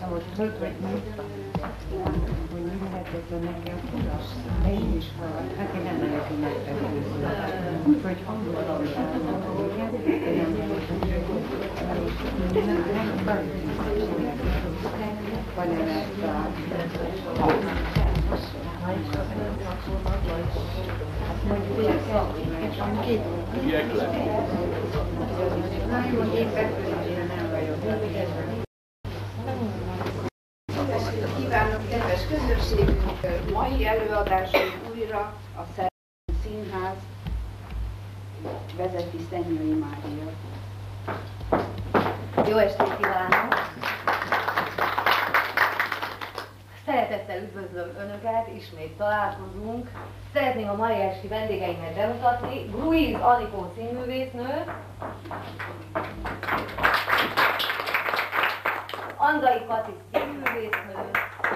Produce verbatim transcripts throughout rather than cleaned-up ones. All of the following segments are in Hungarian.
ahogy tudod, hogy mondtam, hogy mi lehetett neki a kulasz, helyi iskola, hát én nem vagyok ünnepelőző. Úgyhogy angolul állom, hogy nem voltam, hogy nem hanem ezt a Kívánok, kedves közönségünk! Mai előadásunk újra a Szellemi Színház vezeti Szennyői Mária. Jó estét kívánok! Szeretettel üdvözlöm Önöket, ismét találkozunk. Szeretném a mai esti vendégeimet bemutatni. Gruiz Anikó színművésznő, Andai Kati színművésznő,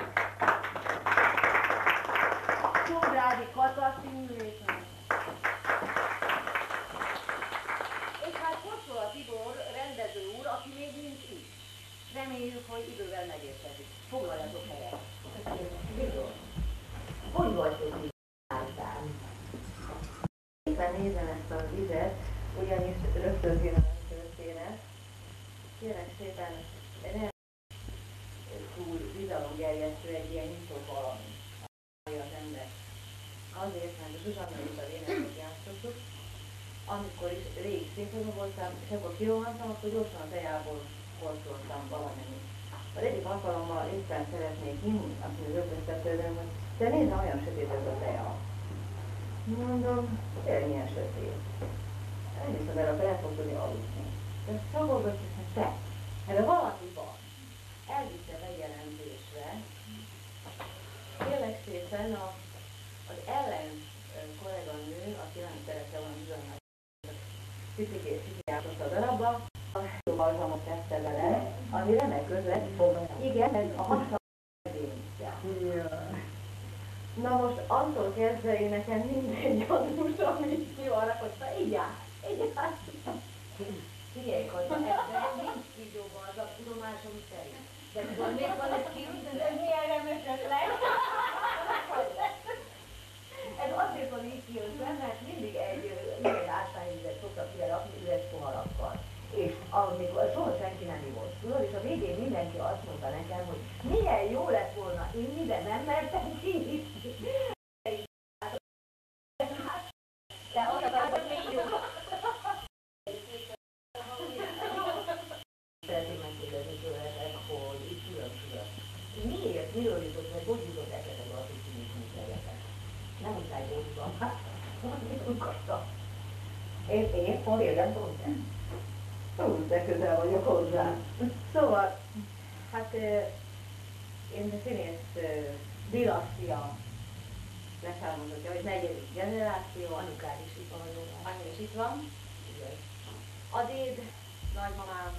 Csongrádi Kata színművésznő, és hát Kocsola Tibor rendező úr, aki még nincs itt. Reméljük, hogy idővel megérkezik. Foglaljatok helyet. Hogy volt, hogy így álltál? Éppen nézem ezt a vizet, ugyanis rögtön a történet. Kérem szépen, nem túl bizalomgerjesztő egy ilyen nyitó valami, ami az ember. Azért, mert a Zsuzsanna is a éneket játszottuk, amikor is rég színpadon voltam, és akkor kirohantam, akkor gyorsan a tejából kortoltam valamennyit. Az egyik alkalommal éppen szeretnék hinni, azt mondja az ötöztetőnöm, hogy de nézd, olyan sötét ez a teja. Mondom, tényleg milyen sötét. Nem hiszem el, akkor el fog tudni aludni. De szagolgat, hogy te, de valami van. Elvitte bejelentésre, kérlek szépen a, az ellen kolléganő, aki nem szerette volna Zsuzsanna, picikét piciázott a darabba, a balzsamot tette bele, ami remek közlet, igen, ez a hatalmas edényszer. Na most attól kezdve én nekem minden gyanús, amit ki van rakotta, így áll, így áll. Figyelj, Kata, ebben nincs kígyóban az a tudomásom szerint. De tudod, miért van ez kígyó? Ez milyen remesek lesz? Ez azért van így kijönve, mert mindig egy ilyen ásványvizet szoktak ide rakni üres poharakkal. És amikor soha senki nem ivott, tudod, és a végén mindenki azt mondta nekem, hogy milyen jó lett volna inni, de nem mertem ki. De azt akarom, hogy még jó. Szeretném megkérdezni tőletek, hogy itt külön-külön. Miért, miről jutott, meg hogy jutott esetleg az, hogy színésznőszerjetek? Nem muszáj bózban, hát, mit unkaszta. Én, én pont érden tudtam. Úgy, de közel vagyok hozzá. Szóval, hát én színész dinasztia leszámozottja, hogy negyedik generáció, anyukád is itt van, anya is itt van. A déd, nagymamám,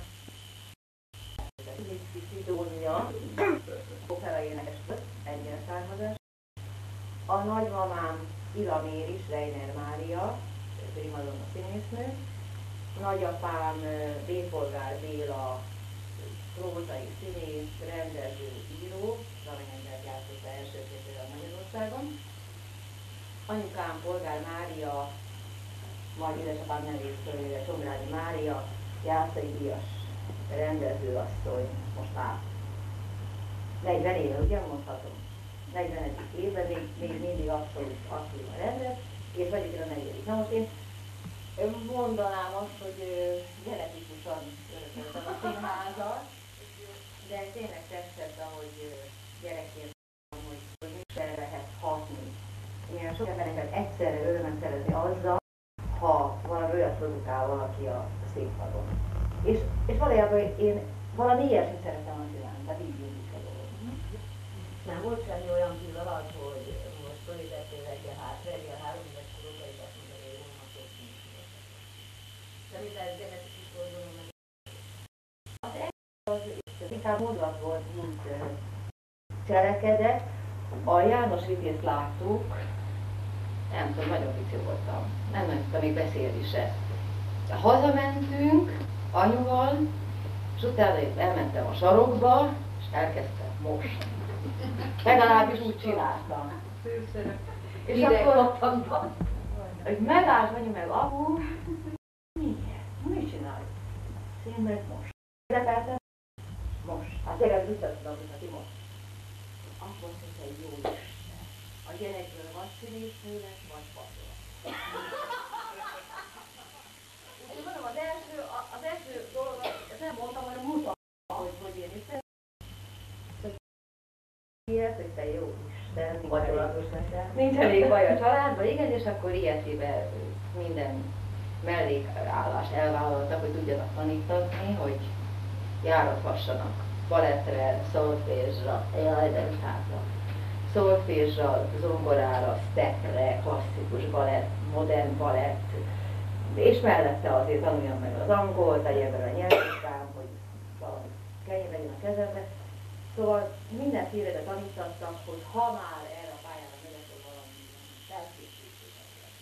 Szidónia, opera énekes volt, egyen származás. A nagymamám Ila Méris, Reiner Mária, primadonna színésznő. Nagyapám Bépolgár Béla, prózai színész, rendező, író, Zamengendert játszotta első kézzel Magyarországon. Anyukám Polgár Mária, majd édesapám nevét szólére Csongrádi Mária, Jászai Díjas rendezőasszony, most már negyven éve, ugye mondhatom? negyvenedik évben még, még mindig abszolút aktívan rendez, és vagyok én a negyedik. Na most én mondanám azt, hogy genetikusan örököltem a színházat, de tényleg tetszett, ahogy gyerekként mondtam, hogy, hogy nincs el lehet hatni. Ilyen sok embereket egyszerre örömet szerezni azzal, ha valami olyat produkál valaki a színpadon. És, és valójában én valami ilyesmit szeretem a csinálni, tehát így jövünk a dolog. Nem volt semmi olyan pillanat, hogy most fölítettél reggel hát, reggel három éves korodra, és azt mondani, hogy onnan fog színűsíteni. De mit ez genetikus gondolom meg? Az inkább mozgat volt, mint cselekedet. A János Vitézt láttuk, nem tudom, nagyon pici voltam, nem nagyon tudtam még beszélni se. Hazamentünk anyuval, és utána elmentem a sarokba, és elkezdtem most. Legalábbis úgy csináltam. És Ide akkor, kaptam. hogy megállt vagy meg apu, miért? Mit csinálj? Színmet most. Érdekeltem? Most. Hát tényleg visszatudom, hogy ti most. Akkor mondta, hogy jó Isten. A gyerekből vagy színésznő lesz, vagy patron. Úgyhogy mondom, az első, az első dolog, ezt nem mondtam, hanem mutattam, hogy hogy én is. Ilyet, hogy te jó Isten, nincs elég baj a családban, igen, és akkor ilyetiben minden mellékállást elvállaltak, hogy tudjanak tanítani, hogy járathassanak balettre, szolfézsra, jaj, de hátra, szolfézsra, zongorára, stepre, klasszikus balett, modern balett, és mellette azért tanuljam meg az angolt, legyen vele a nyelvvizsgám, hogy valami könnyű legyen a kezembe. Szóval mindenfélebe tanítattak, hogy ha már erre a pályára megyek, hogy valami felkészültségek lesz.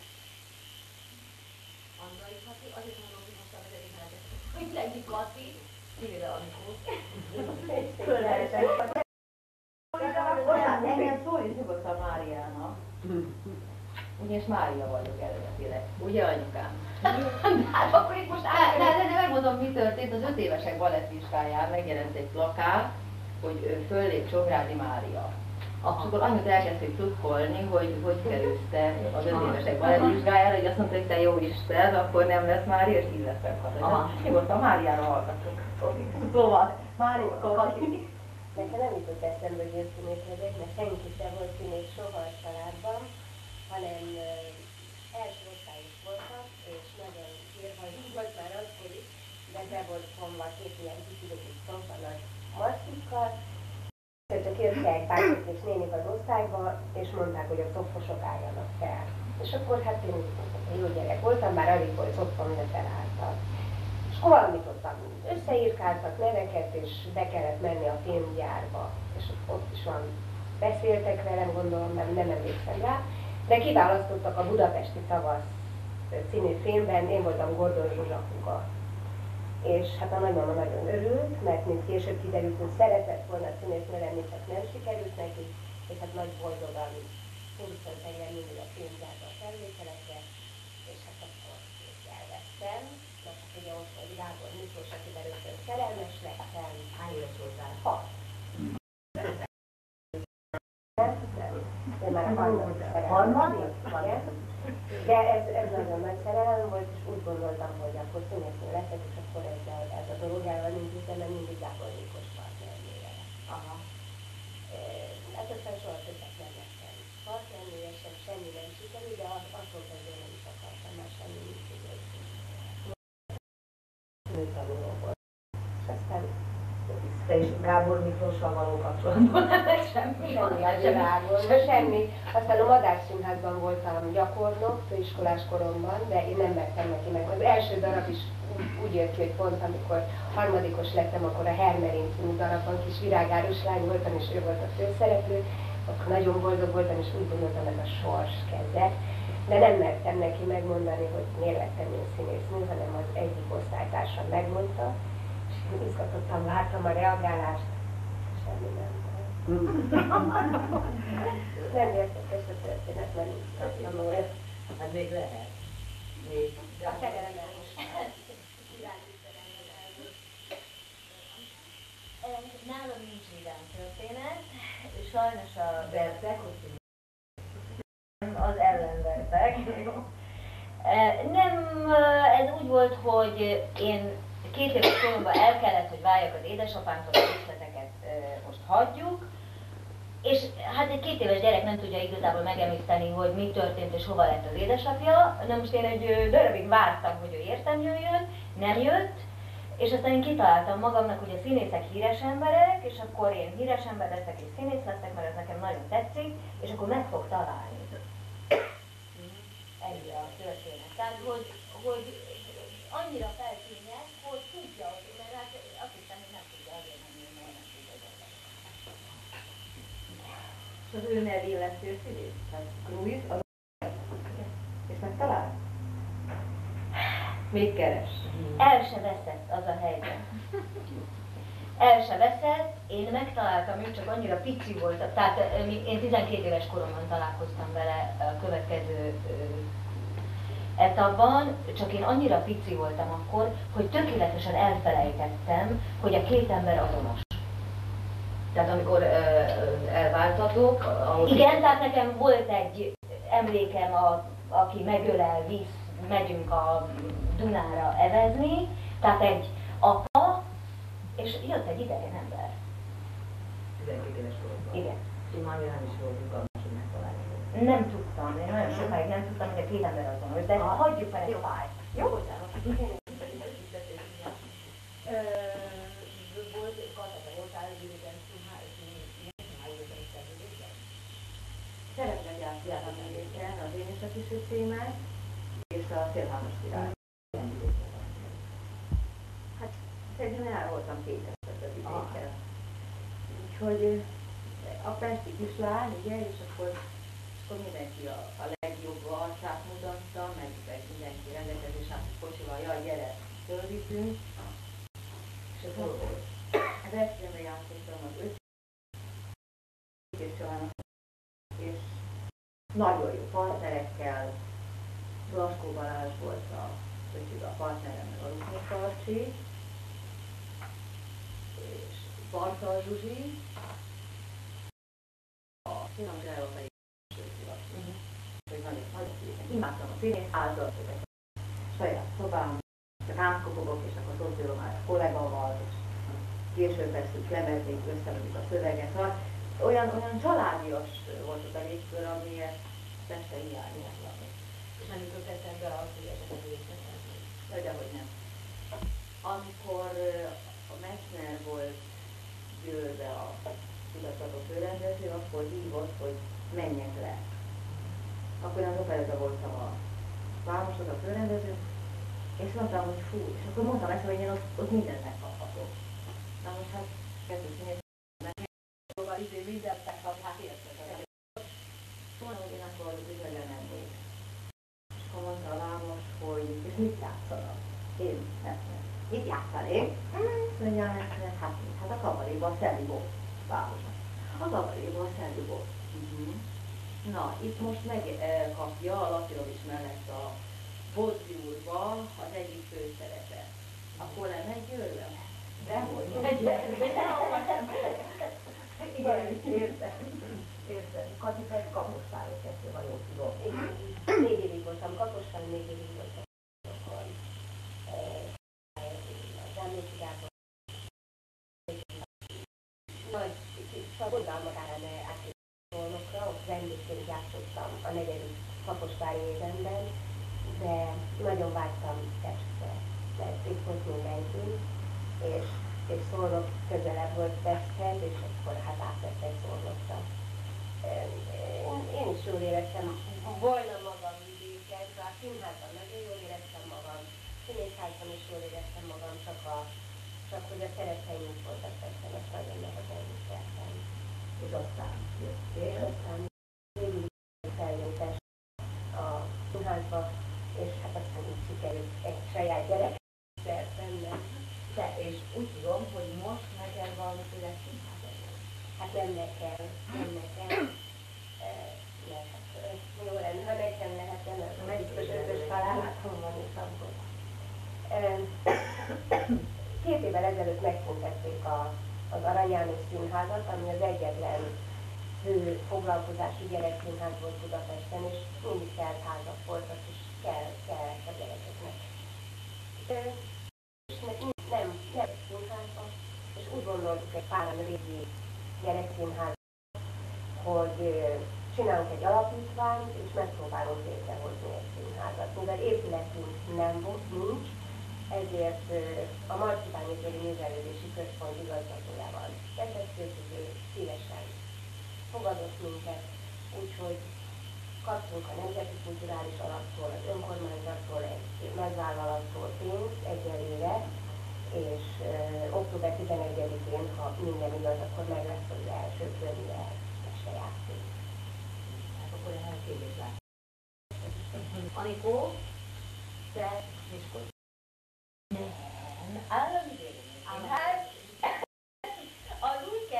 Andrai Kati, azért mondom, hogy most a vezeték mellett, hogy lenni Kati, kivéve amikor. Föllehetek. Bocsánat, engem szólj nyugodtan Máriának. Ugyanis Mária vagyok eredetileg. Ugye anyukám? Hát akkor itt most De, áll. de, de megmondom, mi történt. Az öt évesek balettvizsgáján megjelent egy plakát, hogy föllép Csongrádi Mária. És akkor annyit elkezdték tudkolni, hogy hogy kerülsz te az öt évesek balettvizsgájára, hogy azt mondta, hogy te jó Isten, akkor nem lesz Mária, és így leszek Kata. Nyugodtan Máriára hallgatunk. Szóval, Mária Kati. Nekem nem jutott eszembe, hogy én színész legyek, mert senki sem volt színész soha a családban, hanem uh, első osztályos voltam, és nagyon írhajló volt már akkor is, de be volt vonva két ilyen kicsidokus szompa nagy masszikkal. Csak jöttek bácsik és nénik az osztályba, és mondták, hogy a szopfosok álljanak fel. És akkor hát én jó gyerek voltam, bár alig volt szopfom, de felálltam. És akkor valamit ott összeírkáltak neveket, és be kellett menni a filmgyárba. És ott is van, beszéltek velem, gondolom, nem, nem emlékszem rá, de kiválasztottak a Budapesti Tavasz című filmben, én voltam Gordon Zsuzsa húga. És hát a nagymama nagyon örült, mert mint később kiderült, hogy szeretett volna színésznő lenni, csak nem sikerült neki, és hát nagy boldogan húzott engem mindig a filmgyárba a felvételekre, és hát akkor elvesztem, mert hát ugye ott volt Gábor Miklós, akivel rögtön szerelmes lettem. Hány éves voltál? Hat. Én már a harmadik szerelem. Harmadik? Igen. De ez, ez nagyon nagy szerelem volt, és úgy gondoltam, hogy akkor színésznő leszek, és akkor ezzel, ez a dolog elvalintítem, mert mindig Gábor Miklós partnernője lett. Aha. Ez aztán soha többet nem lettem. Partnernője sem, semmi nem sikerült, de attól kezdve nem is akartam már semmi nincs igazán. Nőtanuló volt. És aztán Te is Gábor Miklóssal való kapcsolatban nem lesz semmi. semmi a világon, semmi. Aztán a Madách Színházban voltam gyakornok, főiskolás koromban, de én nem mertem neki meg. Az első darab is úgy, úgy jött ki, hogy pont amikor harmadikos lettem, akkor a Hermelin című darabban kis virágárus lány voltam, és ő volt a főszereplő. Akkor nagyon boldog voltam, és úgy gondoltam, ez a sors keze. De nem mertem neki megmondani, hogy miért lettem én színésznő, hanem az egyik osztálytársam megmondta. És izgatottan vártam a reagálást, semmi nem volt. Nem értettem a történet, mert izgattam volt. Hát még lehet. Még. A szerelem is. Nálam nincs vidám történet, és sajnos a Vertek, az ellenvertek. Nem, ez úgy volt, hogy én két éves koromban el kellett, hogy váljak az édesapámtól, a részleteket most hagyjuk. És hát egy két éves gyerek nem tudja igazából megemészteni, hogy mi történt és hova lett az édesapja. Na most én egy darabig vártam, hogy ő értem jöjjön, nem jött. És aztán én kitaláltam magamnak, hogy a színészek híres emberek, és akkor én híres ember leszek és színész leszek, mert ez nekem nagyon tetszik, és akkor meg fog találni. Ennyi a történet. Tehát, hogy, hogy annyira feltűnnek, hogy tudja, hogy mert hát azt hiszem, hogy nem tudja azért nem jön, mert nem tudja az. és az ő nev illesztő színész. Tehát Louis, az és megtalál? Még keres. El se veszett az a helyzet. El se veszett, Én megtaláltam, őt csak annyira pici voltam, tehát én tizenkét éves koromban találkoztam vele a következő etapban, csak én annyira pici voltam akkor, hogy tökéletesen elfelejtettem, hogy a két ember azonos. Tehát amikor ö, elváltatok, ahhoz... Igen, tehát nekem volt egy emlékem, a, aki megölel, visz, megyünk a Dunára evezni, tehát egy apa, és jött egy idegen ember. tizenkét éves korodban. Igen. Én már nem is volt rugalmas, hogy megtalálni. Nem tudtam, én nagyon sokáig nem tudtam, hogy a két ember azonos, de ah, hagyjuk fel egy fájt. Jó? Bocsánat. Volt Katata, voltál egy időben Szeretem gyártani emléken az Én is a kis címet és a Szélhámos király. Hát szerintem el voltam kéteztetett idékkel. Úgyhogy a pesti kislány, ugye, és akkor, akkor mindenki a, a legjobb arcát mutatta, meg, meg mindenki rendelkezés állt a kocsival, jaj, gyere, fölvittünk. És akkor az Esztremre játszottam az öt és csalának, és nagyon jó partnerekkel, Blaskó Balázs volt a, a partnerem, meg a Rukni Karcsi, és Bartal Zsuzsi, a Finom Zsáról pedig hogy nagyon nagy, imádtam a színét, áldozatot, saját szobám, csak átkopogok, és akkor szociálom már a kollégával, és később veszünk, lemezzék, összevedik a szöveget. Szóval olyan, olyan családias volt az a légkör, amiért persze hiányolni. És nem jutott eszembe az, hogy esetleg végtelenül. De dehogy nem. Amikor a Messner volt Győrbe a igazgató főrendező, akkor hívott, hogy menjek le. Akkor én az operetta voltam a Városod, a főrendező, és mondtam, hogy fú, és akkor mondtam ezt, hogy én ott, ott mindent megkaphatok. Na most hát kezdős nézni, szóval izé mindent megkap, hát érted. Mondom, hogy én akkor bizony lemennék. És akkor mondta a Vámos, hogy és mit játszanak? Én, hát, mit játszanék? Azt mondja, hát, hát a kabaréban a Szellibó. Vámos. A kabaréban a Szellibó. Uh-huh. Na, itt most megkapja a Lacirovics mellett a Bodzi úrba az egyik főszerepet. Akkor lemegy Győrbe? Dehogy megy Győrbe. Igen, értem. Értem. Kati pedig Kaposváron kezdte, ha jól tudom. Én négy évig voltam Kaposváron, négy évig voltam Kaposváron. Az emlékigában. Nagy, szóval magára átértolnokra, ott vendégként játszottam a negyedik kaposvári évemben, de nagyon vágytam Pestre, mert itt volt mindenki, és, és Szolnok közelebb volt Pesthez, és akkor hát átvett egy Szolnokra. Én, én is jól éreztem volna magam vidéken, szóval a színházban nagyon jól éreztem magam, színészházban is jól éreztem magam, csak, a, csak hogy a szereteim is voltak Pesten, azt nagyon nehezen viseltem. És aztán jöttél. És aztán végül feljött Pest a színházba, és hát aztán így sikerült egy saját gyerek bennem. De, és úgy tudom, hogy most neked valamiféle színházat. Hát nem nekem, nem nekem. Mert hát jó lenne, ha nekem lehetne, mert a biztos ötös találatom van, és akkor. Két évvel ezelőtt megszüntették a, az Arany János Színházat, ami az egyetlen fő foglalkozású gyerekszínház volt Budapesten, és mindig kelt házak voltak, és kell, kell a gyerekeknek. És nem, nem gyerekszínházban, és úgy gondoltuk egy páran régi gyerekszínházban, hogy csinálunk egy alapítványt, és megpróbálunk létrehozni egy színházat. Mivel épületünk nem volt, nincs, ezért a Marcibányi Téri Művelődési Központ igazgatójával beszéltük, ő szívesen fogadott minket, úgyhogy kaptunk a Nemzeti Kulturális Alaptól, az önkormányzattól, egy megvállalattól pénzt egyelőre, és uh, október tizenegyedikén, ha minden igaz, akkor meg lesz az első körülre mesejáték. Hát akkor én egy kérdést látom. Anikó, te Miskolc. Nem, állami vélemény. Hát, az úgy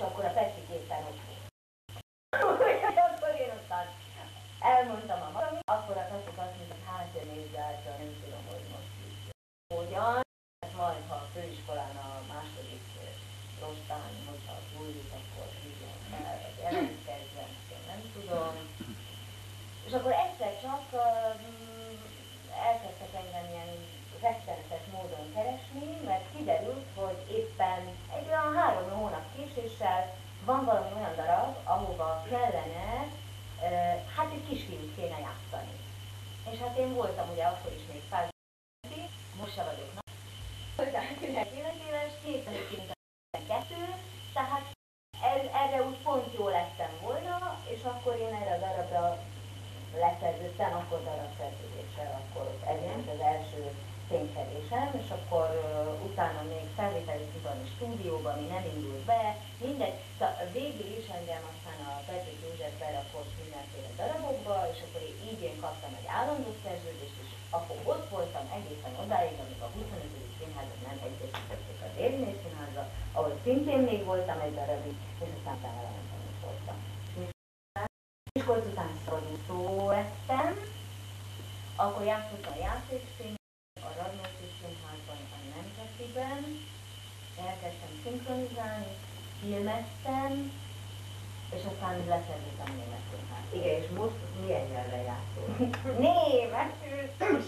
akkor a Petri képen ott volt. Akkor én ottan elmondtam a magam, akkor a tapok azt mondta, hogy hát nézze át, nem tudom, hogy most így hogyan. Majd, ha a főiskolán a második rostán, hogyha túljut, akkor hívjon fel, vagy jelentkezzen, én nem tudom. És akkor egyszer csak um, elkezdtek engem ilyen rettenetes módon keresni, mert kiderült, hogy éppen egy olyan három hónap késéssel van valami olyan darab, ahova kellene, uh, hát egy kisfiút kéne játszani. És hát én voltam ugye akkor is még száz most se vagyok nagy. kilenc éves, kétezer-tizenkettő, tehát ez, erre úgy pont jó lettem volna, és akkor én erre a darabra leszerződtem, akkor darabszerződéssel, akkor ez volt az első ténykedésem, és akkor uh, utána még felvételiztünk valami stúdióban, ami nem indult be, mindegy, szóval végül is engem aztán a Petri József berakott mindenféle darabokba, és akkor így én kaptam egy állandó szerződést, és akkor ott voltam egészen odáig, amíg a huszonötödik színházat nem egyesítették az Érvinész Színházra, ahol szintén még voltam egy darabig, és aztán utána nem is voltam. És akkor után szabadúszó lettem, akkor játszottam a játékszín, a Radnóti Színházban, a Nemzetiben, elkezdtem szinkronizálni, filmeztem, és aztán leszerződtem a Német Színházban. Igen, és most milyen nyelven játszol? Németül!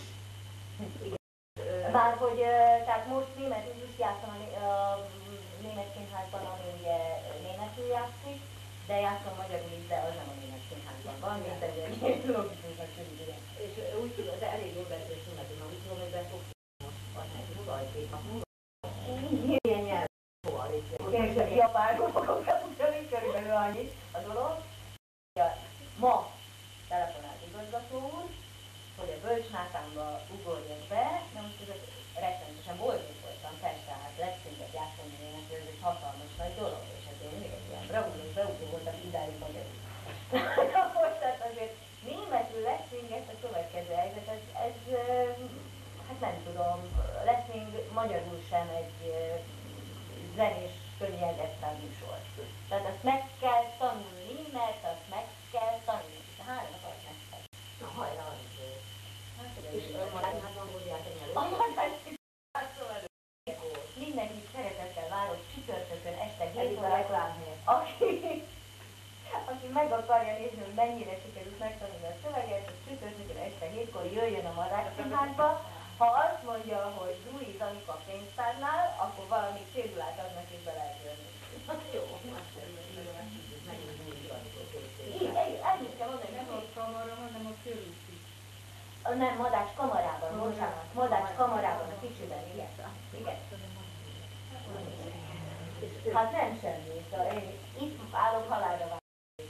Bár hogy, tehát most németül is játszom a, a Német Színházban, ami ugye németül játszik, de játszom magyarul is, de az nem a Német Színházban van, mint egy logikusnak tűnik. És úgy tudom, de elég jól beszélsz németül, mert úgy tudom, hogy be fogsz most van egy húzajték nap múlva. Milyen nyelv? Kérdezik, japánról fogok elmondani, körülbelül annyi a dolog. Ma telefonált igazgató úr, hogy a bölcsmátámba ugorjak be, de most ez rettenetesen boldog voltam, persze, hát lexinket játszani németül, ez egy hatalmas nagy dolog, és ez én még egy ilyen bravúros beugró voltam idáig magyarul. Most tehát azért németül lexinget a következő helyzet, ez, ez, hát nem tudom, lexing magyarul sem egy zenés, könnyed esztán műsor. Tehát azt meg kell tanulni, mert azt meg kell tanulni. A három akart meg kell. Na hajrá, és önmagában hogy járt egy nyelő? Mindenkit szeretettel várok csütörtökön este Ez hét a reklámhely. aki, aki meg akarja nézni, hogy mennyire sikerült megtanulni a szöveget, hogy csütörtökön este hétkor jöjjön a Madách Színházba. Ha azt mondja, hogy Louis Anika pénztárnál, akkor valami cédulát adnak és be lehet jönni. Jó, más megint Louis Anikról készíteni. Így, ennyit kell mondani, Nem a kamara, hanem a körülti. nem, Madách kamarában, bocsánat, Madách kamarában, a kicsiben, igen. Igen. Hát nem semmi, szóval én itt állok halálra várni.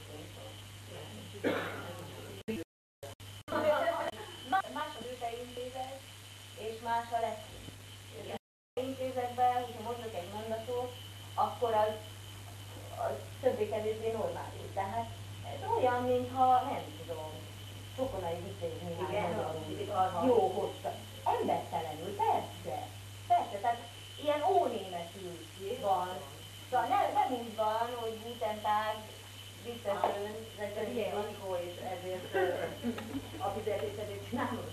Más a Goethe-intézet, és más a leszünk. Az intézetben, hogyha mondok egy mondatot, akkor az, az többé-kevésbé normális. Tehát ez olyan, mintha nem tudom, Csokonai Vitéz Igen, jó hossza. Embertelenül, persze. Persze, tehát ilyen ónémetül van. Szóval nem, nem úgy van, hogy Guten Tag, visszatön, de milyen Anikó, és ezért a fizetésedét csinálod?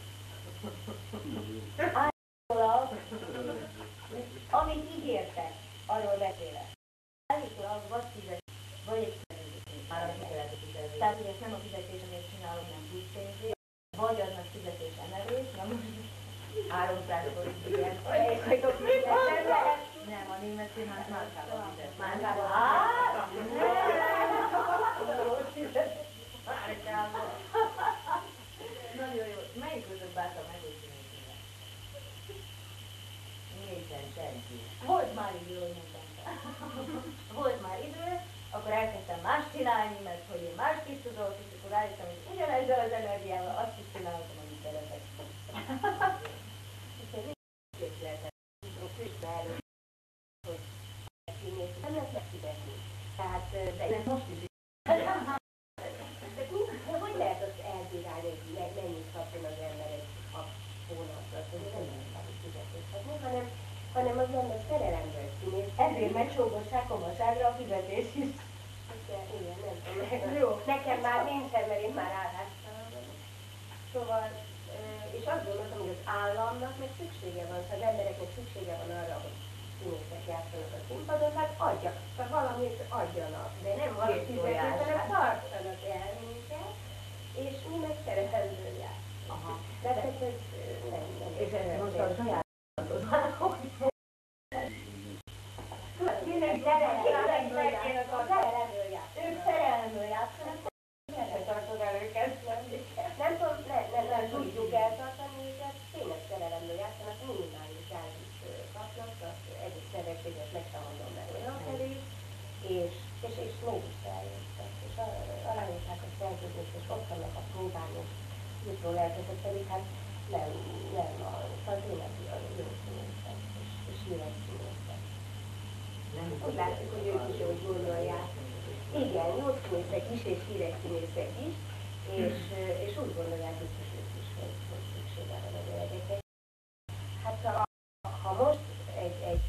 Állítólag, amit ígértek, arról beszélek. Állítólag vagy fizet, vagy egy fizetés. Már a fizetés. Tehát, hogy ezt nem a fizetés, amit csinálom, nem plusz pénzé, vagy adnak fizetés emelés, na most háromszáz forint igen. Nem, a német színház márkában fizet. Márkában? Hát, Márkában. nagyon jó. Melyik között bárta megúszni? Nincsen senki. Volt már idő, hogy mondtam. Volt már idő, akkor elkezdtem más csinálni, mert hogy én mást is tudok, és akkor rájöttem, hogy ugyanezzel az energiával azt is csináltam, amit szeretek. Nem lehet megfizetni. Tehát, de én most is de hogy lehet azt elbírálni, hogy mennyit kapjon az ember egy hónapra, hogy nem lehet fizetést adni, hanem, hanem az ember szerelemből színész. Ezért megy sógosság komolyságra a fizetés is. De igen, nem tudom. Jó. Nekem már nincsen, mert én már állástalan vagyok. Szóval, és azt gondoltam, hogy az államnak meg szüksége van, ha az embereknek szüksége van arra, hogy színészek játszanak a színpadon, hát adjak, tehát valamit adjanak, de nem valami fizetés, hanem tartsanak el minket, és mi meg szerepelből játszunk. Aha. De ez nem, nem. És ezt most a saját Mindenki szerelemből játszanak. Ők szerelemből játszanak, nem tartod el őket. Nem tudom, nem tudjuk eltartani őket, tényleg szerelemből játszanak, minimális gázt kapnak, azt egyik szerepséget meg sem mondom meg olyan felé, és, és, és mégis eljöttek, és aláírták a szerződést, és ott vannak a próbán, és jutról elkezdett, pedig hát nem, nem, a, szóval tényleg jó színészek, és, és híres színészek. Úgy látszik, hogy ők is úgy gondolják. Igen, jó színészek is, és híres színészek is, és, és úgy gondolják biztos ők is, hogy, hogy szüksége van a gyerekekre. Hát ha, ha most egy, egy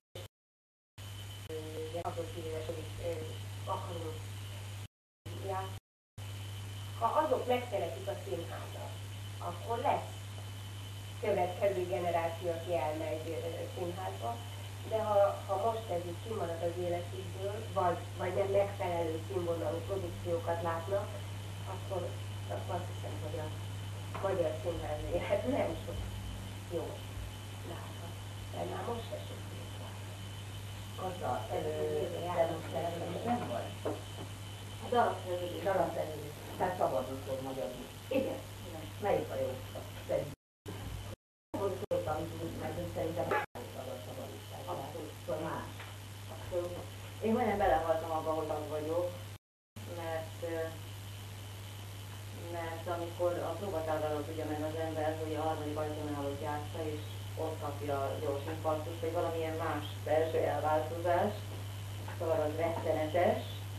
harminc éves, akik akarunk játszani, ha azok megszeretik a színházat, akkor lesz következő generáció, aki elmegy színházba, de ha, ha most ez így kimarad az életükből, vagy, vagy nem megfelelő színvonalú produkciókat látnak, akkor, akkor azt hiszem, hogy a magyar színház élet nem sok jó láthat. De már most se sok jó láthat. Azzal előszerződés nem vagy? A darabszerződés. Darabszerződés. Tehát szabadúszó magyarul. Igen. Melyik a jó? Szerintem. Hogy szóltam, mert szerintem szabad szabadúszás. Abszolút más. Abszolút. Én majdnem belehaltam abba, hogy az vagyok, mert, mert amikor a próbatárral tudja meg az ember, hogy a harmadik ajtónálót játsza, és ott kapja a gyors infarktust, vagy valamilyen más belső elváltozás, szóval az rettenetes,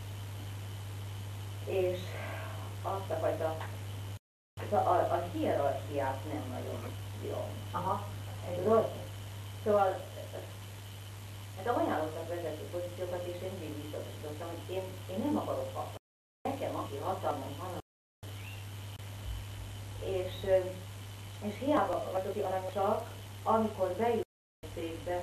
és azt a fajta, a, a, a hierarchiát nem nagyon bírom. Aha, tudod? Szóval, hát ajánlottak vezető pozíciókat, és én mindig biztosítottam, hogy én, én nem akarok hatalmat. Nekem, aki hatalmon van, és, és hiába vagyok aranyosak, amikor beül a székbe,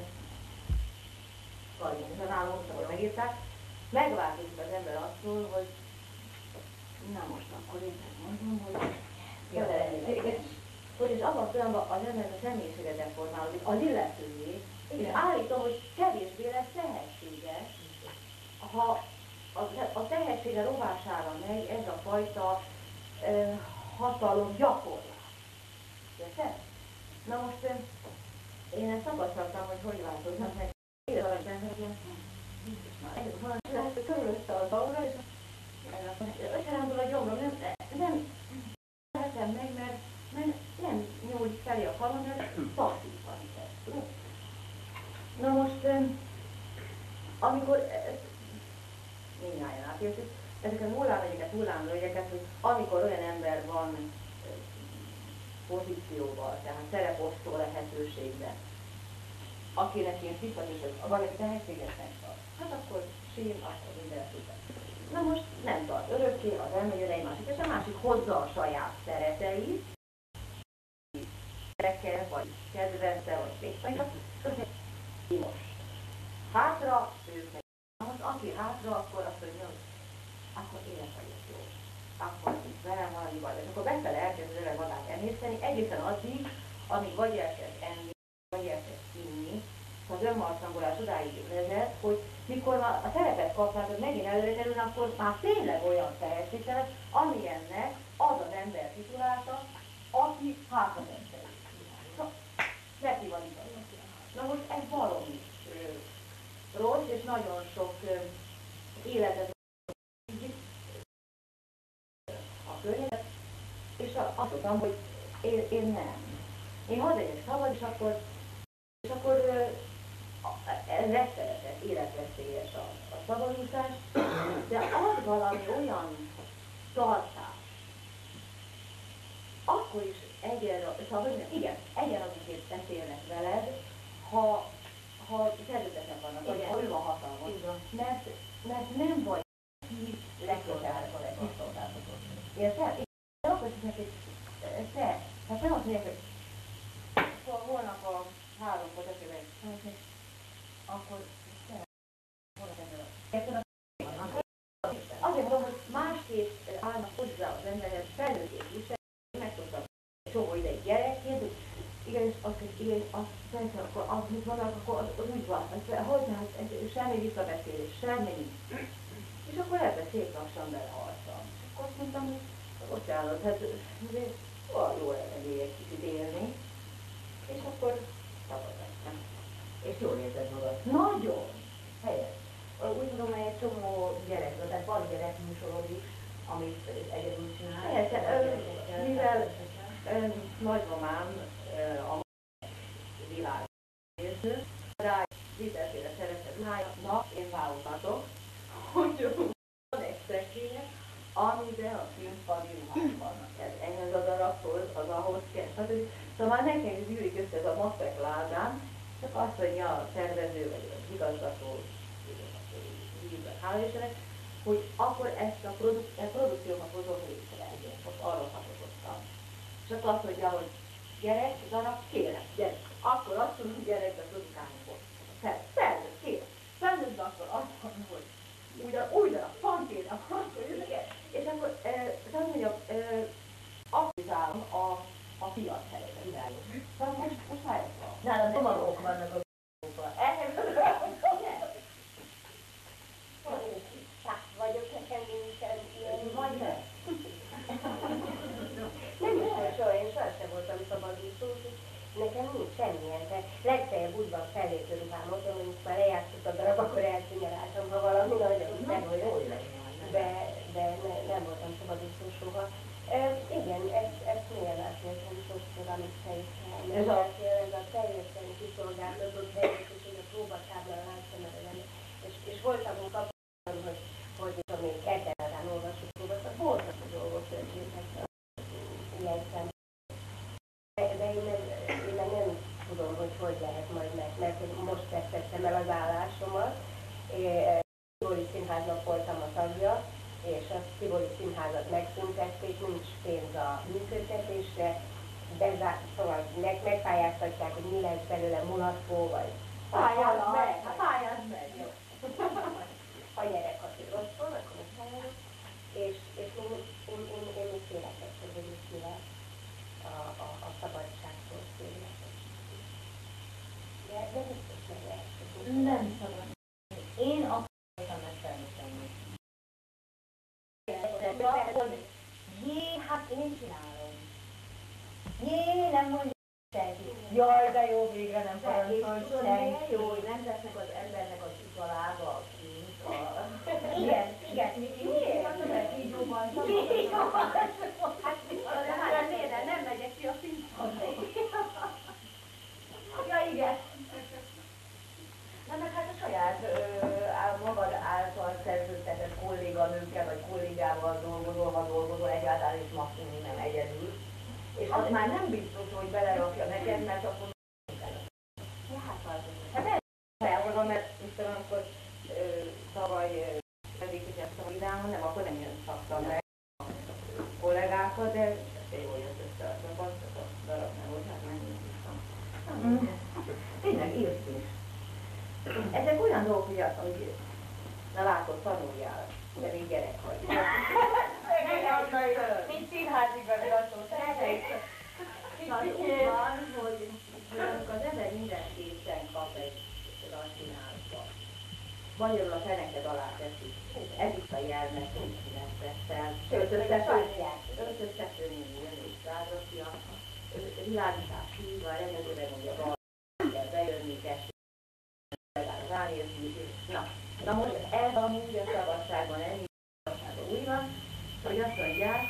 vagy a nálunk, ahogy megírták, megváltozik az ember attól, hogy na most akkor én mondom, hogy hogy és abban a pillanatban az ember a személyisége deformálódik, az illetőjé, és állítom, hogy kevésbé lesz tehetséges, ha a, a tehetsége rovására megy ez a fajta e, hatalom gyakorlás. Érted? Na most én ezt tapasztaltam, hogy hogy változnak meg. Én az ember, hogy körülötte az aura, és összerándul a gyomrom, nem, nem veszem meg, mert, mert nem nyújt felé a falon, mert passzívan tesz. Na most, amikor mindjárt átértük, ezeket a hullámegyeket, hullámvölgyeket, hogy amikor olyan ember van pozícióval, tehát szereposztó lehetőségben, akinek ilyen szimpatikus, hogy vagy egy tehetségesnek tart, hát akkor sím, akkor minden szuper. Na most nem tart örökké, az elmegy egy másik, és a másik hozza a saját szereteit, szereke, vagy kedvence, vagy végtelen, most. Hátra, ők meg. Na most aki hátra, akkor azt mondja, hogy akkor élet vagyok jó. Akkor itt velem valami baj. És akkor befele elkezd az öreg magát emészteni, egészen addig, amíg vagy elkezd enni, vagy elkezd inni, az önmarcangolás odáig vezet, hogy mikor már a szerepet kapnak, hogy megint előre kerül, akkor már tényleg olyan tehetségtelen, amilyennek az az ember titulálta, aki hátra tette. Szóval, neki van igaz. Na most ez valami rossz, és nagyon sok életet a környezet, és azt mondtam, hogy én, én nem. Én hazamegyek szabad, és akkor, és akkor ez rettenetes, életveszélyes a, a szabadúszás, de az valami olyan tartás, akkor is egyen, szóval, igen, egyenlagúként beszélnek veled, ha, ha területesen vannak, vagy ha ő van hatalmon. Mert mert nem vagy ki legszolgáltatott. Érted? És akkor is mondják, hogy te, hát nem azt mondják, hogy szóval holnap a háromkor tessék meg, akkor te, holnap ember. Érted? Azért mondom, hogy másképp állnak hozzá az emberhez felnőtték is, megtudtam csomó ideig gyerekként, hogy igenis, az, igenis, az, persze, akkor az, mit vannak, akkor az, az úgy van, hogy hát semmi visszabeszélés, semmi. És akkor ebbe szép lassan belehaltam. Akkor azt mondtam, hogy bocsánat, hát azért olyan jól elég egy kicsit élni, és akkor szabad lettem. És jól érzed magad. Nagyon! Helyes. Úgy tudom, hogy egy csomó gyerek, tehát van gyerekműsorod is, amit egyedül csinál. Persze, mivel nagymamám a világ érző, rá mindenféle szeretett lánya, én vállalhatok, hogy van egy szekrénye, amiben a színpadi ruhák vannak. Ez ehhez a darabhoz, az ahhoz kell. Szóval már nekem is gyűlik össze ez a maszek ládám, csak azt mondja a szervező, vagy az igazgató, hála Istennek, hogy akkor ezt a produk- a produkciómat hozom létre. Most arról hatottam. És akkor azt mondja, hogy gyerek, darab, kérem, gyerek. Akkor azt mondom, hogy gyerekbe produkálni fog. Felnőtt, kérem. Felnőtt, de akkor azt mondom, hogy úgy darab, úgy darab, fantér, akkor és akkor, e, azt mondja, e, aktivizálom a, a piac helyet irányok. Szóval most, most már ez van. Nálam csomagok vannak a b***okban. Ehhez az vagyok, nekem nincsen ilyen. vagy nem. Nem is olyan soha, én sohasem voltam szabadúszó, nekem nincs semmilyen. De legfeljebb úgy van fellépő ruhám, mondom, hogy már lejátszott a darab, akkor elszínyeláltam, ha valami nagyon szebb, de, de ne, nem voltam szabadúszó soha. E, igen, ezt, ezt milyen átéltem sokszor, amit fejtem. Ez a, ez a teljesen kiszolgáltatott helyet, és hogy a próbatáblán láttam el, és, és voltam a kapcsolatban, hogy hogy még egyáltalán olvasok próbáltak, voltak a dolgok történtek ilyen szemben. De én, nem, én nem tudom, hogy hogy lehet majd meg, mert most vesztettem el az állásomat. Tivoli Színháznak voltam a tagja, és a Tivoli Színházat megszüntették, nincs pénz a működtetésre, bezár, szóval meg, megpályáztatják, hogy mi lesz belőle mulató, vagy pályázd meg, pályázd meg, jó. Ha nyerek a rosszul, akkor most pályázok, és, és én, én, én, én még félek, hogy is mivel a, a, a szabadságtól félek. De, de biztos meg lehet. Nem szabad. Én akartam meg felmutatni. Jé, hát én csinálom. Jé, nem mondja senki. Jaj, de jó, végre nem parancsol senki. Jó, hogy nem tesznek az embernek az utalába kint. A... Igen, igen. Miért? Hát kígyóban. Hát miért nem megyek ki a színpadra? Ja, igen. Na, meg hát a saját ö, magad által szerződtetett kolléganőkkel vagy kollégával dolgozol, ha dolgozol egyáltalán is maximum nem egyedül. És az már nem biztos, hogy belerakja neked, mert akkor hát ez felhozom, mert most amikor tavaly megépített a vidámon, nem, akkor nem jön szaktam be a kollégákat, de jól jött össze a csapat, a darab nem volt, hát megnéztem. Tényleg írsz is. Ezek olyan dolgok, hogy azt, hogy na látod, tanuljál, de még gyerek vagy. Mint színházigazgató, szeretnék. Az úgy van, hogy az ember minden kétszer kap egy rasszinálba. Magyarul a feneked alá teszik. Ez itt a jelmet, úgy színeztettel. Sőt, összeszedni jön és rárakja. Világítás hívva, rendezőben mondja, valami bejönni, tessék. Ránézni. Na, na most ez amúgy a szabadságban ennyi szabadságban úgy van, hogy azt mondják,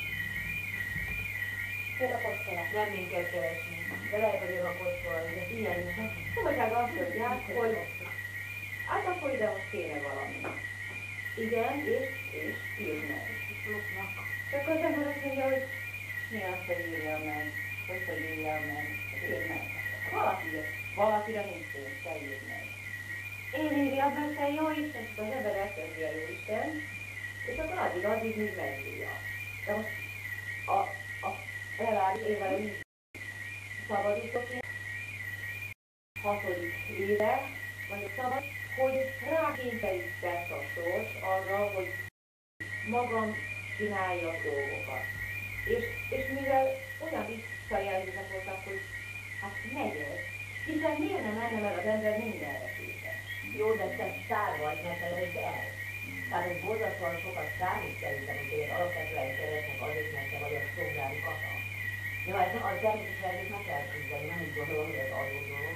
Én a kosztolát. nem minket keresni, de lehet, hogy én a kosztolát, de ilyen is. Szabadság azt mondják, hogy hát akkor ide most kéne valami. Igen, és, és írd meg. Csak az ember azt mondja, hogy mi azt, hogy írjam meg, hogy hogy írjam meg, írd meg. Valaki, valakire nincs pénz, te írd meg. én írja be, jó Isten, csak az ember elkezdi a jó Isten, és akkor addig, addig még megírja. De most a, a legalább évvel így szabadítok én, hatodik éve vagyok szabad, hogy rákényszerített a sors arra, hogy magam csináljak dolgokat. És, és mivel olyan visszajelzések voltak, hogy hát megyek, hiszen miért nem menne meg az ember mindenre képes? Jó, de te sztár vagy, ne felejtsd el. Tehát ez borzasztóan sokat számít szerintem, hogy én alapvetően keresnek azért, mert te vagy a szolgári kata. Jó, ez a természetesen ezt meg kell küzdeni, nem úgy gondolom, hogy ez adó dolog.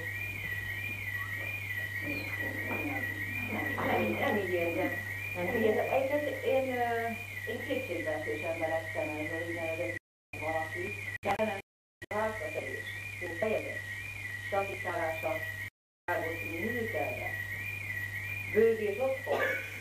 Nem, nem így érzem. Nem így érzem. Egyébként én, én kétségbeesésemben lettem ezzel úgynevezett valaki. Kellene változtatás, fejezet, stabilizálása, tárgószínű működve, bőgés otthon.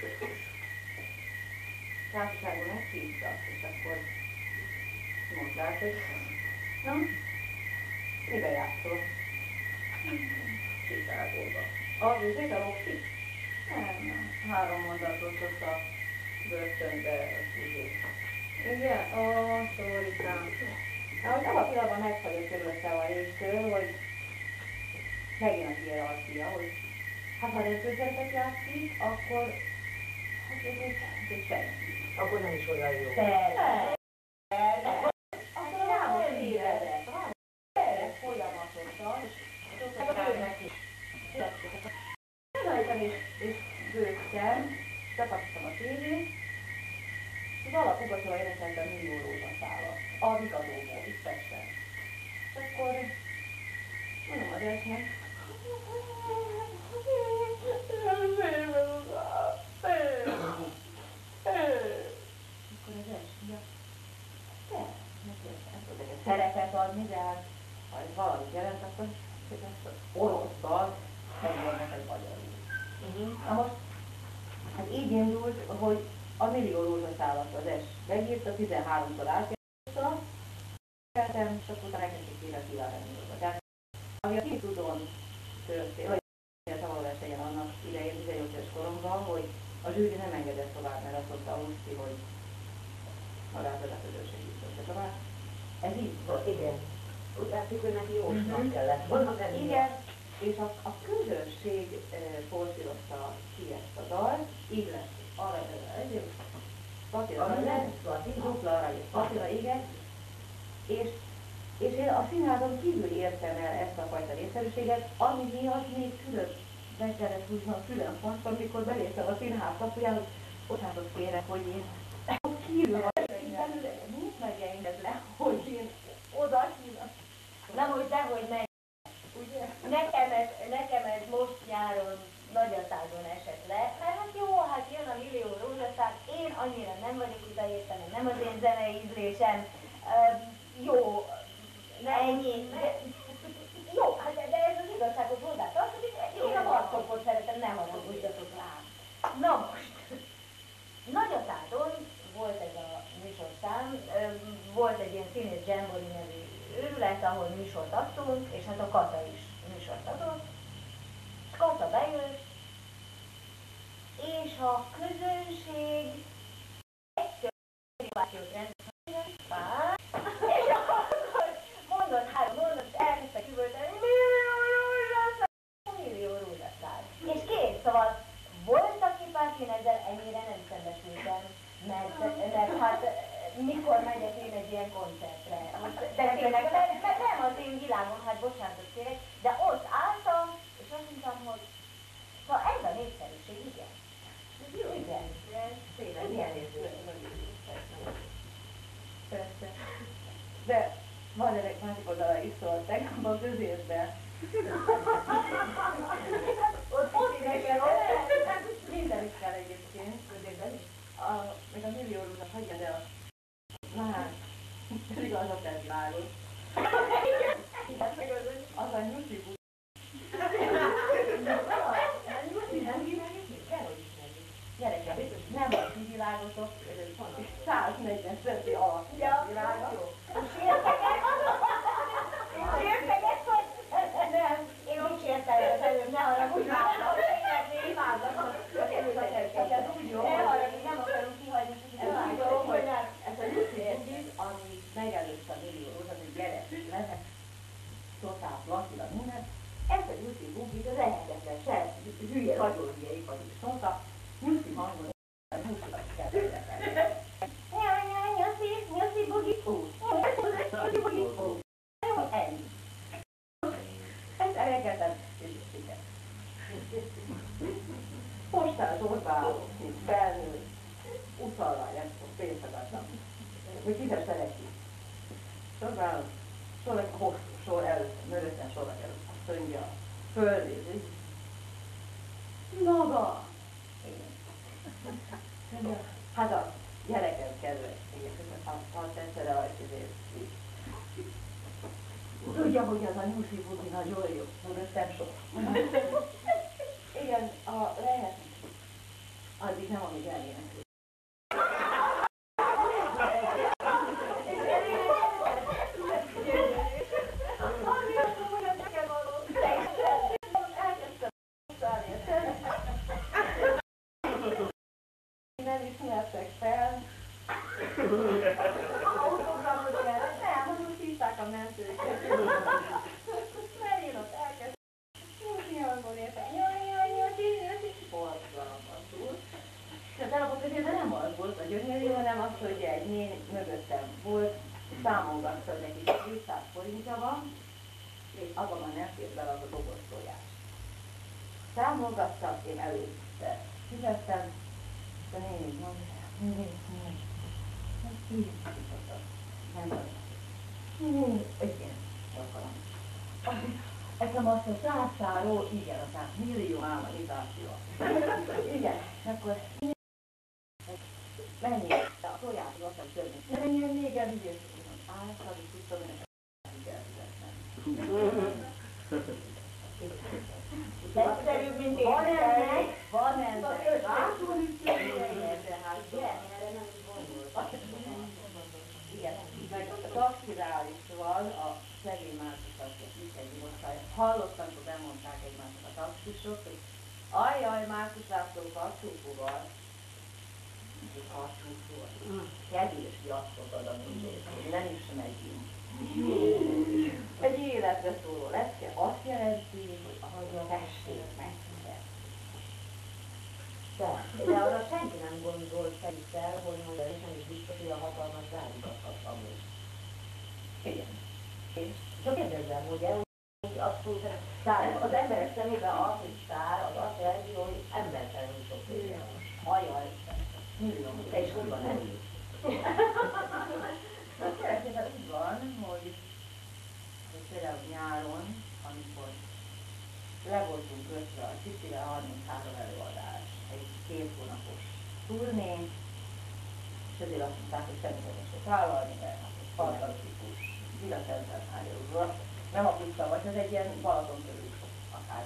Társaságban meghívtak, és akkor mondták, hogy na, mibe játszol? Chicago-ba. Az is a Roxy? Nem, nem. Három mondatot ott a börtönbe húzik. Igen? Ó, szórikám. Ahogy abban a pillanatban megfagyott körülötte a résztől, hogy megint a hierarchia, hogy hát ha döntőszerepet játszik, akkor hát ez egy senki. Akkor nem is olyan jó. Persze. Akkor a lábot tévedett. Erre folyamatosan, és ott a bőrnek is. Elmentem és, és bőgtem, bekapcsoltam a tévét, az alapugaszóra énekeltem millió rózsaszálat. A Vigadóból, itt Pesten. És akkor mondom az esnek, akkor az es, ja, te, nem tudok egy szerepet adni, de hát, ha ez valamit jelent, akkor ezt az oroszban megjelnek egy magyarul. Uh-huh. Na most, hát így indult, hogy a millió rózsaszálat az es megírta, tizenháromszor átjátszotta, és akkor utána elkezdték élet világrenőbe. Tehát, ami a két tudón történt, vagy a szavaversenyen annak idején, tizennyolc éves koromban, hogy a zsűri nem engedett tovább, mert azt mondta a Huszti, hogy magát a közönségítőt tovább. Ez így volt. Igen. Úgy látszik, hogy neki jósnak kellett volna lennie. Igen, és a, a közönség e, forszírozta ki ezt a dalt, így lesz aranyra, Platira, dupla arany, Platira, igen, és, és én a színházon kívül értem el ezt a fajta népszerűséget, ami miatt még külön be kellett húznom külön pont, amikor beléptem a színház kapujára, hogy bocsánatot kérek, hogy én kívül vagyok, nincs megengedve, hogy én oda hívnak. Na most dehogy meg. Ugye? Nekem ez, nekem ez most nyáron Nagyatágon esett le, mert hát jó, hát jön a millió rózsaszál, én annyira nem vagyok odaérteni, nem az én zenei ízlésem, uh, jó, ennyi, de, jó, hát de ez az igazságot hozzátartozik, én a barcokot szeretem, nem haragudjatok rám. Na most, Nagyatágon volt ez a műsorszám, volt egy ilyen színész Jamboree nevű őrület, ahol műsort adtunk, és hát a Kata is műsort adott. Kata bejött, és a közönség egy szituációt rendezett, és akkor mondott három mondat, és elkezdtek üvölteni, millió rózsaszál, millió rózsaszál. És két, szóval voltak képásin ezzel, ennyire nem szembesültem, mert, mert hát mikor megyek én egy ilyen koncertre. De tényleg, mert, mert nem az én világom, hát bocsánatot kérek, de ott álltam, és azt mondtam, hogy szóval ez a népszerűség, igen. Jó, igen. Tényleg, milyen érzés? Persze. De van ennek másik oldala is szólt tegnap a közérbe. Ott ott kell, minden is kell egyébként, közérben is. A, meg a millió rózsat hagyja, de a... Na hát, ez igaz a testváros. Az a nyusi bú. A nyusi nem világít, kell, hogy ismerjük. Gyerekek, nem vagy kivilágotok, száznegyven centi alatt világot. Sérteget? Sérteget, hogy? Nem, én úgy sértem az előbb, ne haragudj már. hogy tízes szereti. Sorban, sor, hosszú, sor előtt, mögöttem sorra kerül. Azt mondja, fölnézi. Maga! Igen. Hát a gyerekem kedves, igen, ha, ha tetszere rajta tudja, hogy az a nyuszi buti nagyon jó, mögöttem sok. Igen, a lehet, addig nem, amíg elénekül. Nem ismertek fel. Autogramot kellett, nem, hogy úgy hívták a mentőket. Mert én ott elkezdtem. Úgy nyolcban értek. Jaj, jaj, jaj, jaj, borzalmas túl. És a telapot azért nem az volt a gyönyörű, hanem az, hogy egy néni mögöttem volt, számolgatta neki, kétszáz forintja van, és abban már nem fér bele az a dobos tojás. Számolgatta, én előtte fizettem, de néni mondta, néni, néni, hát így jutottam, nem vagy. Néni, igen, akarom. Nekem azt a százszáról, igen, a száz millió álmanizáció. Igen, akkor mennyi a tojás, lassan többi. Menjen még el, így által, és tudtam, hogy nekem így elfizetnem. Egyszerűbb, mint én. Van ennek, van ennek. Látod, hogy de hát erre nem is gondoltam. Igen, meg a taxirál is van, a szegény másoknak is egy osztály. Hallottam, hogy bemondták egymásnak a taxisok, hogy ajjaj, Márkus László karcsúfúval. Karcsúfúval. Kevés jasszot ad a mindésző, nem is megyünk. Egy életre szóló lecke azt jelenti, hogy ahogy a testék megszeret. De, de arra senki nem gondol szerintem, hogy mondja, és nem is biztos, hogy a hatalmas ráigathat amúgy. Igen. Csak kérdezzem, ugye, hogy abszolút, tehát az emberek szemében az, hogy sztár, az azt jelenti, hogy embertelenül sok pénz. Ajaj, millió. Te is úgy van, nem? Tulajdonképpen úgy van, hogy, hogy például nyáron, amikor le voltunk kötve a Csicire harminchárom előadás, egy két hónapos turné, és ezért azt mondták, hogy személyesen sok vállalni, mert egy fantasztikus, világszerűen nem a puszta vagy, ez egy ilyen Balaton körül akár.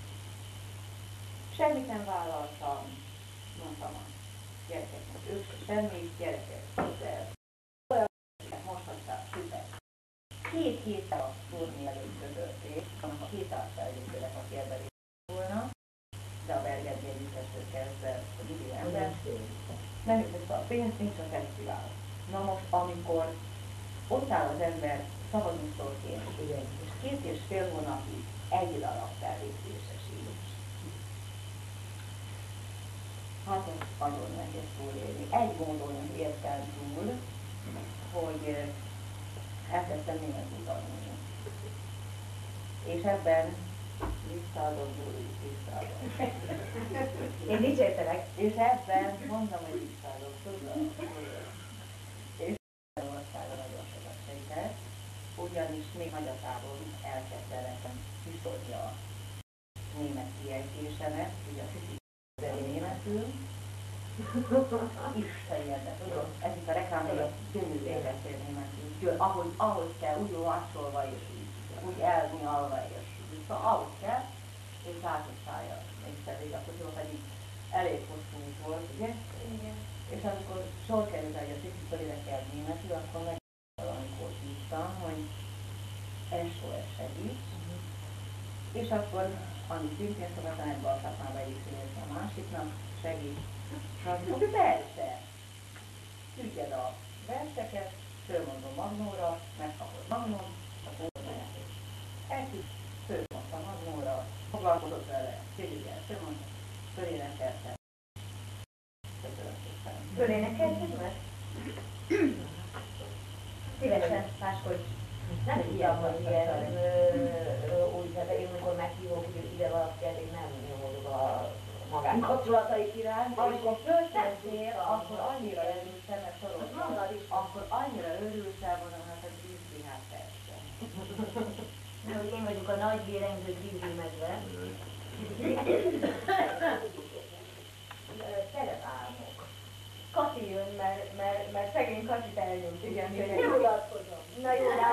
Semmit nem vállaltam, mondtam a gyerekeknek, ők semmit, gyerekek, szuper. Most aztán szuper. Két héttel a turné előtt közölték, annak a héttel egyébként, aki ebben volna, de a Bergedi együttestől kezdve a idő ember. Nem jutott a pénzt, nincs a fesztivál. Na most, amikor ott áll az ember szabadúszóként, és két és fél hónapig egy darab fellépéses így. Hát ez nagyon nehéz túlélni. Egy módon értem túl, hogy elkezdtem németül tanulni. És ebben visszaadom, Gyuri, visszaadom. Én dicsértelek. És ebben mondom, hogy visszaadom, tudom. És Magyarországon nagyon sokat segített, ugyanis még Nagyatávon elkezdte nekem viszonyja a német kiejtésemet, ugye a fizikai németül. Isten érde, tudom, ez itt a reklámban gyönyörűen beszél németül, ahogy, ahogy kell, úgy olvasolva és úgy, úgy elnyalva és úgy, szóval ahogy kell, és látottálja egyszerűen, akkor pedig elég hosszú volt, ugye? Igen. És amikor sor került, hogy a Szisztolére kell németül, akkor meg valamikor hívtam, hogy es o es segít, és akkor annyi szintén szokatlan egy balszakmába egyik színészt a másiknak, segít. Azt mondja, persze, ügyed a verseket, fölmondom Magnóra, megkapod Magnón, akkor mehet. Elküld, fölmondta Magnóra, foglalkozott vele, figyelj, fölmondta, fölénekelte. Köszönöm szépen. Fölénekelted meg? Szívesen, máskor nem hiszem, hogy ilyen úgy, hát én amikor meghívok, hogy ide valaki elég nem nyomodok a magánkapcsolataik iránt. Amikor föltettél, akkor annyira elültem, mert soroltam. az is, akkor annyira örültem volna, hát a Disney, hát persze. De hogy én vagyok a nagy vérengző Disney medve. Szerepálmok. Kati jön, mert, mert, mert szegény Katit elnyomsz. Igen, Nem unatkozom. Na jó, de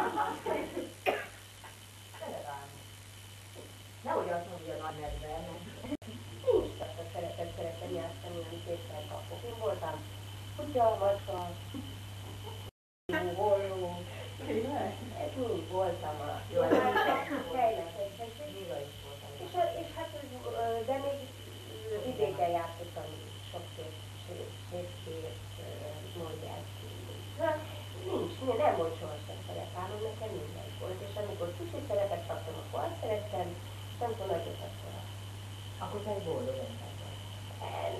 szerepálmok. Nehogy azt mondja a nagy medve, mert... Nincs csak a szeretet, szeretem játszani, amit éppen kapok. Én voltam kutya, macska, holló. Tényleg? Ez mind voltam a... Jó, ez fejlesztett. És, és hát, de még vidéken játszottam sok szép Shakespeare-t, mondják. Hát nincs, nem volt sohasem szerepálom, nekem minden volt. És amikor kicsi szerepet kaptam, akkor azt szerettem, és amikor nagyot akkor azt. Akkor te egy boldog ember vagy. Nem.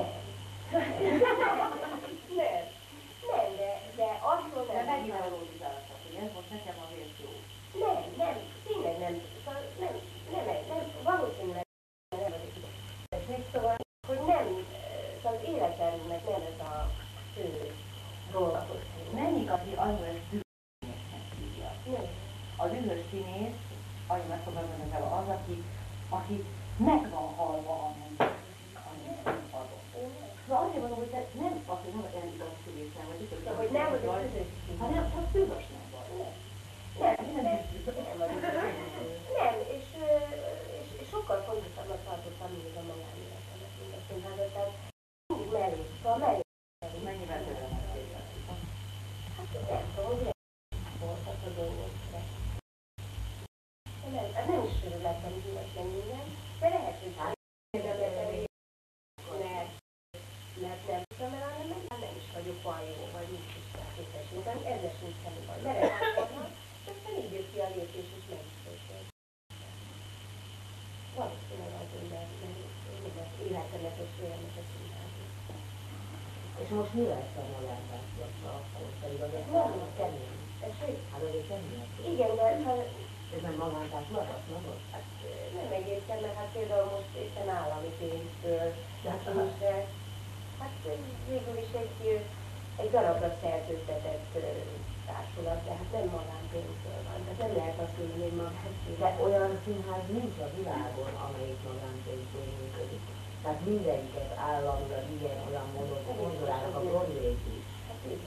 Nem. Nem, de, de attól De nem... megint elrózizáltak, ugye? Most nekem azért jó. Nem, nem, tényleg nem. Szóval nem, nem, nem, valószínűleg nem vagyok ide. Szóval, hogy nem, szóval az életemnek nem ez a fő dolga. Nem igazi anyós dühösnek hívja. Nem. A dühös színész, ahogy megfogalmazom el, az, aki, aki meg van halva a annyit adott. Szóval azért mondom, hogy te nem az, hogy nem az elég az szívészen vagy, Szóval, hogy nem vagyok dühös színész. hanem csak dühös nem vagy. Nem, nem, nem, nem, és, és, és sokkal fontosabbnak tartottam mindig a magánéletemet, mint a színházat, tehát mindig mellé, szóval mellé. Mennyivel törölnek szépen? Hát nem tudom, hogy voltak a dolgokra. Nem, hát nem is lettem gyűlötlen minden, de lehet, hogy nem lettem mert, mert nem tudom el, hanem nem is vagyok olyan jó, vagy nincs is feltétlenül, de ezzel sincs semmi baj. Mert aztán így jött ki a lépés, és meg is történt. Valószínűleg azért, mert mindent életemet és élelmet csinálni. és most mi lesz a magántársakra akkor? Pedig azért Nem, nem kemény. Tessék? Hát azért kemény. Igen, de ha, Ez nem magántárs marad, nem volt? hát nem egészen, mert hát például most éppen állami pénzből, hát, de, hát végül is egy, egy darabra szerződtetett társulat, de hát nem magánpénzből van, tehát nem lehet azt mondani, hogy magánpénz. De olyan színház nincs a világon, amelyik magánpénzből működik. Tehát mindegyiket államilag ilyen olyan módon konzolálnak a Broadway-t is. Hát így,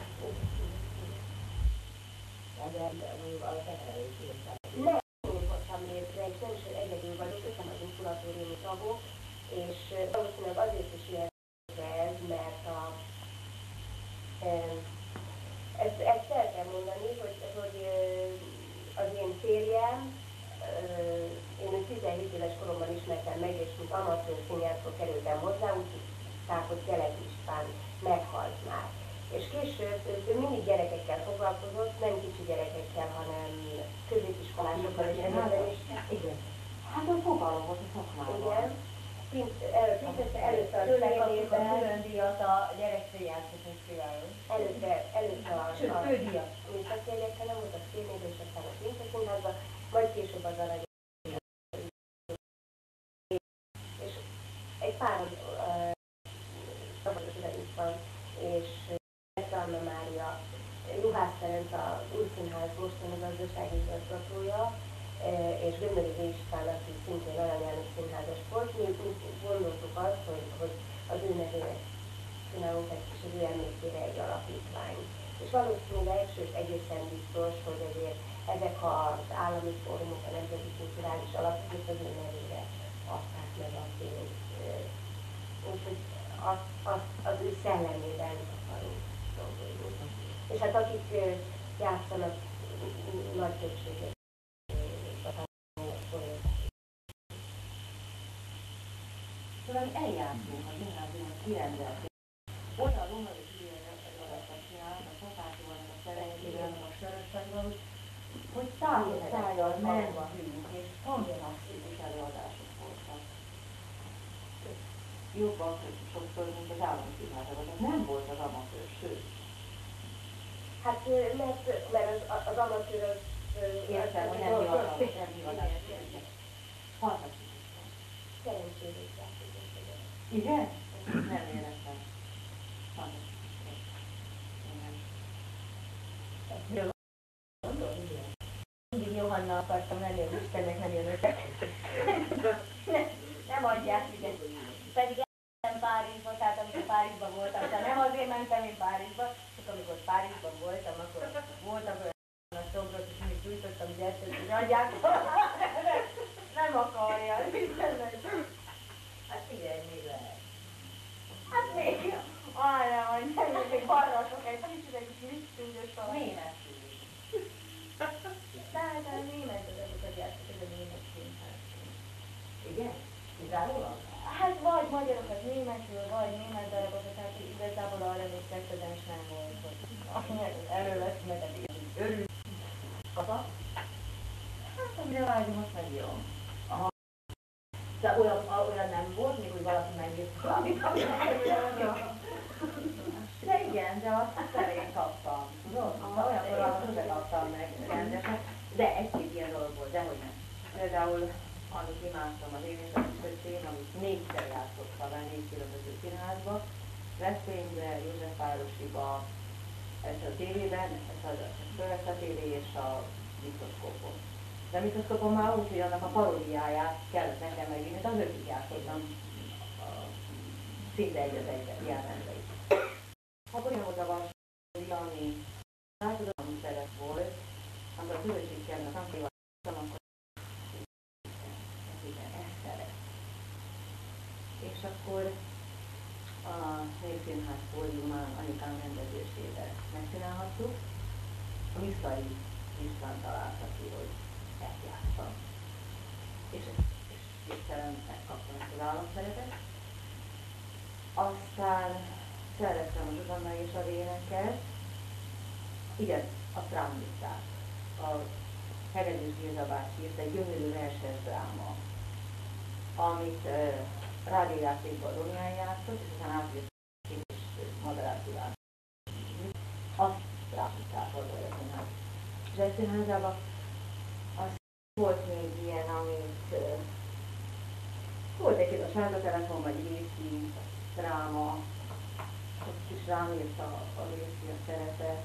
De mondjuk a teherelés ilyen. nem én hoztam létre, és nem is egyedül vagyok, öten vagyunk kuratóriumi tagok, és valószínűleg azért is ilyen ez, mert a, ezt, ezt el kell mondani, hogy, hogy az én férjem, én ő tizenhét éves koromban ismertem meg, és mint amatőr színjátszó kerültem hozzá, úgy hívták, hogy Kelek István meghalt már. És később ő mindig gyerekekkel foglalkozott, nem kicsi gyerekekkel, hanem középiskolásokkal és ezzel is. Igen. Hát a fogalom volt a szakmában. Igen. Princesse előtte a Tőle kapjuk a színésben, különdíjat a gyerekszínjátszó fesztiválon. előtte, előtte a, Sőt, a fődíjat. műszakjegyekkel, nem volt a színnéző, és aztán a Princeszínházban, majd később az arany. És egy pár szabadosra itt van, és Anna Mária, Juhász Ferenc az Újszínház mostani gazdasági igazgatója, és Gömöri István, aki szintén Arany János színházas volt. Mi gondoltuk azt, hogy, hogy az ő nevének csinálunk egy kis az ő emlékére egy alapítvány. És valószínűleg, sőt egészen biztos, hogy azért ezek az állami fórumok, a nemzeti kulturális alapok és az ő nevére adták meg a pénzt. Úgyhogy az, az, az ő szellemében akarunk dolgozni. És hát akik játszanak, nagy többséget Szóval eljátszunk a gimnáziumot kirendelni. Olyan romadik időre csinálnak, a szopásival, a szerencsével, a sörösanyval, hogy tájjal mentünk, és fantasztikus előadások voltak. Jobban sokszor, mint az állami színházban, de nem volt az amatőr, sőt. Hát mert, mert az, az amatőr az... Értem, hogy nem hivatalos, nem hivatalos. Fantasztikus. Szerencsére is játszik. Igen? Nem éreztem. Fantasztikus. Igen. akartam lenni, az Istennek nem jön össze. Nem adják ide. Pedig elmentem Párizsba, tehát amikor Párizsban voltam, tehát nem azért mentem én Párizsba, csak amikor Párizsban voltam, akkor voltam olyan a szobrot, és mindig gyújtottam gyertet, hogy adják. Nem akarja, Istennek. Hát figyelj, mi lehet? Hát még arra, hogy nem, még hallgatok egy kicsit, egy kis lisztúgyos a német. Tehát a német azok a gyártok, ez a német színház. Igen? Kizárólag? Hát vagy magyarokat németül, vagy német darabokat, tehát igazából arra még precedens nem volt, hogy erről lesz meg egy örül. Kata? Hát amire vágyom, azt megírom. Aha. De olyan, olyan nem volt, még úgy valaki megírta valamit, amit megírta. De igen, de azt elején kaptam, tudod? De olyankor azt sose kaptam meg rendesen, de egy-két ilyen dolog volt, dehogy nem. Például, amit imádtam az Én és a Kisöcsém, amit négyszer játszottam el négy különböző színházba, Veszprémbe, Józsefvárosiba, ez a tévében, ez a Fölvesz a tévé és a mikroszkópon. De a mikroszkópon már úgy, hogy annak a paródiáját kellett nekem megírni, de az ötig játszottam szinte egy az egyben, ilyen rendben is. Akkor olyan volt a Varsói, ami látod, ami szeret volt, amikor a közösségkelnek nem kivattam, akkor igen, ezt szeret. És akkor a Népszínház fóliumán anyukám rendezésével megcsinálhattuk. A Miszkai István találta ki, hogy ezt játszam. És végtelen megkaptam ezt az államszeretet. Aztán szerettem a Zsuzsanna és a Véneket. Igen, a Trámlistát. A Hegedűs Géza bácsi írt egy gyönyörű verses dráma, amit uh, rádiójátékban Domján játszott, és aztán átjött és Madarász Iván. Azt Trámlistát volt a színház. És egy színházában az volt még ilyen, amit uh, volt egy a sárga telefon, vagy Lészi dráma, ott is rám írta a Lészi a szeretet.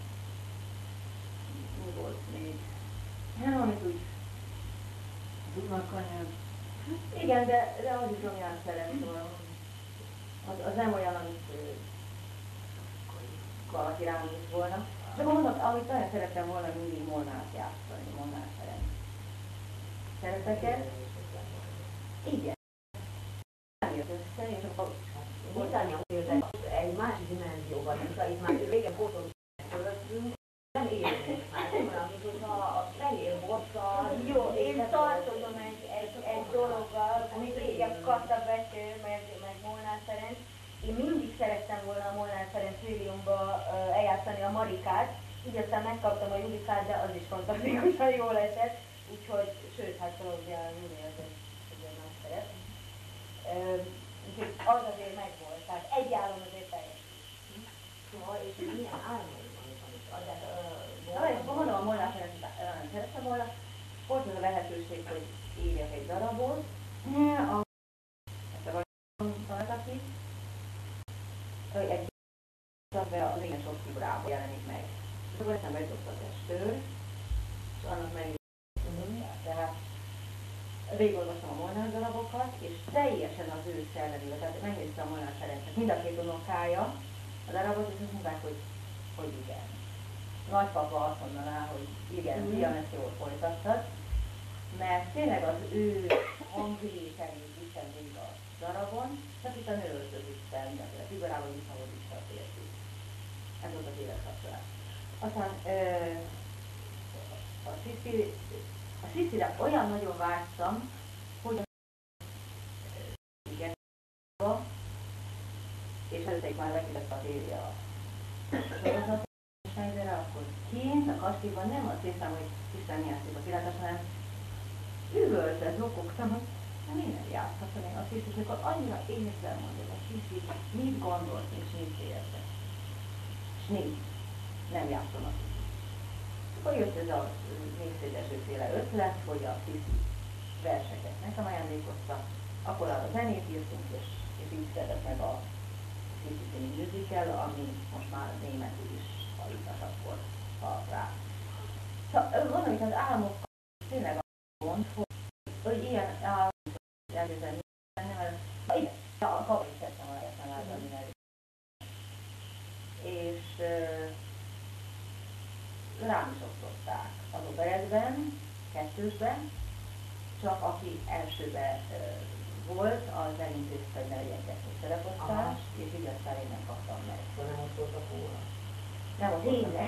Mi volt még? Nem, amit úgy tudnak anyám. Igen, de, de az is olyan szeret, szóval az, az nem olyan, amit ő, valaki rám írt volna. És akkor mondom, amit nagyon szerettem volna mindig Molnár játszani, Molnár Ferenc szereteket. Igen. Nem jött össze, és akkor Britannia egy másik dimenzióban, mint itt már régen pótolunk fölöttünk, nem élünk már, nem olyan, mint hogyha fehér bosszal. Jó, én tartozom egy, egy, egy dologgal, amit régen Kassa Bető, meg, meg Molnár Ferenc. Én mindig szerettem volna a Molnár Ferenc Trilliumba uh, eljátszani a Marikát, így aztán megkaptam a Judikát, de az is fantasztikusan jól esett, úgyhogy, sőt, hát Klaudia Júli az egy, egy nagy szeret. Uh, úgyhogy az azért megvolt, tehát egy álom azért teljesít. Szóval, és milyen álmod van, amit adják a mondom, a Molnár Ferencet nagyon szerettem volna. Volt az a lehetőség, hogy írjak egy darabot. A ezt a vagyon találtak ki. Egy darabban az igen sok figurában jelenik meg. És akkor eszembe jutott a testőr, és annak megírtam. Tehát végigolvastam a Molnár darabokat, és teljesen az ő szellemével, tehát megnéztem a Molnár Ferencet, mind a két unokája a darabot, és azt mondták, hogy, hogy igen. Nagypapa azt mondaná, hogy igen, fiam, ezt jól folytattad, mert tényleg az ő hangvételét viszem végig a darabon, csak itt a nő öltözik fel, mindenféle figurával visszahozik a férfi. Ez volt az élet kapcsolat. Aztán ö, a Sziszi, a Sziszire olyan nagyon vágytam, hogy a igen, és előtteik már megkérdezte a tévé a sorozatot, de akkor kint, a kastélyban nem azt hiszem, hogy Isten játszik a kilátás, hanem üvöltve zokogtam, hogy nem én nem játszhatom én azt hiszem, hogy akkor annyira észre mondod a Siszi, mit gondolt és mit érzett. És nincs, nem játszom a Siszi. Akkor jött ez a népszédesőféle ötlet, hogy a Siszi verseket nekem ajándékozta, akkor arra zenét írtunk, és, és így szedett meg a Sissi című musical, ami most már németül is hallított akkor a rá. Szóval mondom, hogy az álmok tényleg a gond, hogy, hogy ilyen állapot elkezdeni lenni, mert igen, a kapcsolat tettem a lehetne látni el. És uh, rám is osztották az operetben, kettősben, csak aki elsőben uh, volt, az elintézte, hogy ne legyen kettő szereposztás, és így aztán én nem kaptam meg. Nem osztottak volna. Nem, az tényleg.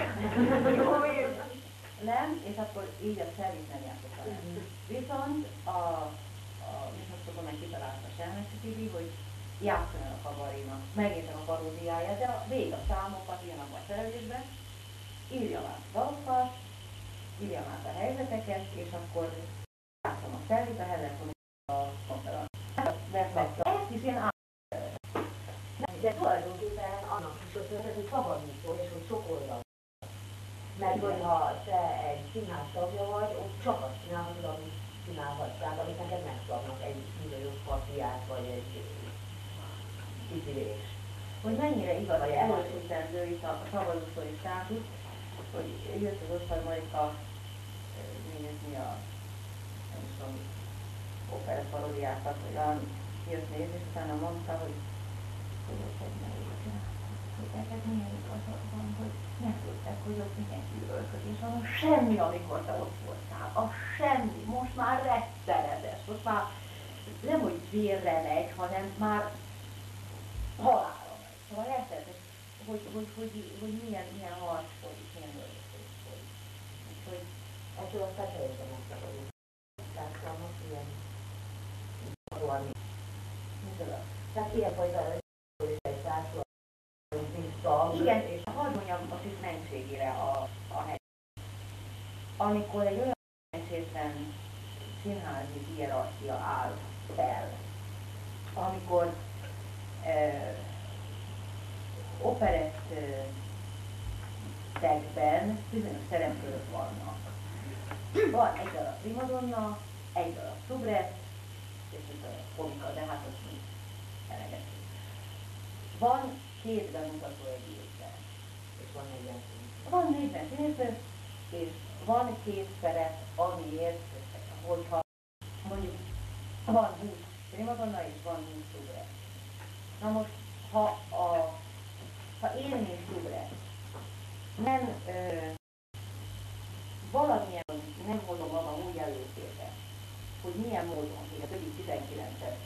Nem, és akkor így a szervit nem játszottam el. Viszont a, a Műsorszokon meg kitalálta a Selmecsi Tibi, hogy játszom el a kabarénak, megértem a paródiáját, de a vég a számokat, ilyen abban a szerelésben, írjam át a dalokat, írjam át a helyzeteket, és akkor játszom a szervit, a Heller a konferan. Ezt is ilyen De tulajdonképpen annak is ott történt, hogy szabadító, és hogy sok oldal. Mert hogyha te egy színház tagja vagy, ott csak azt csinálhatod, amit csinálhatsz, tehát amit neked megszabnak egy milliós partiát, vagy egy kicsilés. hogy mennyire igaz, hogy elősítendő itt a szabadúszói státusz, hogy jött az Osztag Marika nézni a, nem is tudom, opera parodiákat, vagy valami jött nézni, és utána mondta, hogy tudod, hogy ne hogy neked milyen igazad van, hogy nem tudták, hogy ott mindenki üvölködés van, semmi, amikor te ott voltál, a semmi, most már rettenetes, most már nem, hogy vérre megy, hanem már halálra megy. Szóval rettenetes, hogy, hogy, hogy, hogy, hogy milyen, milyen harc folyik, milyen öldözés folyik. Úgyhogy Ettől aztán teljesen megszabadult. Tehát most ilyen valami. micsoda? Tehát ilyenfajta egy társulat, Igen, és hadd mondjam a kis mentségére a, a hely. Amikor egy olyan szerencsétlen színházi hierarchia áll fel, amikor eh, operettekben bizonyos szereplők vannak. Van egy darab primadonna, egy darab szubret, és egy darab komika, de hát azt mi elegetünk. Van két bemutató egy évben. és van negyven szín. Van negyven színésznő, és van két szerep, amiért, hogyha mondjuk van húsz primadonna és van húsz szubret. Na most, ha, a, ha én, mint szubret, nem ö, valamilyen, nem hozom magam úgy előtérbe, hogy milyen módon, hogy a többi tizenkilencet,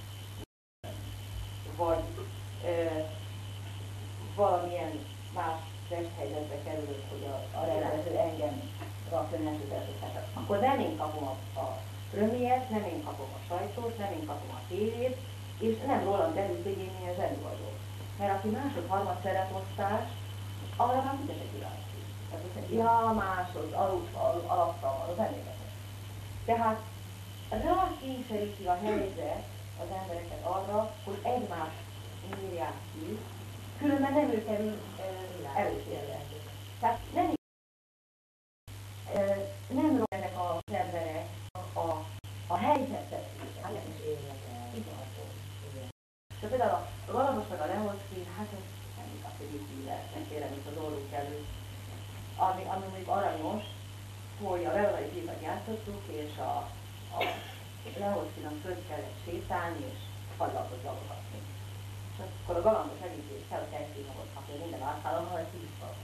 vagy ö, valamilyen más testhelyzetbe kerülök, hogy a, a rendező engem racionáltatásra, akkor nem én kapom a, a premiért, nem én kapom a sajtót, nem én kapom a tévét, és nem rólam derül, hogy én milyen zseni vagyok. Mert aki másod-harmad szereposztás, arra már mit esek irányítani. Tehát azt mondja, ja, másod, aludfal, alaptaval, az elégetek. Tehát rákényszeríti a helyzet az embereket arra, hogy egymást írják ki, különben nem ő kerül uh, előtérbe. Tehát nem, uh, nem rossz ezek az emberek a, a, a helyzetet. Hát nem is érnek el. De például a Galambos meg a Leholszki, hát ez nem igaz, hogy itt így lehetnek kérem itt az orruk előtt. Ami, ami mondjuk aranyos, hogy a Veronai Zsívat játszottuk, és a, a Leholszkinak fönt kellett sétálni, és fagylaltot lagogatni. És akkor a Galambos elítélt fel a tejszínhagot, hogy minden átszállommal egy hízva.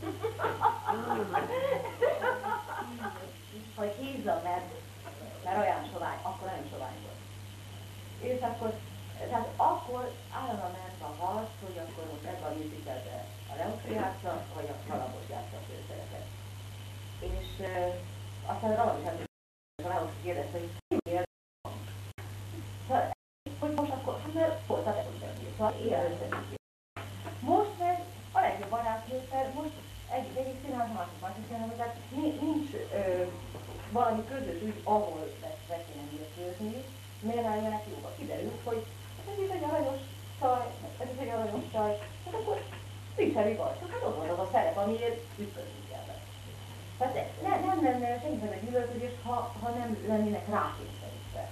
Hogy hízza, mert, mert olyan sovány, akkor nem sovány volt. És akkor, tehát akkor állandóan ment a harc, hogy akkor most ebben a musicalben a Leholszki játsza, vagy a Galambos játsza a főszerepet. És uh, aztán a Galambos játsza, a Leholszki kérdezte, hogy miért van. Szóval, hogy most akkor, hát mert volt a Leholszki, szóval ilyen összefüggés. Most meg a legjobb barátnő, mert most egyik egyik színház, másik másik színház, tehát nincs ö, valami közös ügy, ahol be kéne nélkülözni, miért álljanak jóba. Kiderült, hogy ez is egy aranyos csaj, ez is egy aranyos csaj, hát akkor nincsen igaz, csak hát ott van az a szerep, amiért ütközünk ebben. Tehát ne, nem lenne senkiben egy üvöltözés, ha, ha nem lennének rákényszerítve.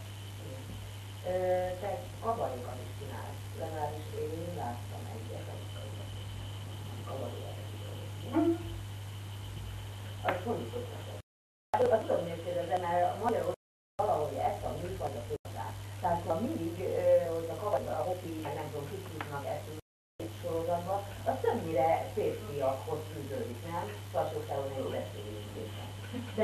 Te kabarékat is csinálsz, legalábbis én láttam egyet, kabarékat is. Az hogy tudod? A tudom, miért kérdezem, mert Magyarországon valahogy ezt a műfajt a főzás. Tehát ha mindig, hogy a kavaj, a hopi, meg nem tudom, kicsiknak ezt a sorozatban, az többnyire férfiakhoz fűződik, nem? Tartóságban egy beszélünk. De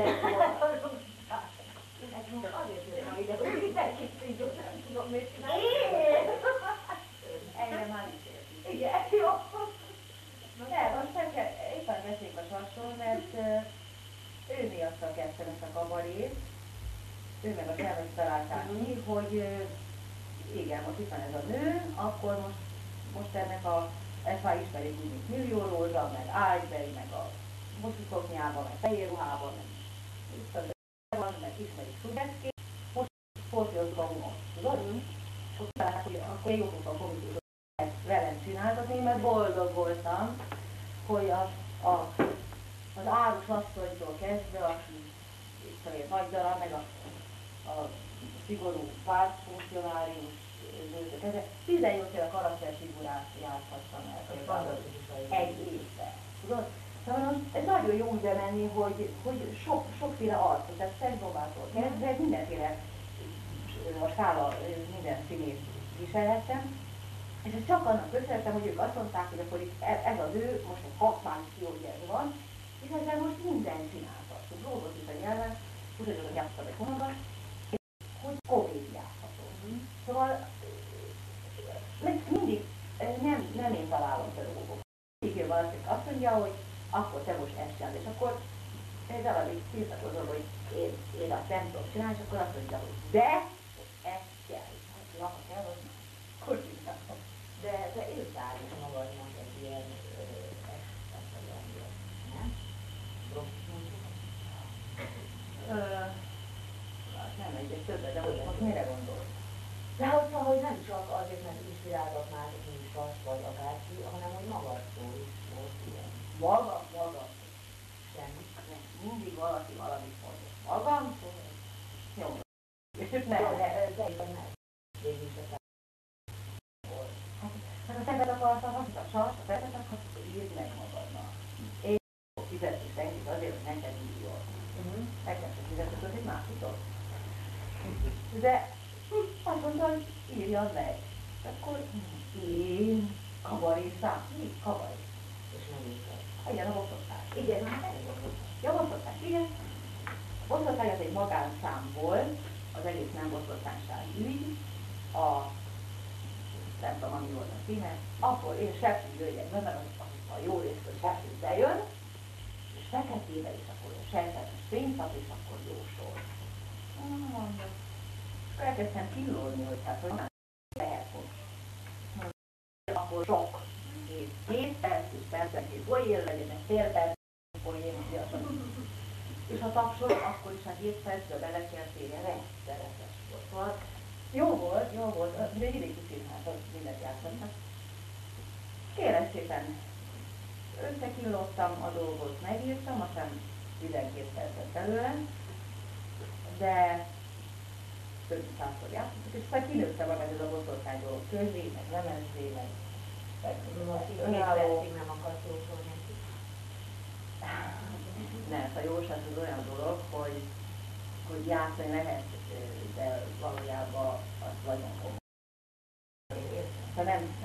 azért jön ide, hogy mindenki tudjon, nem tudom, mit csinálni. Egyre már is értünk. Igen, jó. De most éppen beszéljük a Sassról, mert ő miatta kezdtem ezt a kabarét, ő meg a tervet találták ki, hogy igen, most itt van ez a nő, akkor most, most ennek a, ezt már ismerik úgy, mint Millió Rózsa, meg Ágybeli, meg a mosikoknyában, meg fehér ruhában, meg van, meg ismerik Szubecki, most sportoljuk a humor, tudod? És akkor találták, hogy akkor én jók a komikus velem csináltatni, mert boldog voltam, hogy a, a, az árus asszonytól kezdve, aki itt a nagy darab, meg a, a szigorú pártfunkcionárius nőtől kezdve, tizennyolc éve karakterfigurát játszhattam el. Egy évben. Tudod? Szóval ez nagyon jó úgy bemenni, hogy, hogy sok, sokféle arcot, tehát szexbombától kezdve mindenféle a skála minden színét viselhettem. És ez csak annak köszönhetem, hogy ők azt mondták, hogy akkor itt ez az ő, most egy hatvan kilógyerű van, és ezzel most mindent csináltak. Hogy dolgozott itt a nyelven, úgyhogy azok játszottam egy hónapban, hogy komédiázható. Szóval mindig nem, nem én találom a dolgok. Mindig valaki azt mondja, hogy akkor te most ezt csinálod, és akkor ez alatt tiltakozom, hogy én, én azt nem tudom csinálni, és akkor azt mondja, hogy de ezt kell. Ha kell, az már. Akkor csinálom. De te írtál is magadnak egy ilyen estet, vagy valamilyen, nem? Nem egy többet, de hogy most mire gondolsz? De hogyha, hogy nem csak azért, mert inspiráltak már műsort, vagy akárki, hanem hogy magadtól is volt ilyen. Maga, maga. Semmi. Mindig valaki valamit mondja. Magamtól? Jó. És ők nem. De teljesen meg. Végül is a Hát a szemet akartam, azt a sas, a szemet akartam, írd meg magadnak. Én fogok fizetni senkit azért, hogy neked írjon. Uh-huh. Nekem sem fizetni, hogy egy másikot. De azt mondta, hogy írjam meg. És akkor én kabarészám. Mi? Kabaré. és nem írtad. Igen, a boszorkány. Igen, hát elég a boszorkány. Ja, boszorkány, igen. A boszorkány az egy magánszám volt, az egész nem boszorkányság ügy. A nem tudom, ami volt a színe, akkor én Sepsi jöjjek be, mert az a jó részről Sepsi bejön, és feketébe is akkor a sejtetes pénzap, és akkor jósol. Mondom, akkor elkezdtem killódni, hogy hát, hogy nem lehet most. Akkor sok, két perc, és percenként folyél legyen, egy fél perc, folyél, és a tapsol, akkor is a hét percbe bele kell térjen, rendszeres volt. Szóval jó volt, jó volt, de idéki színház, az mindent játszottak. Kérem szépen, összekillottam a dolgot, megírtam, aztán tizenkét percet belőle, de több százszor játszottak, és aztán kinőttem magad ez a boszorkány dolog közé, meg lemezé, meg Most így önálló. két nem akarsz jósolni. Nem, a jóság az olyan dolog, hogy, hogy játszani lehet, de valójában az nagyon komoly. Ha nem,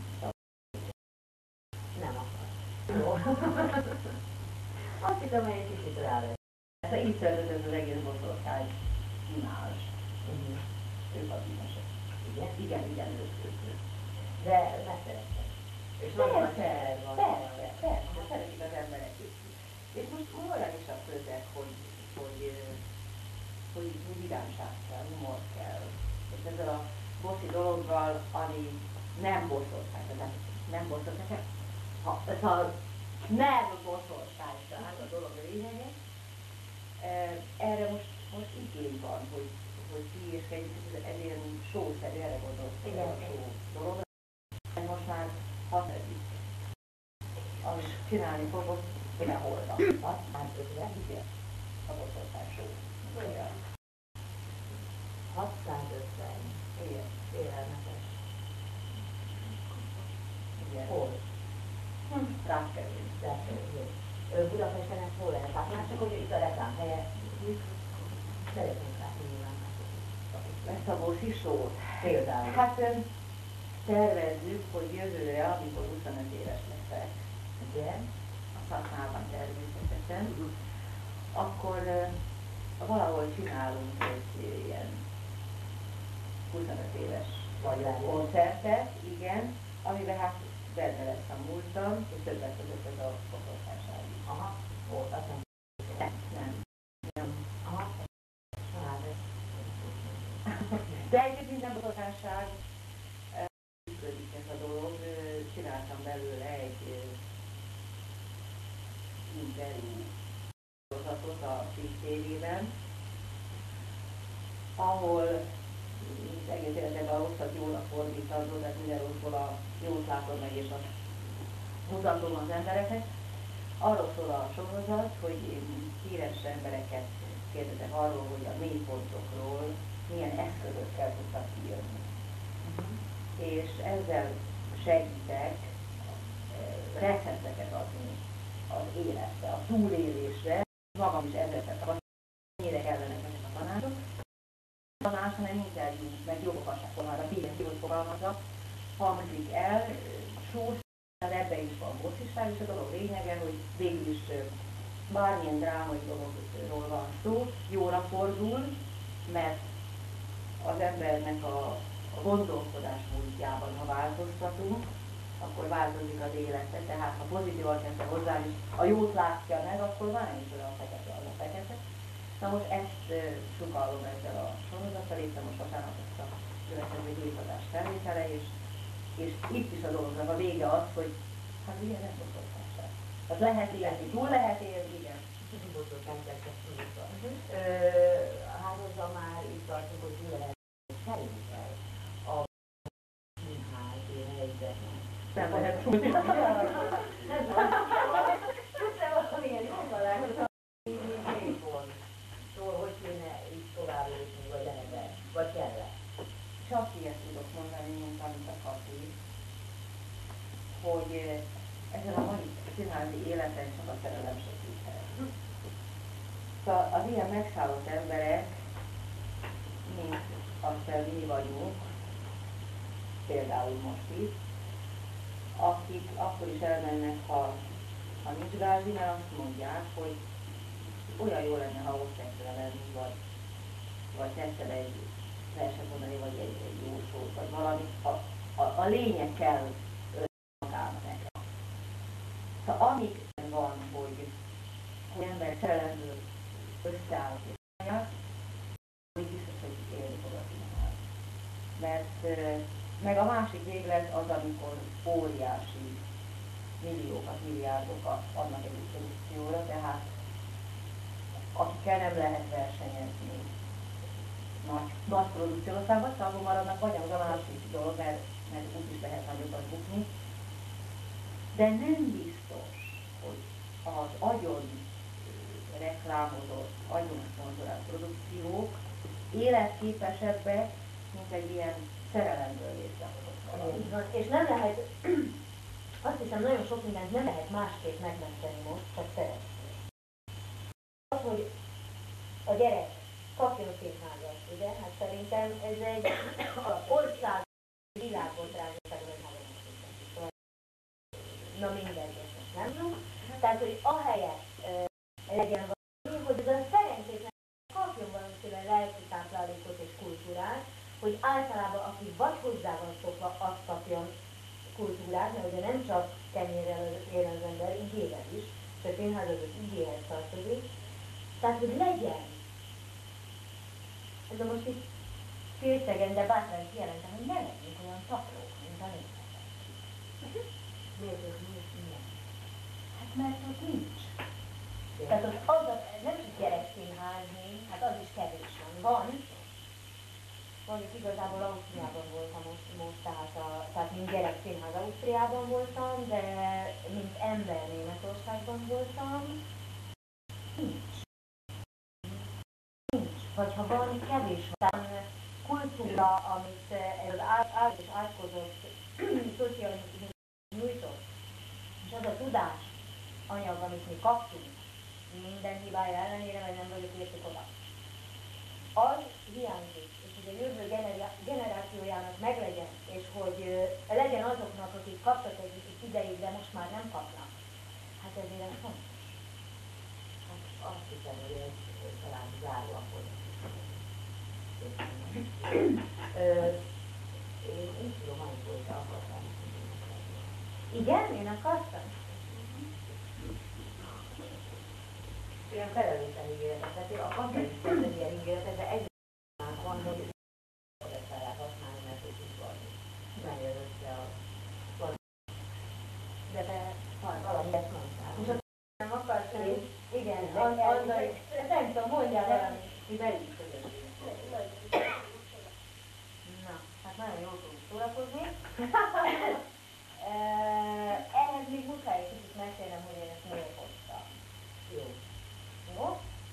Nem akarsz. Jó. Azt hiszem, hogy egy kicsit rá lesz. ez így született az egész boszorkány imázs. Uh-huh. Ők a bűnösök. Igen? Igen, igen, ők, ők, ők. De megszerettek. És nagyon nagy Persze, szerep van. persze, persze, szeretik az emberek. És most olyan is a közeg, hogy, hogy, hogy, hogy vidámság kell, humor kell. És ezzel a boszi dologgal, ami nem boszorkány, nem, nem boszorkány, ha, ez a nem boszorkányság a dolog lényege, erre most, most igény van, hogy, hogy ti és egy, egy ilyen show-szerű, erre gondolsz, Igen. a show dolog. Most már hatedik, amit csinálni fogok, én elholdam. Azt már ötven, igen, a boszorkány show. Olyan. hatszázötven. Igen. Félelmetes. Igen. Hol? Rákerülünk. Jó. Budapesten ez hol lehet? Hát már csak, hogy itt a reklám helye. Szeretnénk látni nyilván. Leszabó Sisót. Például. Hát tervezzük, hogy jövőre, amikor huszonöt éves leszek, Igen. a szakmában természetesen, akkor uh, valahol csinálunk egy ilyen huszonöt éves Vagy koncertet, igen, amiben hát benne lesz a múltam, és többek között ez a fotótárság is. Aha. Ó, azt nem. Nem, nem. nem. Aha. Hát ez. De egyébként nem fotótárság, működik ez a dolog, csináltam belőle egy interjú sorozatot a Friss té vében, ahol egész életemben a rosszat jónak fordítandó, de minden rosszból a jót látom meg és azt mutatom az embereknek. Arról szól a sorozat, hogy én híres embereket kérdezek arról, hogy a mélypontokról milyen eszközökkel tudtak kijönni. És ezzel segítek recepteket adni az életre, a túlélésre. Magam is ezzel tapasztalom, mennyire kellenek ezek a tanácsok. A tanács, hanem interjú, meg jogokasságformára, bíjén hogy fogalmazza, hangzik el, sós, ebben is van bosszisság, és a dolog lényege, hogy végül is bármilyen drámai dologról van szó, jóra fordul, mert az embernek a a gondolkodás módjában, ha változtatunk, akkor változik az élete. Tehát ha pozitívan kezdve hozzá is a jót látja meg, akkor már nem is olyan fekete az a fekete. Na most ezt uh, sugallom ezzel a sorozattal, éppen most vasárnap ezt a következő hétadás felvétele, és, és itt is a dolognak a vége az, hogy hát ugye nem botortásság. Az lehet élni, túl lehet élni, igen. Hát azzal már itt tartunk, hogy túl lehet szerintem. Nem lehet tudni. Tudsz-e valamilyen találkozat, szóval hogy kéne így tovább lépni, vagy lehet vagy kell-e? Csak ilyet tudok mondani, mint amit a Kati, hogy ezen a mai színházi életen csak a szerelem segíthet. Szóval az ilyen megszállott emberek, mint aztán mi vagyunk, például most itt, akik akkor is elmennek, ha, ha nincs gázi, mert azt mondják, hogy olyan jó lenne, ha ott tetszene lenni, vagy, vagy tetszene egy verset mondani, vagy egy, egy jó sót, vagy valami. A, a, a lényeg kell magának nekem. Szóval amíg van, hogy, hogy ember szerelemből összeáll és csinálják, hogy biztos, hogy élni fog a színház. Mert meg a másik véglet az, amikor óriási milliókat, milliárdokat adnak egy produkcióra, tehát akikkel nem lehet versenyezni nagy, nagy produkció, aztán vagy szalgó maradnak, vagy az a másik dolog, mert, mert úgy is lehet nagyokat bukni. De nem biztos, hogy az agyon reklámozott, agyon szponzorált produkciók életképesebbek, mint egy ilyen szerelemből létrehozott valami. És nem lehet, azt hiszem, nagyon sok mindent nem lehet másképp megmenteni most, csak szeretni. Az, hogy a gyerek kapjon színházat, ugye? Hát szerintem ez egy ország világbotrányosság, hogy nagyon na mindegy, ezt nem tudom. Tehát, hogy ahelyett e, legyen valami, hogy ez a szerencsétlen kapjon valamiféle lelki táplálékot és kultúrát, hogy általában aki vagy hozzá van szokva, azt kapjon kultúrát, mert ugye nem csak kenyérrel él az ember, igével is, és a színház az az igéhez tartozik. Tehát, hogy legyen. Ez a most itt félszegen, de bátran kijelentem, hogy ne legyünk olyan taplók, mint a népeket. Miért ez milyen? Hát mert ott nincs. Tehát ott az a, nem csak gyerekszínházni, hát az is kevés van. Van, mondjuk igazából Ausztriában voltam most, most tehát, a, tehát mint gyerekszínház Ausztriában voltam, de mint ember Németországban voltam. Nincs. Nincs. Vagy ha van, kevés van. Kultúra, amit ez az át és átkozott szocializmus nyújtott, és az a tudás anyag, amit mi kaptunk, minden hibája ellenére, vagy nem vagyok értük oda. Az hiányzik, és hogy a jövő genera- generációjának meglegyen, és hogy uh, legyen azoknak, akik kaptak egy ideig, de most már nem kapnak. Hát ezért ez fontos. Hát azt hiszem, hogy ez talán zárlapod. Én így tudom, amikor te akartál. Igen, én akartam. Ilyen felelősen ígéretet, tehát én akartam is kezdeni ilyen ígéretet, de egy van, hogy ezt fel lehet használni, mert hogy is van. Nem jön össze a... De te Valamilyet mondtál. nem akarsz, Én? igen, Igen. Anna is. Nem tudom, mondjál valamit. Mi belül közösség. Na, hát nagyon jól tudunk szórakozni. Ehhez még muszáj egy kicsit mesélnem, hogy én ezt miért hoztam. Jó. Jó?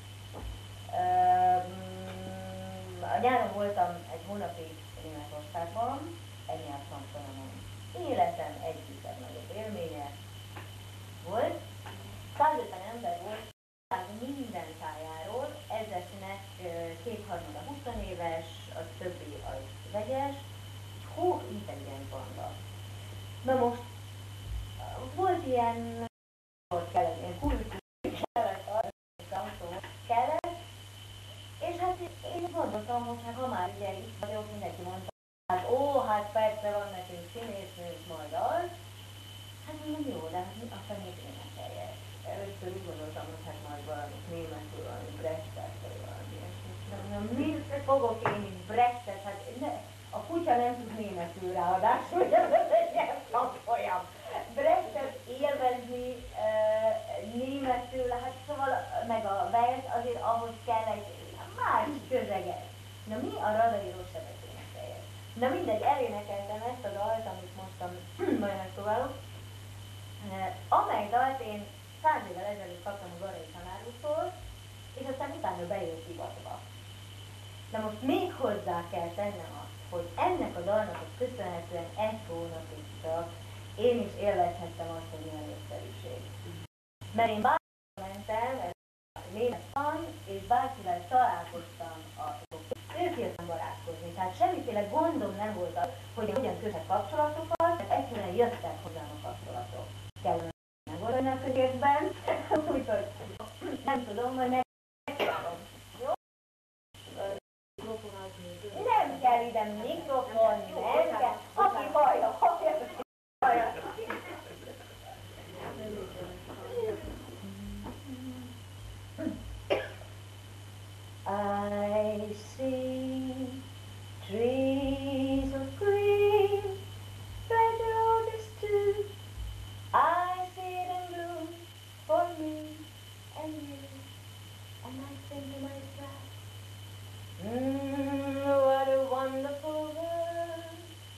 A nyáron voltam egy hónapig Németországban, egy nyelvtanfolyamon. Életem egyik legnagyobb élménye volt. százötven ember volt minden tájáról, ezeknek kétharmada húsz éves, a többi az vegyes, hó intelligens banda. Na most volt ilyen, ott kellett, ilyen kultúr kellett, kellett, és hát én gondoltam, hogy hát ha már ugye itt vagyok, mindenki mondta, hát ó, hát persze van nekünk színésznők, majd az, hát mondom, jó, de hát a fenét énekelje. Először úgy gondoltam, hogy hát majd valami németül, valami Brechtet, vagy valami ilyesmit. Mit fogok én itt Brechtet? Hát ne, a kutya nem tud németül ráadásul, hogy ez egy ilyen tanfolyam. Brechtet élvezni e, németül, hát szóval meg a vers azért ahhoz kell egy más közeget. Na mi a Radai Rossebet énekelje? Na mindegy, elénekeltem ezt a dalt, amit mostan majd megpróbálok, e, amely dalt én száz évvel ezelőtt kaptam a Garai tanárútól, és aztán utána bejött divatba. Na most még hozzá kell tennem azt, hogy ennek a dalnak köszönhetően egy hónapig csak én is élvezhettem azt, hogy milyen népszerűség. Mert én bárhol mentem, német van, és bárkivel találkoztam, a ők jöttem barátkozni. Tehát semmiféle gondom nem volt az, hogy én hogyan kötök kapcsolatokat, mert egyszerűen jöttek hozzám a kapcsolatok. Kellene nem volt olyan a közértben, úgyhogy nem tudom, hogy megcsinálom. Jó? Nem kell ide mikrofon, nem kell. Aki hallja, hallja, hallja. I see trees of green, red roses too. I see them bloom for me and you, and I think to myself, mmm, what a wonderful world.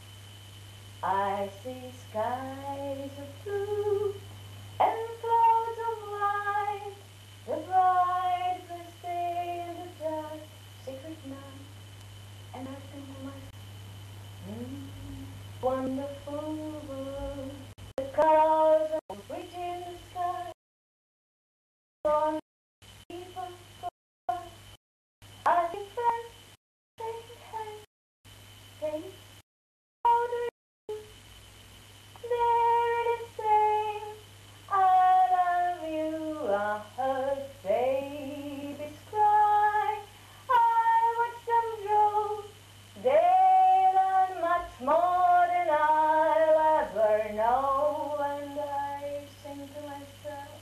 I see skies of blue and clouds of white, the bright first day and the dark secret night, and I think to myself, mmm, wonderful world. The clouds are rich in the sky, on people go. I think friends, take hands, take how do you? There it is saying, I love you. I heard babies cry. I watched them grow. They learn much more than I'll ever know. And I sing to myself,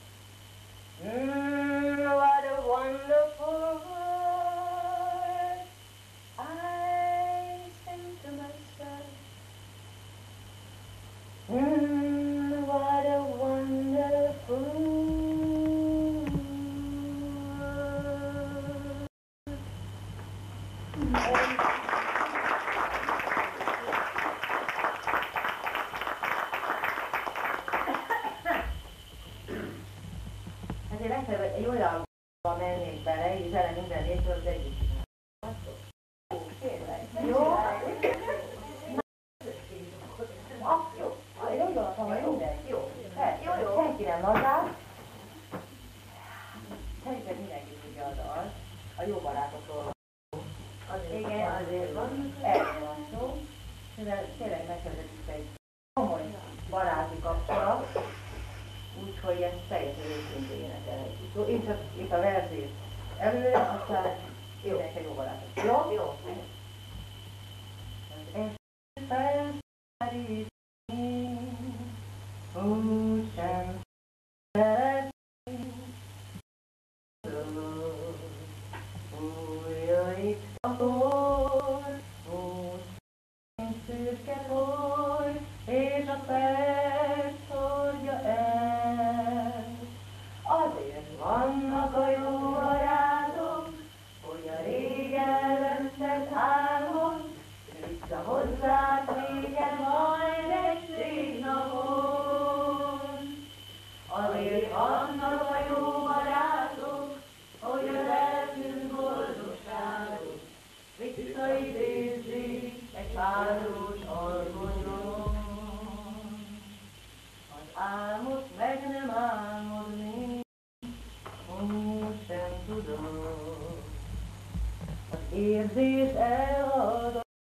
mmm, what a wonderful world. I sing to myself, mmm, what a wonderful world. Ezért legfeljebb egy olyanba mennék bele, és vele minden részről az egyik. Jó, tényleg. Jó? Ah, jó. Ah, én úgy gondoltam, hogy minden. Jó. Jó, jó. Senki nem lazál. a jó barátokról van szó. Azért Igen, azért van. Erről van szó, mivel tényleg megkezdődik egy komoly baráti kapcsolat, úgyhogy ezt teljesen őszintén énekelhetjük. Én csak itt a verzét előre, aztán énekel jó barátok. Jó? Jó. Ezt felszeríteni, úgy sem szeretni, újjait akkor, úgy mint szürke foly, és a perc hordja el. Azért vannak a jó barátok, hogy a rég elvesztett álmot visszahozzák néked majd egy szép napon. Azért vannak a jó barátok, hogy a lelkünk boldogságot visszaidézzék egy páros alkonyon. Az álmot meg nem álmodni, úgy sem tudod, az érzés eladni,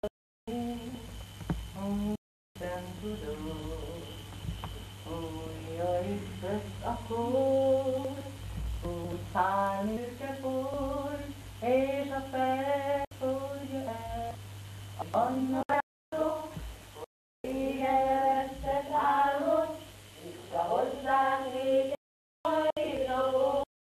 úgy sem tudod, újjait közt akkor, úgy szállni őke foly, és a perc hordja el. Annak látok, hogy régen elvesztett álmot, visszahozzák néked majd napon.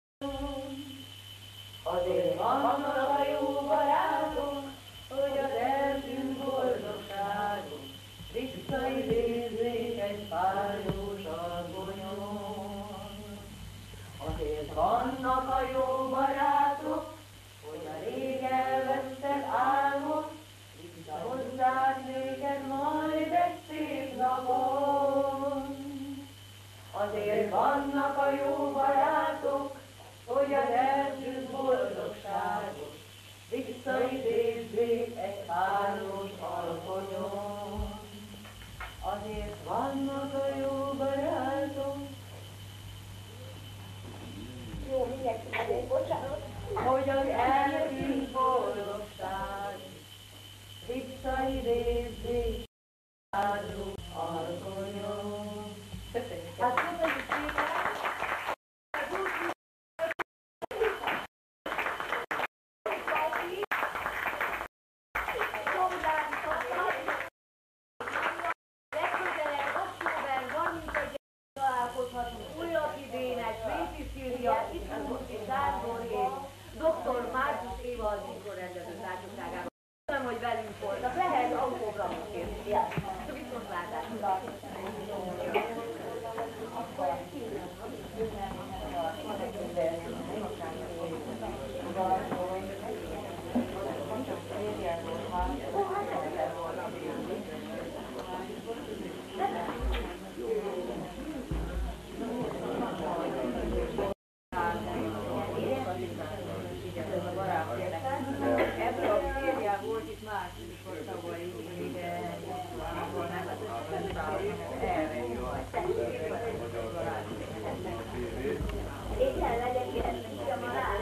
Azért vannak a jó barátok, hogy a lelkünk boldogságot visszaidézzék egy páros alkonyon. Azért vannak a jó barátok, hogy a rég elvesztett álmot visszahozzák néked majd egy szép napon. Azért vannak a jó barátok, hogy a lelkünk boldogságot visszaidézzék egy páros alkonyon. Azért vannak a jó barátok, Jó, mindenki, azért bocsánat. hogy az elkünk boldogság visszaidézzék páros alkonyon. Köszönjük! Hát köszönjük szépen! Legközelebb október harmincegyedikén találkozhatunk újabb idének, Réti Szilvia, Iszlóti Sándor és doktor Márkus Éva az ikorrendező társaságában. Köszönöm, hogy velünk voltak. Lehet autogramot kérni. Viszontlátásra! Ebből a férjel volt itt más, amikor tavaly ide, akkor nem erre jó. Igen, legyen kérdés, a marál.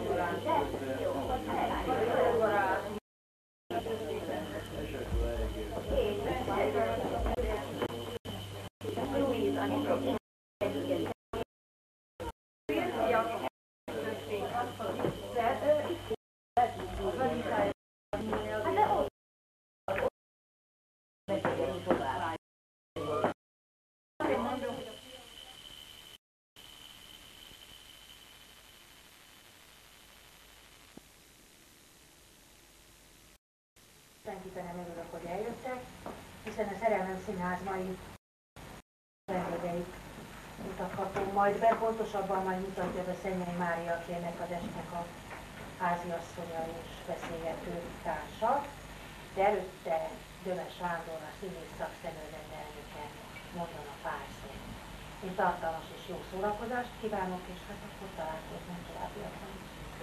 Mindenképpen nem örülök, hogy eljöttek, hiszen a Szerelmem Színház mai vendégeit mutathatom majd be, pontosabban majd mutatja be Szennyei Mária, aki ennek az estnek a háziasszonya és beszélgető társa, de előtte Döme Sándor, a színész szakszervezet elnöke mondana pár szót. Én tartalmas és jó szórakozást kívánok, és hát akkor találkozunk továbbiakban.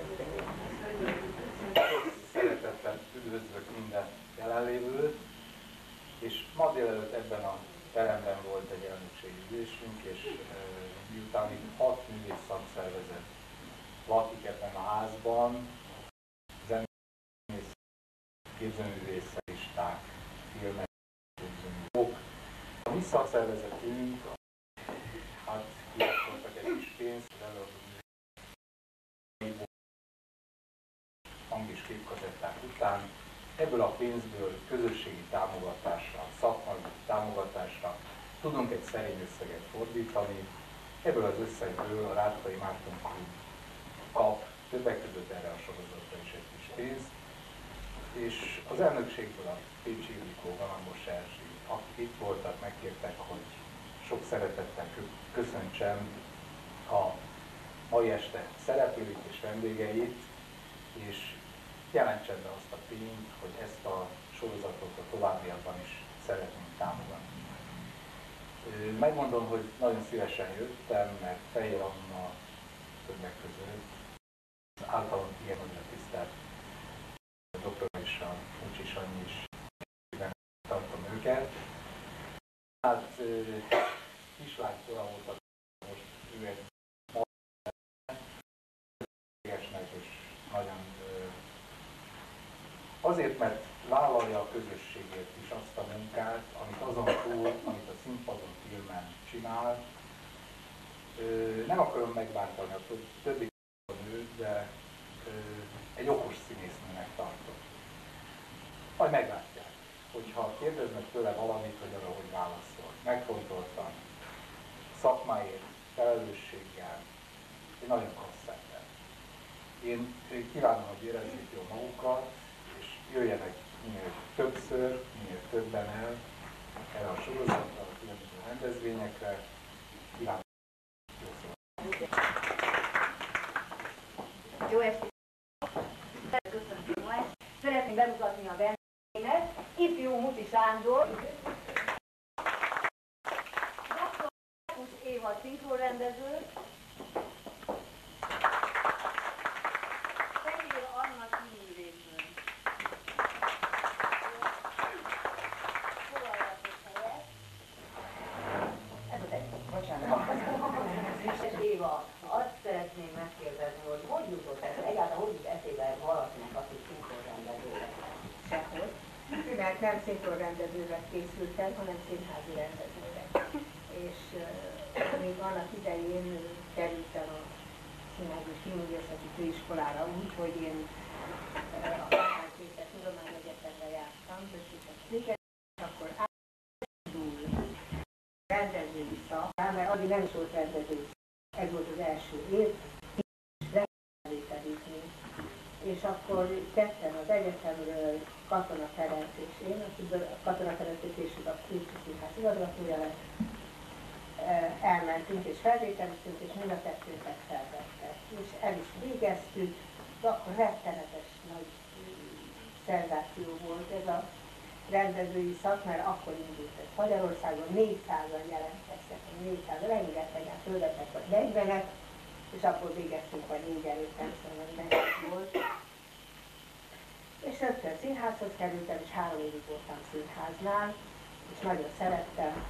Szeretettel üdvözlök minden jelenlévőt, és ma délelőtt ebben a teremben volt egy elnökségi ülésünk, és e, miután itt hat művész szakszervezet lakik ebben a házban, képzőművészetisták, filmek, képzőművok. A visszaszervezetünk, hát kiadtak egy kis pénzt az előadó hang- és képkazetták után. Ebből a pénzből közösségi támogatásra, szakmai támogatásra tudunk egy szerény összeget fordítani. Ebből az összegből a Rácpai Márton Klub kap többek között erre a sorozatra is egy kis pénzt, és az elnökségből a Pécsi Ildikó, Galambos Erzsi, akik itt voltak, megkértek, hogy sok szeretettel köszöntsem a mai este szereplőit és vendégeit, és jelentsen be azt a tényt, hogy ezt a sorozatot a továbbiakban is szeretnénk támogatni. Megmondom, hogy nagyon szívesen jöttem, mert Fehér Anna többek között az általam ilyen nagyra tisztelt doktor és a Mucsis Annyi is tartom őket. Hát kislány kora volt, most ő egy és nagyon azért, mert vállalja a közösségért is azt a munkát, amit azon túl, amit a színpadon, filmen csinál. Nem akarom megbántani a többi nőt, de egy okos színésznőnek tartom. Majd meglátják, hogyha kérdeznek tőle valamit, hogy arra hogy válaszol. Megfontoltan, szakmáért, felelősséggel, egy nagyon klassz ember. Én kívánom, hogy érezzék jól magukat, és jöjjenek minél többször, minél többen el erre a sorozatra, a különböző rendezvényekre. Kívánom, jó szóval. Jó estét! Köszönöm ma est. Szeretném bemutatni a vendégeimet. Ifjú Muti Sándor, doktor Éva szinkronrendező, Fehér Anna színművésznő. Foglaljatok helyet. Ez az egy. Bocsánat. Éva, azt szeretném megkérdezni, hogy hogy jutott ez, egyáltalán hogy jut eszébe valakinek, aki szinkronrendező lesz? Sehogy. Mert nem szinkronrendezőre készültem, hanem színházi rendezőre. És uh, még annak idején uh, kerültem a Színházi és Filmművészeti Főiskolára úgy, hogy én uh, a Kárpát-Péter Tudományegyetemre jártam, és akkor átindul rendezői szak, mert addig nem is volt rendezői szak. Ez volt az első év, és akkor tettem az egyetemről Katona Ferenc és én, akiből a Katona Ferenc később a Pécsi Színház igazgatója lett, elmentünk és felvételiztünk, és mind a kettőnket felvettek. És el is végeztük, de akkor rettenetes nagy szenzáció volt ez a rendezői szak, mert akkor indult ez Magyarországon, négyszázan jelentkeztek, négyszáz, rengetegen fölvettek vagy negyvenet, és akkor végeztünk, vagy négy előtt, nem szóval nehéz volt. És rögtön színházhoz kerültem, és három évig voltam színháznál, és nagyon szerettem.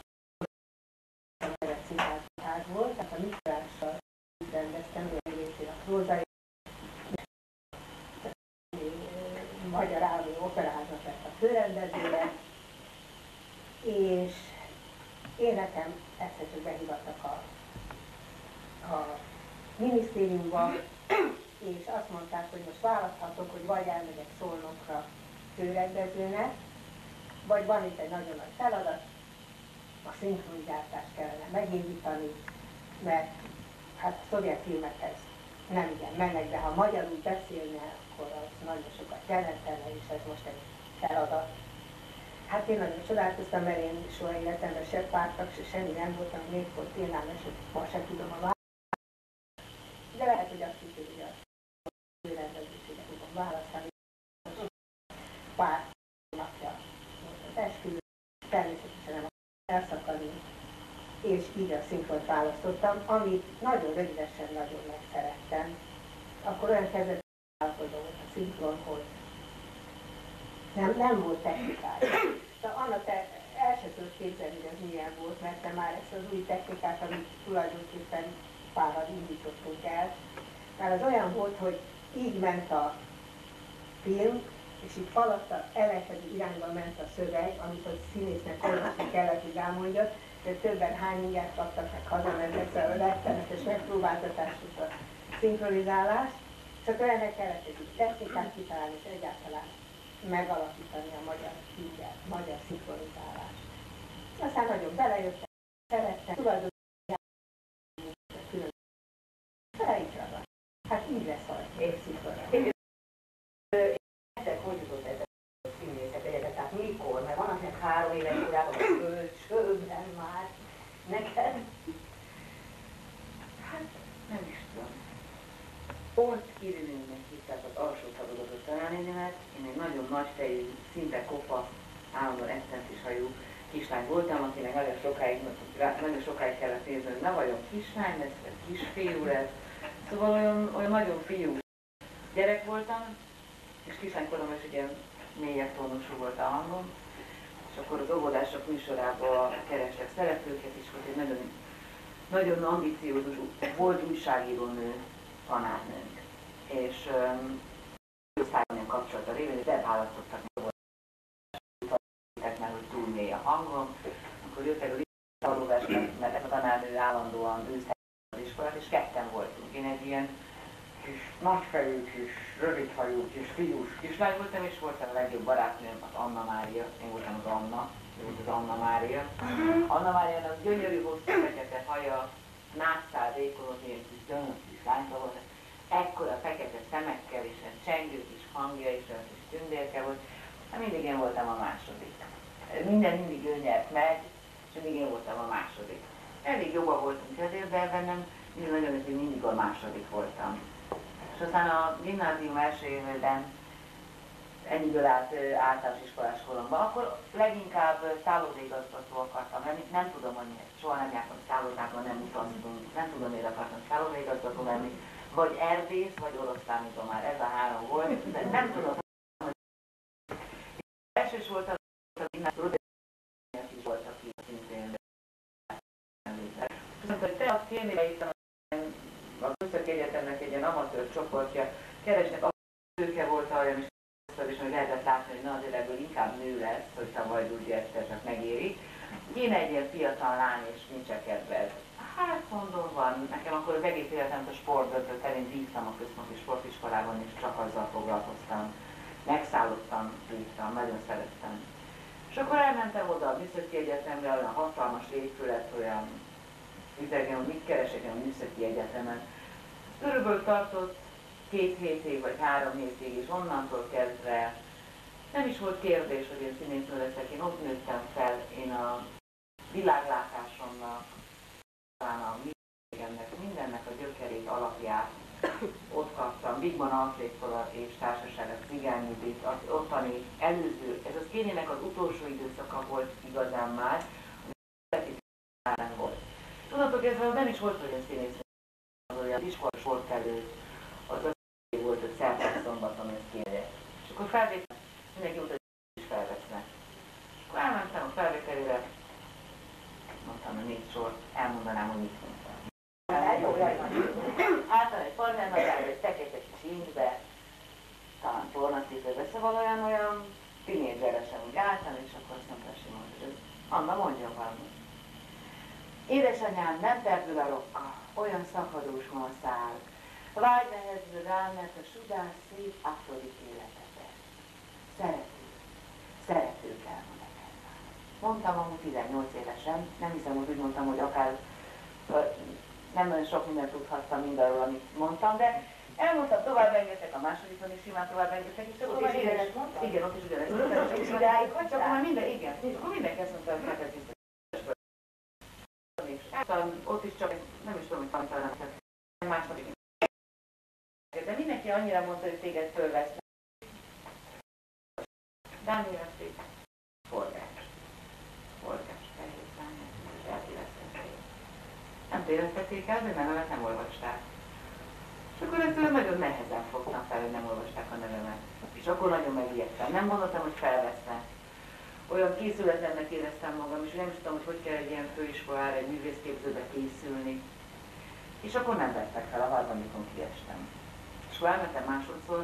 A színház volt, tehát a Miklással rendeztem, hogy részén a prózai, Magyar Állami Operaháznak lett a főrendezője, és én nekem egyszer csak behívattak a, a minisztériumba, és azt mondták, hogy most választhatok, hogy vagy elmegyek Szolnokra főrendezőnek, vagy van itt egy nagyon nagy feladat, a szinkrongyártást kellene megindítani, mert hát a szovjet filmekhez nem igen mennek, de ha magyarul beszélne, akkor az nagyon sokat jelentene, és ez most egy feladat. Hát én nagyon csodálkoztam, mert én soha életemben se pártak, se semmi nem voltam, még volt tényleg, és ma sem tudom a választ. De lehet, hogy azt hiszem, hogy a főrendezőséget tudom választani. Pár napja volt az esküvő, természetesen nem elszakadni, és így a szinkront választottam, amit nagyon rövidesen nagyon megszerettem. Akkor olyan kezdetben állapodó volt a szinkron, hogy nem, nem volt technikája. De annak te el sem tudod képzelni, hogy ez milyen volt, mert te már ezt az új technikát, amit tulajdonképpen párral indítottunk el, mert az olyan volt, hogy így ment a film, és itt alatta ellenkező irányba ment a szöveg, amit a színésznek olvasni kellett, hogy elmondjak, de többen hány ingert kaptak, meg hazamentek, szóval rettenetes megpróbáltatás volt a szinkronizálás, csak ennek kellett egy technikát kitalálni, és egyáltalán megalapítani a magyar híget, magyar szinkronizálást. Aztán nagyon belejöttem, szerettem, tulajdonképpen külön felejtsd ragad. Hát így lesz a szinkronizálás. Ezek hogy jutott ez a színészek egyetet, tehát mikor? Mert van akinek három éves korában, vagy bölcsőben már. Neked? Hát nem is tudom. Ott Irinőnek hívták az alsó tagozatot tanárnénemet. Én egy nagyon nagy fejű, szinte kopasz, állandóan esztentis hajú kislány voltam, akinek nagyon sokáig, nagyon sokáig kellett nézni, hogy ne vajon kislány lesz, vagy kisfiú lesz. Szóval olyan, olyan nagyon fiú gyerek voltam, és kislánykoromban is ugye mélyebb tónusú volt a hangom, és akkor az óvodások műsorában kerestek szereplőket, és volt egy nagyon, nagyon ambiciózus, volt újságíró nő, tanárnőnk. És um, osztályon kapcsolata révén, és beválasztottak meg, hogy túl mély a hangom, akkor jöttek az iskolások, mert ez a tanárnő állandóan űzte az iskolát, és ketten voltunk. Én egy ilyen kis nagyfejű, kis rövidhajú, kis fiús kislány voltam, és voltam a legjobb barátnőm, az Anna Mária. Én voltam az Anna, ő volt az Anna Mária. Anna Máriának gyönyörű, hosszú, fekete haja, nászszál vékolott, ilyen kis gyönyörű kis lányka volt, ekkora fekete szemekkel, és egy csengő kis hangja, és olyan kis tündérke volt. Hát mindig én voltam a második. Minden mindig ő nyert meg, és mindig én voltam a második. Elég jobban voltunk ezért, de bennem mindig nagyon, hogy mindig a második voltam. És aztán a gimnázium első évben ennyiből állt általános iskolás koromban, akkor leginkább szállódaigazgató akartam lenni. Nem tudom, hogy miért. Soha nem jártam szállódákban, nem utaztunk. Nem tudom, miért akartam szállódaigazgató lenni. Vagy erdész, vagy oroszlánító már. Ez a három volt. De nem tudom, hogy elsős voltam, a gimnázium is volt, aki szintén. Azt hogy te a fél éve ittam a Műszaki Egyetemnek egy ilyen amatőr csoportja, keresnek, a tőke volt olyan is, és hogy lehetett látni, hogy na azért ebből inkább nő lesz, hogy tavaly úgy egyszer csak megéri. Én egy ilyen fiatal lány, és nincs a kedved. Hát mondom, van. Nekem akkor az egész életemet a sportdöntő terén vívtam a központi sportiskolában, és csak azzal foglalkoztam. Megszállottam, vívtam, nagyon szerettem. És akkor elmentem oda a Műszaki Egyetemre, olyan hatalmas épület, olyan idegen, hogy mit keresek én a Műszaki Egyetemen. Körülbelül tartott két hétig vagy három hétig, és onnantól kezdve nem is volt kérdés, hogy én színésznő leszek. Én ott nőttem fel, én a világlátásomnak, talán a mindennek, mindennek a gyökerét, alapját ott kaptam. Bigman Alfrédtól és társaság, a Cigány Judit, az ottani előző, ez az Kényének az utolsó időszaka volt igazán már, ami nem volt. Tudatok, ez nem is volt olyan színésznő, az olyan iskola sort előtt, az az volt, hogy szertek szombaton ezt kérje. És akkor felvétel, mindenki úgy, hogy is felvesznek. És akkor elmentem a felvételére, mondtam a négy sort, elmondanám, hogy mit mondtam. Általán egy farmernagyára, egy fekete kis incsbe, talán tornacipőbe, szóval olyan, olyan tinédzseresen úgy álltam, és akkor azt mondta Simon, hogy Anna, mondjon valamit. Édesanyám, nem perdül a rokka, olyan szakadós szál. Vágy nehezül rám, mert a sudás szép Afrodit életete. Szerető, szerető kell ma nekem. Mondtam amúgy tizennyolc évesen, nem hiszem, hogy úgy mondtam, hogy akár nem nagyon sok mindent tudhattam mindarról, amit mondtam, de elmondtam, tovább engedtek, a másodikon is simán tovább engedtek, és akkor is ugyanezt mondtam? Igen, ott is ugyanezt mondtam. És idáig hogy csak már minden, igen, és akkor mindenki azt mondta, hogy neked biztos. Ott is csak, nem is tudom, hogy tanultam, nem másnap is. De mindenki annyira mondta, hogy téged fölvesznek. Dániel szép. Forgás. Forgás. Fehér Dániel. Eltévesztették. Nem tévesztették el, de nevemet nem olvasták. És akkor ettől nagyon nehezen fogtam fel, hogy nem olvasták a nevemet. És akkor nagyon megijedtem. Nem gondoltam, hogy felvesznek. Olyan készületlennek éreztem magam, és nem is tudom, hogy hogy kell egy ilyen főiskolára, egy művészképzőbe készülni. És akkor nem vettek fel, a harmadikon kiestem. És akkor elmentem másodszorra,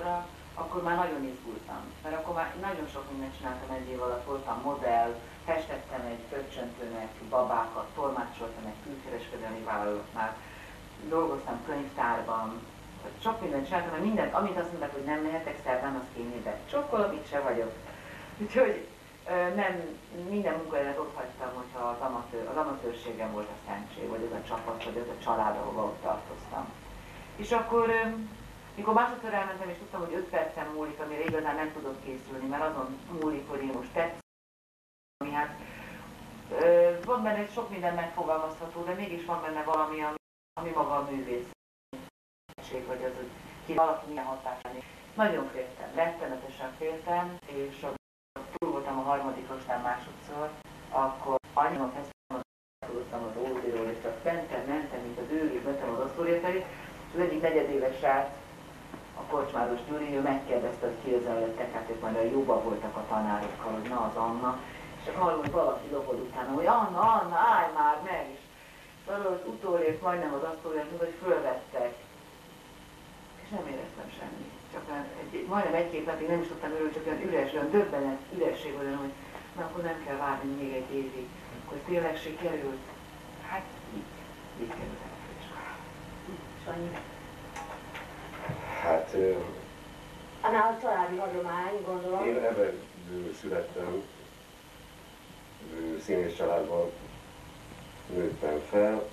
akkor már nagyon izgultam, mert akkor már nagyon sok mindent csináltam egy év alatt, voltam modell, festettem egy köcsöntőnek babákat, tolmácsoltam egy külkereskedelmi vállalatnál, dolgoztam könyvtárban, sok mindent csináltam, mert mindent, amit azt mondták, hogy nem mehetek szerdán, azt kéne, de csokkolom, itt se vagyok. Úgyhogy nem, minden munkahelyemet ott hagytam, hogyha az, amatőr, az amatőrségem volt a szentség, vagy ez a csapat, vagy ez a család, ahova ott tartoztam. És akkor, mikor másodszor elmentem, és tudtam, hogy öt percen múlik, amire igazán nem tudok készülni, mert azon múlik, hogy én most tetszem, ami hát van benne sok minden megfogalmazható, de mégis van benne valami, ami, ami maga a művészség, vagy az, hogy ki valaki milyen hatásán. Nagyon féltem, rettenetesen féltem, és túl voltam a harmadikosnál másodszor, akkor annyira feszültem az ódiról, és csak mentem, mentem, mint az őr, és mentem az asztóriát, és az egyik negyedéves srác, a Korcsmáros Gyuri, ő megkérdezte, hogy ki az előttek, hát ők majd a jóba voltak a tanárokkal, hogy na az Anna, és csak hallom, hogy valaki lopod utána, hogy Anna, Anna, állj már meg, és valahogy utolért majdnem az asztóriát, hogy fölvettek, és nem éreztem semmit. Csak egy, majdnem egy-két napig nem is tudtam örülni, csak olyan üres, olyan döbbenet, üresség olyan, hogy na akkor nem kell várni még egy évig, akkor tényleg sikerült. Hát így, így kerültem a főiskolába. Sanyi. Hát... Annál a családi hagyomány, gondolom. Én ebben születtem, színész családban nőttem fel.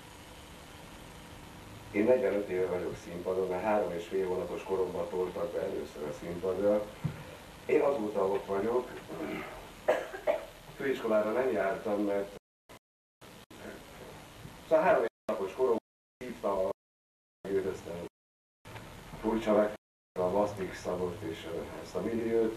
Én negyvenöt éve vagyok színpadon, mert három és fél hónapos koromban toltak be először a színpadra. Én azóta ott vagyok. Főiskolára nem jártam, mert szóval három hónapos koromban hívtam a győztem furcsa meg a Masztik Szabot és ezt a milliót.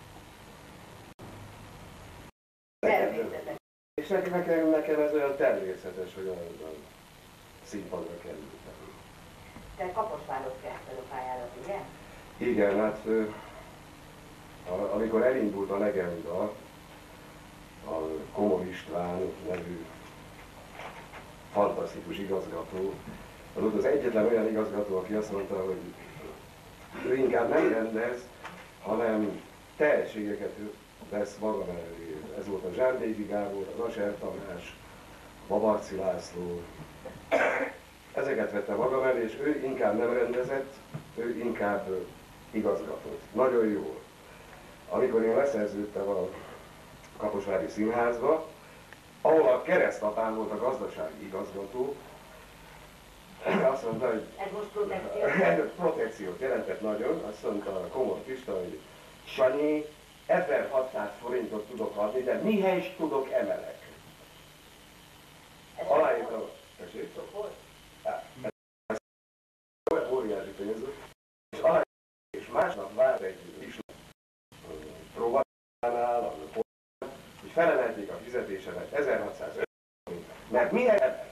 És nekem, nekem ez olyan természetes, hogy a színpadra kerültem. Te Kaposváros kezdted a pályádat, ugye? Igen, hát amikor elindult a legenda, a Komor István nevű fantasztikus igazgató, az volt az egyetlen olyan igazgató, aki azt mondta, hogy ő inkább nem rendez, hanem tehetségeket vesz maga mellé. Ez volt a Zsárdéki Gábor, az Aser Tamás, Babarczy László. Ezeket vette maga mellé, és ő inkább nem rendezett, ő inkább igazgatott. Nagyon jól. Amikor én leszerződtem a Kaposvári Színházba, ahol a keresztapám volt a gazdasági igazgató, azt mondta, hogy ez most protekciót. protekciót jelentett nagyon, azt mondta a Komor Pista, hogy Sanyi, ezerhatszáz forintot tudok adni, de mihez tudok emelek? Aláírtam. Tessék? Óriási pénz, és aláírtam, és másnap várt egy is próbálnál, hogy felemelték a fizetésemet ezerhatszáz forint, mert mihez emelek?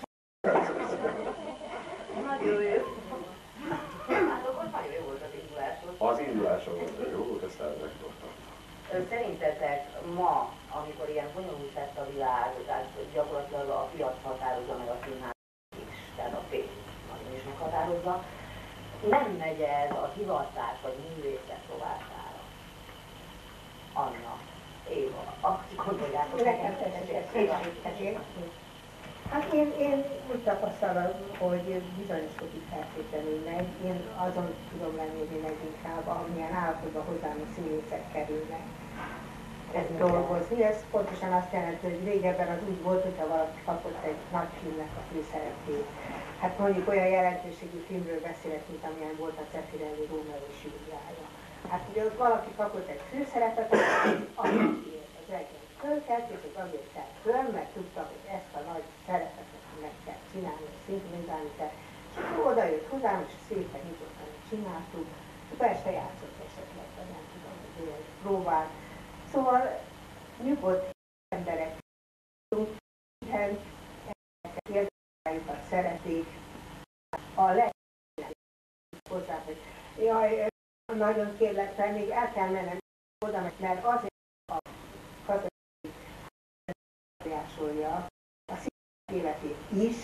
Nagyon jó. Hát akkor nagyon jó volt az induláson. Az induláson volt jó, volt, aztán megtudtam. Szerintetek ma, amikor ilyen bonyolult lett a világ, tehát gyakorlatilag a piac határozza meg a színház is, tehát a pénz nagyon is meghatározza, nem megy ez a hivatás vagy művészet rovására? Anna, Éva, azt gondoljátok nekem, tessék. Hát én, én úgy tapasztalom, hogy bizonyos fokig feltétlenül megy. Én azon tudom lenni leginkább, amilyen állapotban hozzám a színészek kerülnek ezt dolgozni. Ez pontosan azt jelenti, hogy régebben az úgy volt, hogyha valaki kapott egy nagy filmnek a főszerepét. Hát mondjuk olyan jelentőségű filmről beszélek, mint amilyen volt a Cefirelli Rómeó és Júliája. Hát ugye ott valaki kapott egy főszerepet, amiért az reggel fölkelt, és az azért kelt föl, mert tudta, hogy ezt a nagy szerepet meg kell csinálni, szinkronizálni kell. És akkor oda jött hozzám, és szépen nyitottan csináltuk, és akkor este játszott esetleg, vagy nem tudom, hogy ő próbált. Szóval nyugodt emberek, hiszen érdekeljukat szeretik, a legjobb hozzá, hogy jaj, nagyon kérlek fel, még el kell mennem oda, mert azért a gazdasági befolyásolja a színház életét is,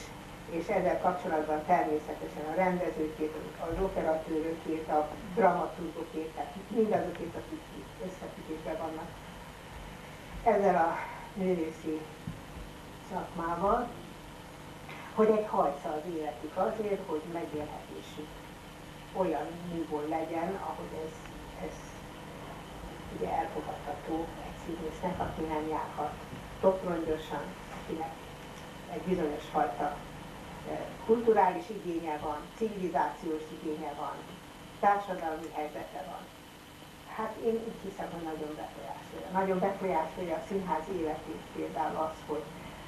és ezzel kapcsolatban természetesen a rendezőkét, az operatőrökét, a dramaturgokét, tehát mindazokét, akik összefüggésben vannak ezzel a művészi szakmával, hogy egy hajsza az életük azért, hogy megélhetésük olyan műból legyen, ahogy ez, ez ugye elfogadható egy színésznek, aki nem járhat toprongyosan, akinek egy bizonyos fajta kulturális igénye van, civilizációs igénye van, társadalmi helyzete van. Hát én úgy hiszem, hogy nagyon befolyásolja. Nagyon befolyásolja a színház életét például az, hogy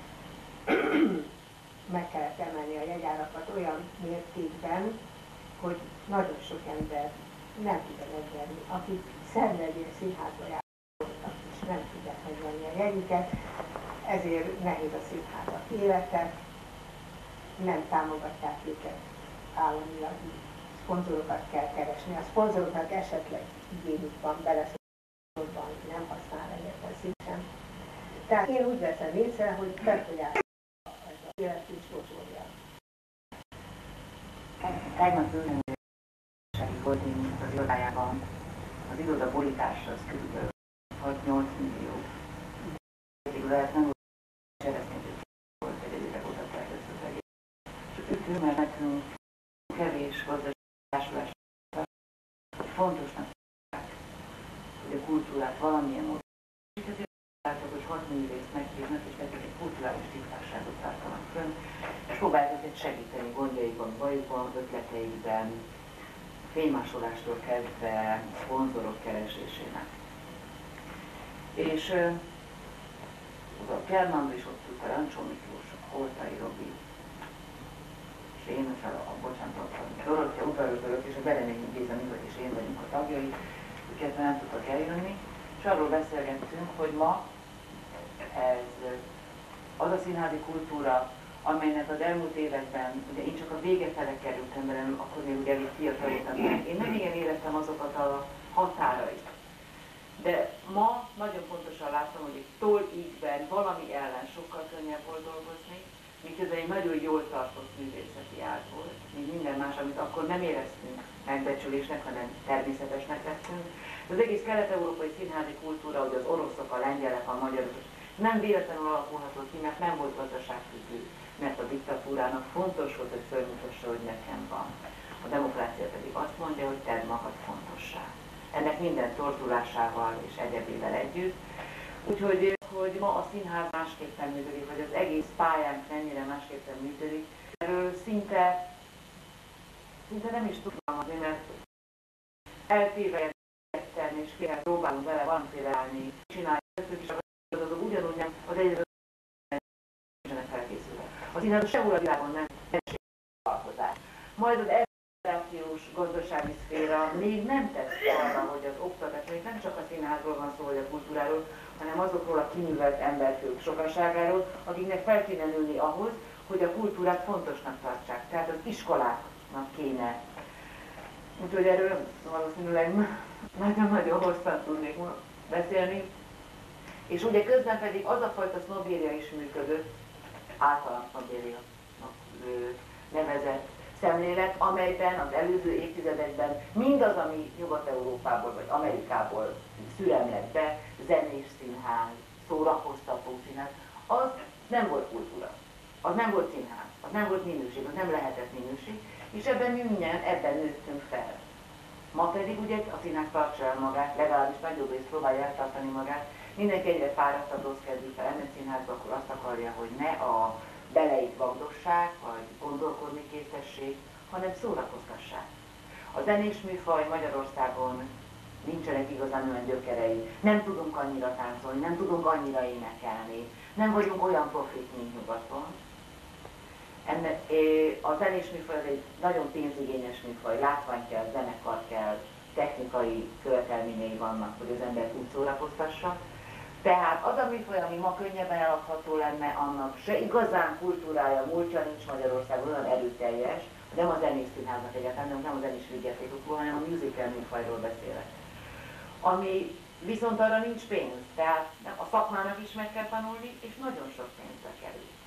meg kellett emelni a jegyárakat olyan mértékben, hogy nagyon sok ember nem tudja megvenni, akik szenvedélyes színházba jártak, és nem tudják megvenni a jegyüket, ezért nehéz a színházak élete, nem támogatják őket államilag, szponzorokat kell keresni. A szponzoroknak esetleg igényük van beleszólóban, hogy nem használ egyetlen szinten. Tehát én úgy veszem észre, hogy befolyásolja az élet és sózsolja. Tegnap ülőségi holding az irodájában az iroda borítása az kb. hat-nyolc millió. Lehet nem volt cseresznyét, volt egy egyre odatták ezt az egész. Csak ütő, mert nekünk kevés gazdaságosulás, hogy fontosnak tudják, hogy a kultúrát valamilyen módon. És ezért látjuk, hogy hat művészt meghívnak, és nekik egy kulturális tisztásságot tartanak fönn, és próbálják őket segíteni gondjaikban, bajukban, ötleteikben, fénymásolástól kezdve szponzorok keresésének. És a Kern is ott ült, a Rancsó Miklós, a Holtai Robi, és én, a, a bocsánat, a Dorottya, udvarosdorok és a Bereményi Géza Miklós és én vagyunk a tagjai, őket nem tudtak eljönni, és arról beszélgettünk, hogy ma ez az a színházi kultúra, amelynek az elmúlt években, ugye én csak a vége fele kerültem belem, akkor még ugye elég fiatalítam, én nem igen éreztem azokat a határait. De ma nagyon pontosan látom, hogy egy toll-ígben valami ellen sokkal könnyebb volt dolgozni, miközben egy nagyon jól tartott művészeti ág volt, mint minden más, amit akkor nem éreztünk megbecsülésnek, hanem természetesnek vettünk. Az egész kelet-európai színházi kultúra, hogy az oroszok, a lengyelek, a magyarok nem véletlenül alakulhatott ki, mert nem volt gazdaságfüggő, mert a diktatúrának fontos volt, hogy fölmutassa, hogy nekem van. A demokrácia pedig azt mondja, hogy tedd magad fontossá. Ennek minden torzulásával és egyebével együtt. Úgyhogy hogy ma a színház másképpen működik, vagy az egész pályánk mennyire másképpen működik, erről szinte, szinte nem is tudom adni, mert eltévejetten és fél próbálunk vele valamiféle állni, csinálni, és az azok ugyanúgy nem, az egyre nincsenek felkészülve. A színház sehol a világon nem alkotás. Majd az edukációs gazdasági szféra még nem tesz arra, hogy az oktatás, még nem csak a színházról van szó, vagy a kultúráról, hanem azokról a kiművelt emberfők sokaságáról, akiknek fel kéne nőni ahhoz, hogy a kultúrát fontosnak tartsák. Tehát az iskoláknak kéne. Úgyhogy erről valószínűleg nagyon-nagyon hosszan tudnék beszélni. És ugye közben pedig az a fajta sznobéria is működött, általános sznobérianak nevezett szemlélet, amelyben az előző évtizedekben mindaz, ami Nyugat-Európából vagy Amerikából szürem lett be, zenés színház, szórakoztató színház, az nem volt kultúra, az nem volt színház, az nem volt minőség, az nem lehetett minőség, és ebben mi mindjárt ebben nőttünk fel. Ma pedig ugye a színház tartsa el magát, legalábbis nagyobb részt próbálja eltartani magát, mindenki egyre fáradtabb, rossz kedvű fel, elmegy színházba, akkor azt akarja, hogy ne a beleit vagdossák, vagy gondolkodni késztessék, hanem szórakoztassák. A zenés műfaj Magyarországon nincsenek igazán olyan gyökerei, nem tudunk annyira táncolni, nem tudunk annyira énekelni, nem vagyunk olyan profik, mint nyugaton. Enne, a zenés műfaj az egy nagyon pénzigényes műfaj, látvány kell, zenekar kell, technikai követelményei vannak, hogy az embert úgy szórakoztassa. Tehát az a műfaj, ami ma könnyebben eladható lenne, annak se igazán kultúrája, múltja nincs Magyarországon, olyan erőteljes, nem a zenés színháznak egyáltalán, nem a zenés vigyátékokról, hanem a musical műfajról beszélek. Ami viszont arra nincs pénz, tehát a szakmának is meg kell tanulni, és nagyon sok pénzbe kerül.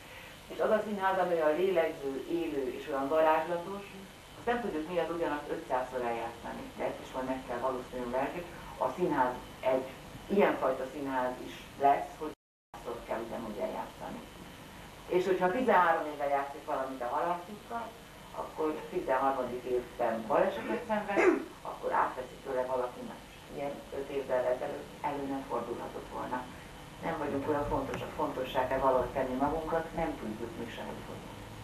És az a színház, ami olyan lélegző, élő és olyan varázslatos, azt nem tudjuk miatt ugyanazt ötszázszor eljátszani, de ezt is majd meg kell valószínűleg. A színház egy ilyenfajta színház is lesz, hogy százszor kell ugyanúgy eljátszani. És hogyha tizenhárom éve játszik valamit a Halászúttal, akkor tizenharmadik évben balesetet szenved, akkor átveszi tőle valaki más. Ilyen öt évvel ezelőtt elő nem fordulhatott volna. Nem vagyunk olyan fontosak, fontossá kell valahogy tenni magunkat, nem tudjuk mi sem úgy.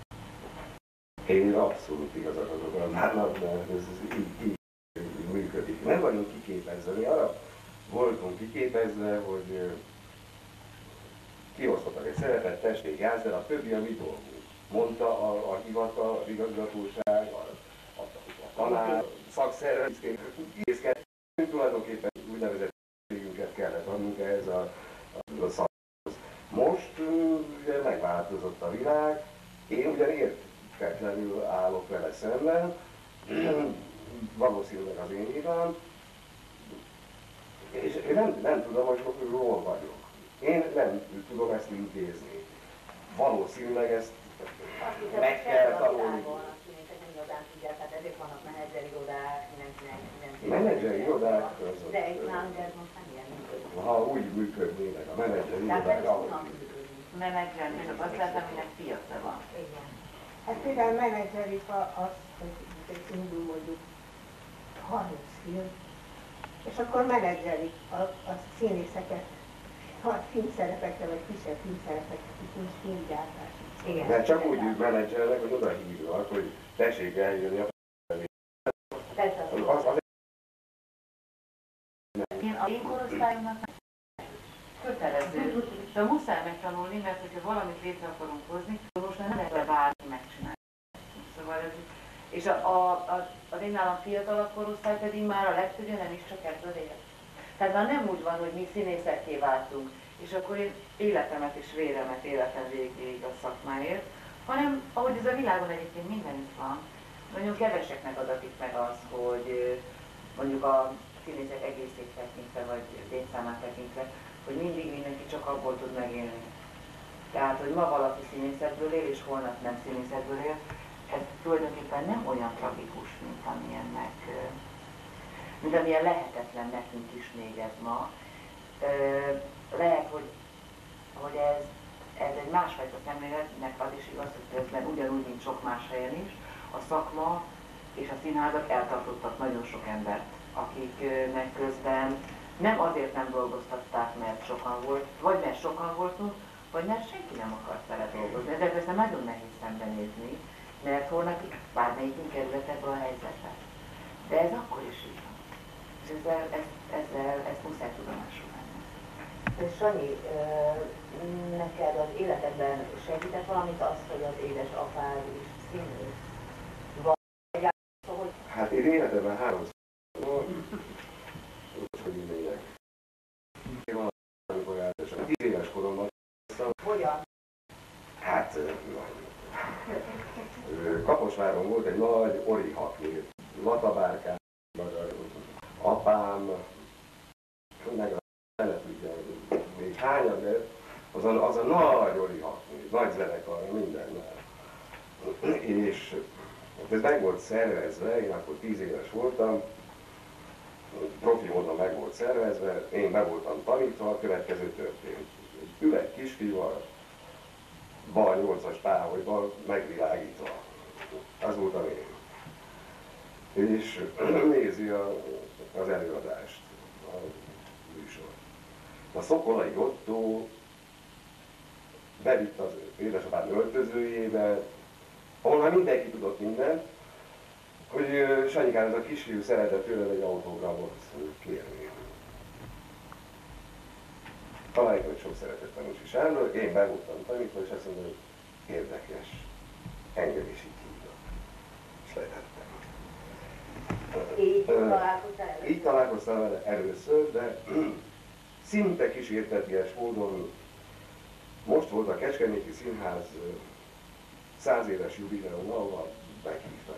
Én abszolút igazat adok a nálad, de ez így, így, így működik. Nem vagyunk kiképezve, mi arra voltunk kiképezve, hogy kiosztottak egy szerepet, tessék játsz, de a többi a mi dolgunk. Mondta a, a hivatal, az igazgatóság, a, a, a tanár, a szakszervezet, észkedtünk, tulajdonképpen úgynevezett ségünket kellett adnunk ehhez a, a, a szakhoz. Most ugye megváltozott a világ, én ugyan értetlenül állok vele szemben, valószínűleg az én hibám, és én nem, nem tudom, hogy hol vagyok. Én nem tudom ezt intézni. Valószínűleg ezt meg kell tanulni. Ezért vannak menedzseri irodák, mindenkinek, mindenkinek. Menedzseri irodák? De itt nálunk ez most nem ilyen működik. Ha úgy működnének a menedzseri irodák, ahogy menedzserni, csak azt lehet, aminek piaca van. Igen. Hát például menedzserik az, hogy indul mondjuk harminc film, és akkor menedzserik a, a színészeket, nagy filmszerepekre, vagy kisebb filmszerepekre, nincs filmgyártás. Igen. Mert csak úgy menedzselnek, hogy oda hívnak, hogy tessék eljönni a Persze, az, az Én a én korosztályomnak kötelező, de muszáj megtanulni, mert hogyha valamit létre akarunk hozni, most már nem lehet bárki megcsinálni. Szóval ez, és a, a, a, az én nálam fiatalabb korosztály pedig már a legtöbbje nem is csak ebből él. Tehát már nem úgy van, hogy mi színészekké váltunk, és akkor én életemet és véremet életem végéig a szakmáért, hanem ahogy ez a világon egyébként mindenütt van, nagyon keveseknek adatik meg az, hogy mondjuk a színészek egészét tekintve, vagy létszámát tekintve, hogy mindig mindenki csak abból tud megélni. Tehát, hogy ma valaki színészetből él, és holnap nem színészetből él, ez tulajdonképpen nem olyan tragikus, mint amilyennek, mint amilyen lehetetlen nekünk is még ez ma. Lehet, hogy, hogy ez, ez egy másfajta szemléletnek az is igaz, hogy közben ugyanúgy, mint sok más helyen is, a szakma és a színházak eltartottak nagyon sok embert, akiknek közben nem azért nem dolgoztatták, mert sokan volt, vagy mert sokan voltunk, vagy mert senki nem akart vele dolgozni. Ezzel persze nagyon nehéz szembenézni, mert holnap bármelyikünk került ebbe a helyzetbe. De ez akkor is így van. És ezzel, ez, ezzel ezt muszáj tudomásul venni. Sanyi, neked az életedben segített valamit az, hogy az édesapád is színész? Vagy egyáltalán, hogy... Hát én életemben háromszor hogy indulják. Én valamikor jártesen. Tíz éves koromban. Hogyan? Hát, Kaposváron volt egy nagy orihakné, latabárkám, apám, meg a fele tudja, még hányan, de az a, az a nagy orihakné, nagy zenekar, mindennel. És ez meg volt szervezve, én akkor tíz éves voltam, profi módon meg volt szervezve, én be voltam tanítva, a következő történt. Ül egy kisfiúval, bal nyolcas páholyban megvilágítva. Az voltam én. És nézi a, az előadást, a műsor. A Szokolai Ottó bevitt az édesapám öltözőjébe, ahol már mindenki tudott mindent, hogy Sanyikám, ez a kisfiú szeretett tőled egy autogramot kérni. Találjuk, hogy sok szeretett tanús is erről, én be voltam tanítva, és azt mondom, hogy érdekes, engem is így hívnak. És letettem. Így találkoztál először? Így találkoztam vele először, de szinte kísérteties módon most volt a Kecskeméti Színház száz éves jubileum, ahol meghívtak.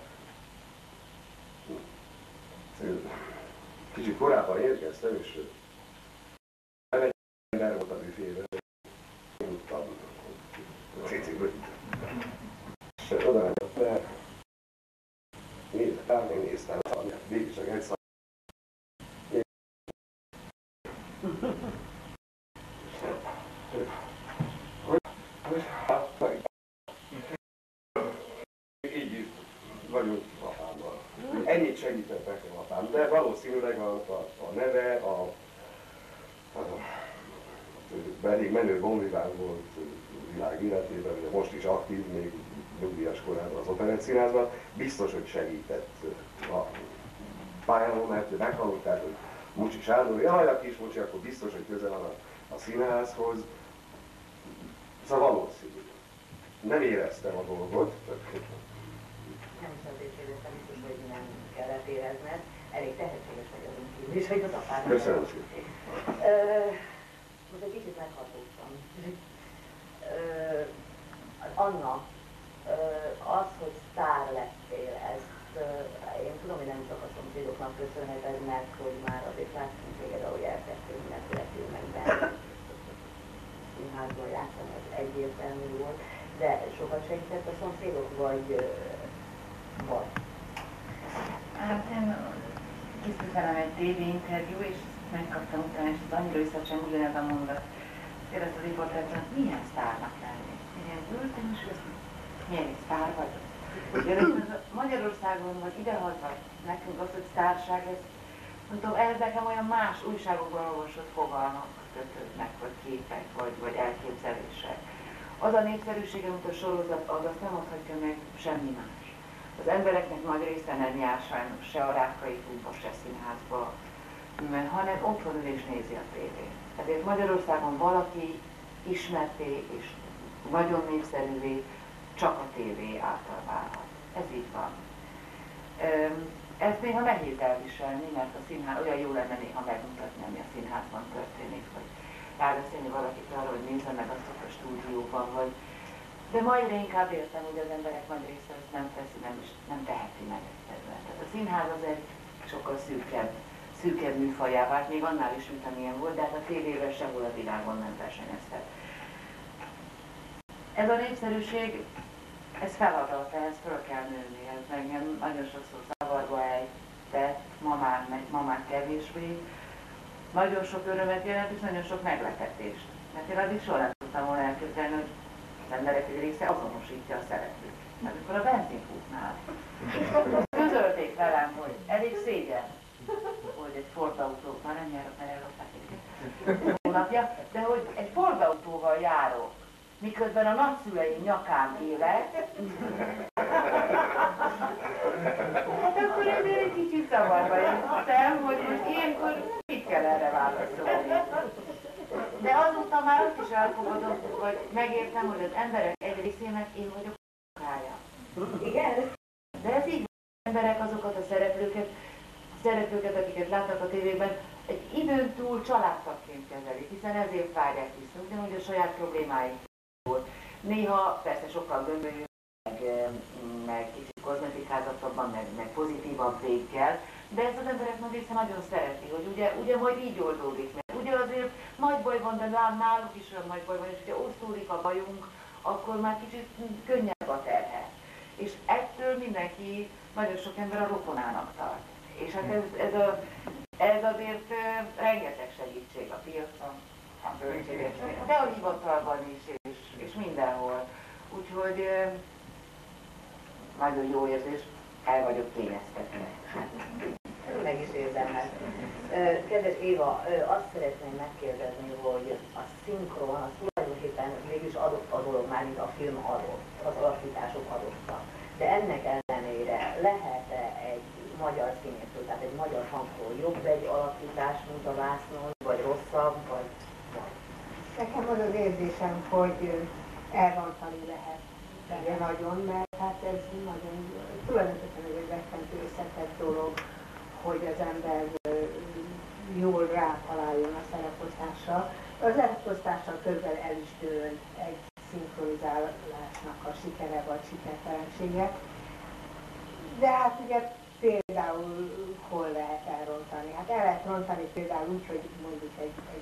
Kicsit korábban érkeztem, és nem egy ember volt a büfében, én tudtam ciciből. Bár még néztem, végig csak egy szám. Így vagyunk apámmal. Ennyit segített nekem apám, de valószínűleg a, a, a neve, a, a, a elég menő bonvivár volt világ életében, ugye most is aktív, még nyugdíjas korában az Operett Színházban, biztos, hogy segített a pályámon, mert meghallották, hogy Mucsi Sándor, jaj, a kis Mucsi, akkor biztos, hogy közel van a, a színházhoz. Szóval valószínű. Nem éreztem a dolgot. Nem is azért éreztem, biztos, hogy nem kellett érezned. Elég tehetséges vagy azon kívül is, hogy az apának. Köszönöm szépen. Most egy kicsit meghatódtam. Anna, az, hogy sztár lettél, ezt én tudom, hogy nem csak a szomszédoknak köszönheted, mert hogy már azért láttunk téged, ahogy elkezdtél mindenféle filmekben, színházban játszani, az egyértelmű volt, de sokat segített a szomszédok, vagy vagy? Hát én készült velem egy té vé interjú, és megkaptam utána, és az annyira visszacseng ugyanez a mondat. Kérdezte az riportától, milyen sztárnak lenni? Én ültem, és azt milyen egy sztár vagyok? Magyarországon, vagy idehaza nekünk az, hogy sztárság, ez, nem tudom, ez nekem olyan más újságokban olvasott fogalmak kötődnek, vagy képek, vagy, vagy elképzelések. Az a népszerűsége, mint a sorozat, az azt nem adhatja meg semmi más. Az embereknek nagy része nem jár sajnos se a Rákai klubba, se színházba, hanem otthon ül és nézi a tévét. Ezért Magyarországon valaki ismerté és nagyon népszerűvé csak a tévé által válhat. Ez így van. Ezt néha nehéz elviselni, mert a színház olyan jó lenne néha megmutatni, ami a színházban történik, vagy rábeszélni valakit arra, hogy nézze meg azt a stúdióban, vagy... De ma egyre inkább értem, hogy az emberek nagy része ezt nem teszi, nem, is, nem teheti meg egyszerűen. Tehát a színház az egy sokkal szűkebb, szűkebb műfajá vált, még annál is, mint amilyen volt, de hát a tévével sehol a világon nem versenyezhet. Ez a népszerűség, ez feladat, ehhez föl kell nőni, ez engem nagyon sokszor zavarba ejtett, ma már, ma már kevésbé. Nagyon sok örömet jelent, és nagyon sok meglepetést. Mert én addig soha nem tudtam volna elképzelni, hogy az emberek egy része azonosítja a szereplőt. Mert akkor a benzinkútnál közölték velem, hogy elég szégyen, hogy egy Ford autó, már nem járok, mert ellopták egy hónapja, de hogy egy Ford autóval járok, miközben a nagyszüleim nyakán élek, hát akkor ezért egy kicsit zavarba jöttem, hogy most ilyenkor mit kell erre válaszolni. De azóta már azt is elfogadom, vagy megértem, hogy az emberek egy részének én vagyok a munkája. Igen? De ez így van, az emberek azokat a szereplőket, szereplőket, akiket látnak a tévében, egy időn túl családtagként kezelik, hiszen ezért várják vissza, ugyanúgy a saját problémáik. Néha persze sokkal gömbölyű, meg, meg kicsit kozmetikázattabban, meg, meg pozitívabb véggel, de ez az emberek nagy része nagyon szereti, hogy ugye, ugye majd így oldódik meg. Ugye azért nagy baj van, de náluk is olyan nagy baj van, és ugye osztódik a bajunk, akkor már kicsit könnyebb a terhe. És ettől mindenki, nagyon sok ember a rokonának tart. És hát ez, ez, a, ez azért rengeteg segítség a piacon, a bölcségesnél, de a hivatalban is, és, és mindenhol. Úgyhogy nagyon jó érzés, el vagyok kényeztetve. Meg is érzem meg. Kedves Éva, azt szeretném megkérdezni, hogy a szinkron, az tulajdonképpen mégis adott a dolog, már mint a film adott, az alakítások adottak. De ennek ellenére lehet-e egy magyar színészről, tehát egy magyar hangról jobb egy alakítás, mint a vásznon, vagy rosszabb, vagy... Nekem az az érzésem, hogy elrontani lehet benne nagyon, mert hát ez nagyon, tulajdonképpen egy rettentő összetett dolog, hogy az ember jól rátaláljon a szereposztásra. A szereposztással közben el is dől egy szinkronizálásnak a sikere vagy sikertelensége. De hát ugye például hol lehet elrontani? Hát el lehet rontani például úgy, hogy mondjuk egy, egy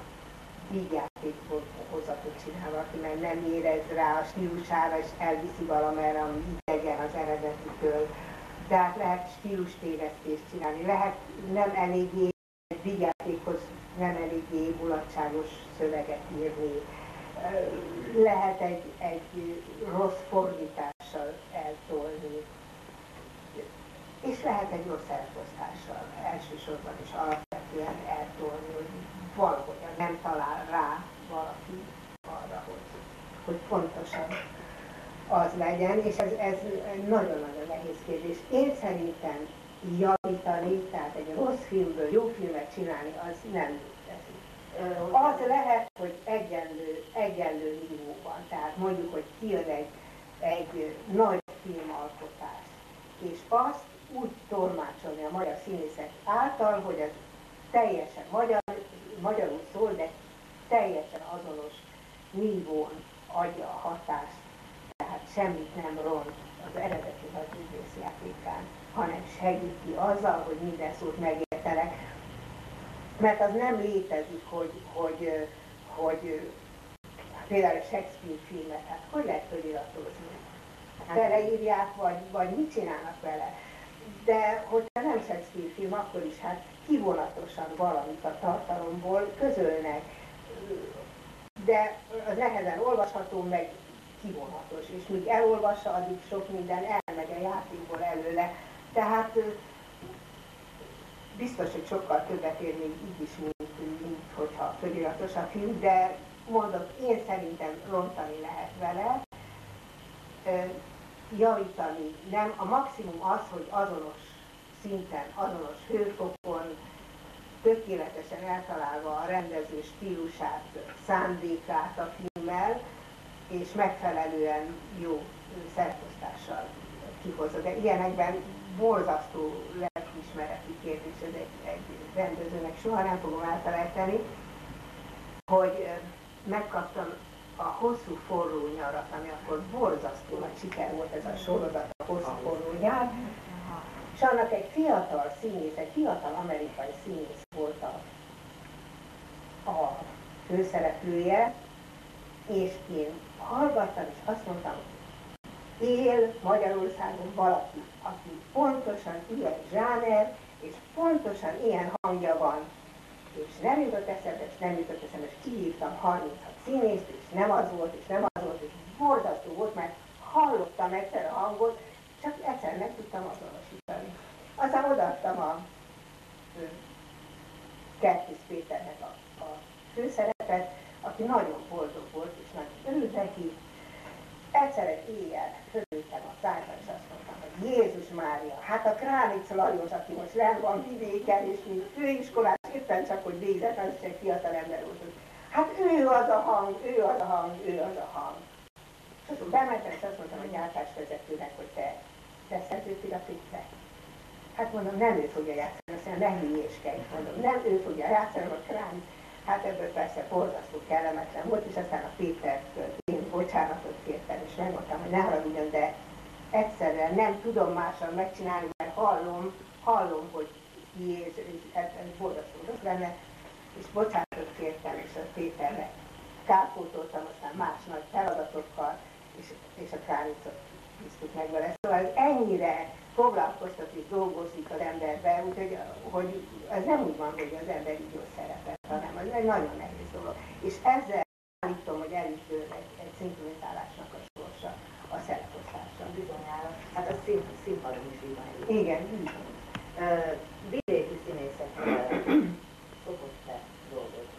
vígjátékhozatot csinál, aki meg nem érez rá a stílusára, és elviszi valamerre, ami idegen az eredetitől. Tehát lehet stílustévesztést csinálni, lehet nem eléggé vigyátékhoz nem eléggé mulatságos szöveget írni, lehet egy, egy rossz fordítással eltolni, és lehet egy rossz szereposztással elsősorban is alapvetően eltolni, hogy valahogyan nem talál rá valaki arra, hogy, hogy pontosan az legyen, és ez, ez nagyon-nagyon nehéz kérdés. Én szerintem javítani, tehát egy rossz filmből jó filmet csinálni, az nem létezik. Az lehet, hogy egyenlő, egyenlő nívóban, tehát mondjuk, hogy kijön egy, egy nagy filmalkotás, és azt úgy tolmácsolni a magyar színészek által, hogy ez teljesen magyar, magyarul szól, de teljesen azonos nívón adja a hatást, tehát semmit nem ront az eredeti nagyművész játékán, hanem segíti azzal, hogy minden szót megértenek. Mert az nem létezik, hogy, hogy, hogy például a Shakespeare filmet, hát hogy lehet föliratozni? Beleírják, vagy, vagy mit csinálnak vele? De hogyha nem Shakespeare film, akkor is hát kivonatosan valamit a tartalomból közölnek. De az nehezen olvasható, meg kivonatos, és míg elolvassa, addig sok minden elmegy a játékból előle. Tehát biztos, hogy sokkal többet ér még így is, mint, mint hogyha föliratos a film, de mondom, én szerintem rontani lehet vele, javítani nem. A maximum az, hogy azonos szinten, azonos hőfokon, tökéletesen eltalálva a rendező stílusát, szándékát a filmmel, és megfelelően jó szereposztással kihozza. De ilyenekben borzasztó lelkiismereti kérdés, ez egy, egy rendezőnek soha nem fogom elfelejteni, hogy megkaptam a Hosszú forró nyarat, ami akkor borzasztó nagy siker volt ez a sorozat, a Hosszú forró nyár, és annak egy fiatal színész, egy fiatal amerikai színész volt a, a főszereplője, és én hallgattam, és azt mondtam, hogy él Magyarországon valaki, aki pontosan ilyen zsáner, és pontosan ilyen hangja van, és nem jutott eszembe, és nem jutott eszembe, és kihívtam harminchat színészt, és nem az volt, és nem az volt, és borzasztó volt, mert hallottam egyszer a hangot, csak egyszer meg tudtam azonosítani. Aztán odaadtam a Kertész Péternek a, a főszerepet, aki nagyon boldog volt, és nagyon örült neki. Egyszer egy éjjel fölültem a szájban, és azt mondtam, hogy Jézus Mária, hát a Kránic Lajos, aki most nem van vidéken, és mint főiskolás, éppen csak, hogy végzett, az is egy fiatal ember volt. Hát ő az a hang, ő az a hang, ő az a hang. És azon bementem, és azt mondtam a gyártásvezetőnek, hogy te, te szerződtél a Péter. Hát mondom, nem ő fogja játszani, azt mondja, ne hülyéskedj, mondom, nem ő fogja játszani, a Kránic. Hát ebből persze borzasztó kellemetlen volt, és aztán a Pétertől én bocsánatot kértem, és megmondtam, hogy ne haragudjon, de egyszerűen nem tudom mással megcsinálni, mert hallom, hallom, hogy Jézus, ez, ez borzasztó rossz lenne, és bocsánatot kértem, és a Péternek kárpótoltam aztán más nagy feladatokkal, és, és a Kránicot bíztuk meg vele. Szóval ez ennyire foglalkoztat és dolgozik az emberben, úgyhogy hogy ez nem úgy van, hogy az ember így jól szerepel, hanem ez egy nagyon nehéz dolog. És ezzel állítom, hogy elütően egy, egy szinkronizálásnak a sorsa, a szereposztása. Bizonyára. Hát a szín, színpadon is így van. Igen, így van. Uh, vidéki színészekkel szokott-e dolgozni?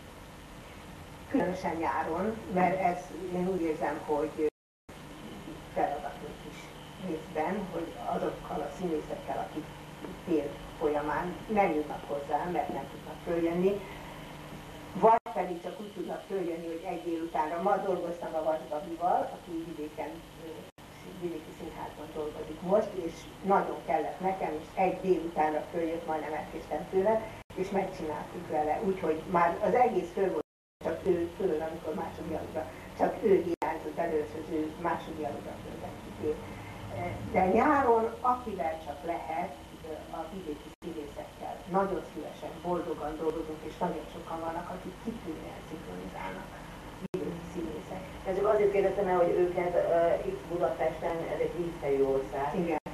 Különösen nyáron, mert ez, én úgy érzem, hogy feladatot is részben, hogy azokkal a színészekkel, akik tél folyamán nem jutnak hozzá, mert nem tudnak följönni, vagy pedig csak úgy tudnak följönni, hogy egy délutánra. Ma dolgoztam a Vas Gabival, aki vidéken, vidéki színházban dolgozik most, és nagyon kellett nekem, és egy délutánra följött, majdnem elkéstem tőle, és megcsináltuk vele, úgyhogy már az egész föl volt, csak ő föl, amikor második alugra, csak ő hiányzott először, az ő második alugra fölvettük őt. De nyáron, akivel csak lehet, a vidéki színészekkel nagyon szívesen, boldogan dolgozunk, és nagyon sokan vannak, akik kitűnően szinkronizálnak, vidéki színészek. Ezek azért kérdeztem el, hogy őket uh, itt Budapesten, ez egy vízhelyű ország. Igen.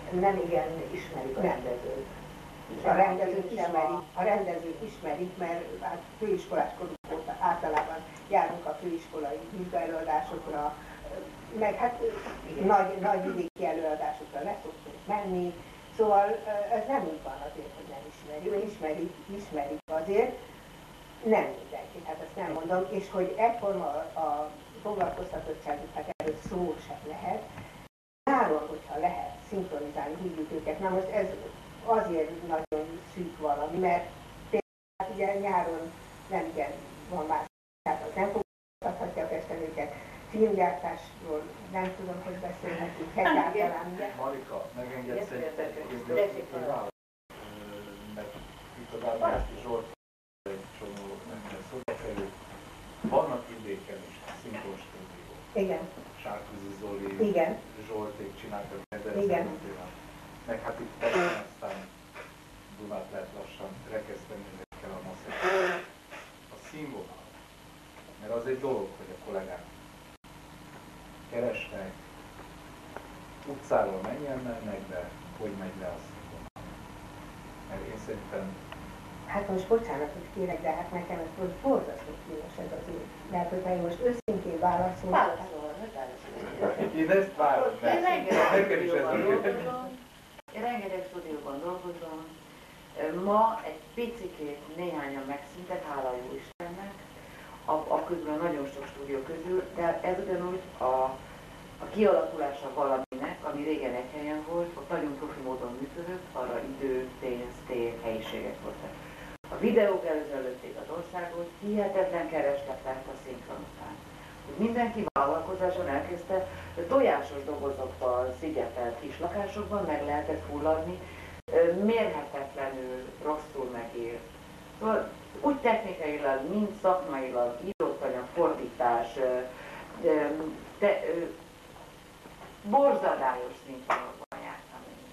nem igen ismerik a Nem. rendezőt. A rendezőt ismerik, a rendezőt ismerik, mert hát főiskolás korunk óta általában járunk a főiskolai művelőadásokra, meg hát nagy, nagy vidéki előadásokra le szoktunk menni, szóval ez nem úgy van azért, hogy nem ismerjük, ismerik, ismerik azért, nem mindenki, hát ezt nem mondom, és hogy egyforma a foglalkoztatottságuk, hát erről szó sem lehet. Nyáron, hogyha lehet szinkronizálni, hívjuk őket, na most ez azért nagyon szűk valami, mert például ugye nyáron nem igen van más, tehát az nem foglalkoztathatja a festőket, filmgyártásról nem tudom, hogy beszélhetünk egyáltalán. Marika, megengedsz egy kérdést, hogy válasz? Mert itt az Ádási Zsolt egy csomó ember szóba kerül. Vannak vidéken is szinkron stúdiók. Igen. Sárközi Zoli, Igen. Zsolték csináltak Igen. meg hát itt persze aztán Dunát lehet lassan rekeszteni ezekkel a maszekkel. A színvonal, mert az egy dolog, hogy a kollégák keresnek, utcáról menjen mennek, de hogy megy le a színvonal. Mert én szerintem... Hát most bocsánatot kérek, de hát nekem ez volt borzasztó kínos ez az ügy. Mert hogyha én most őszintén válaszolom... Válaszol, hogy válaszol. Én ezt várom, mert nekem is ez a Én rengeteg stúdióban dolgozom. Ma egy picikét néhányan megszűntek, hála jó Istennek, a, a közül a nagyon sok stúdió közül, de ez ugyanúgy a, a kialakulása valaminek, ami régen egy helyen volt, ott nagyon profi módon működött, arra idő, pénz, tér, helyiségek voltak. A videók előzölötték az országot, hihetetlen kereslet lett a szinkron után. Mindenki vállalkozáson elkezdte tojásos dobozokkal szigetelt kis lakásokban, meg lehetett fulladni, mérhetetlenül rosszul megírt. Szóval úgy technikailag, mint szakmailag, írott anyag, fordítás, te, borzadályos szinkronokban jártam én.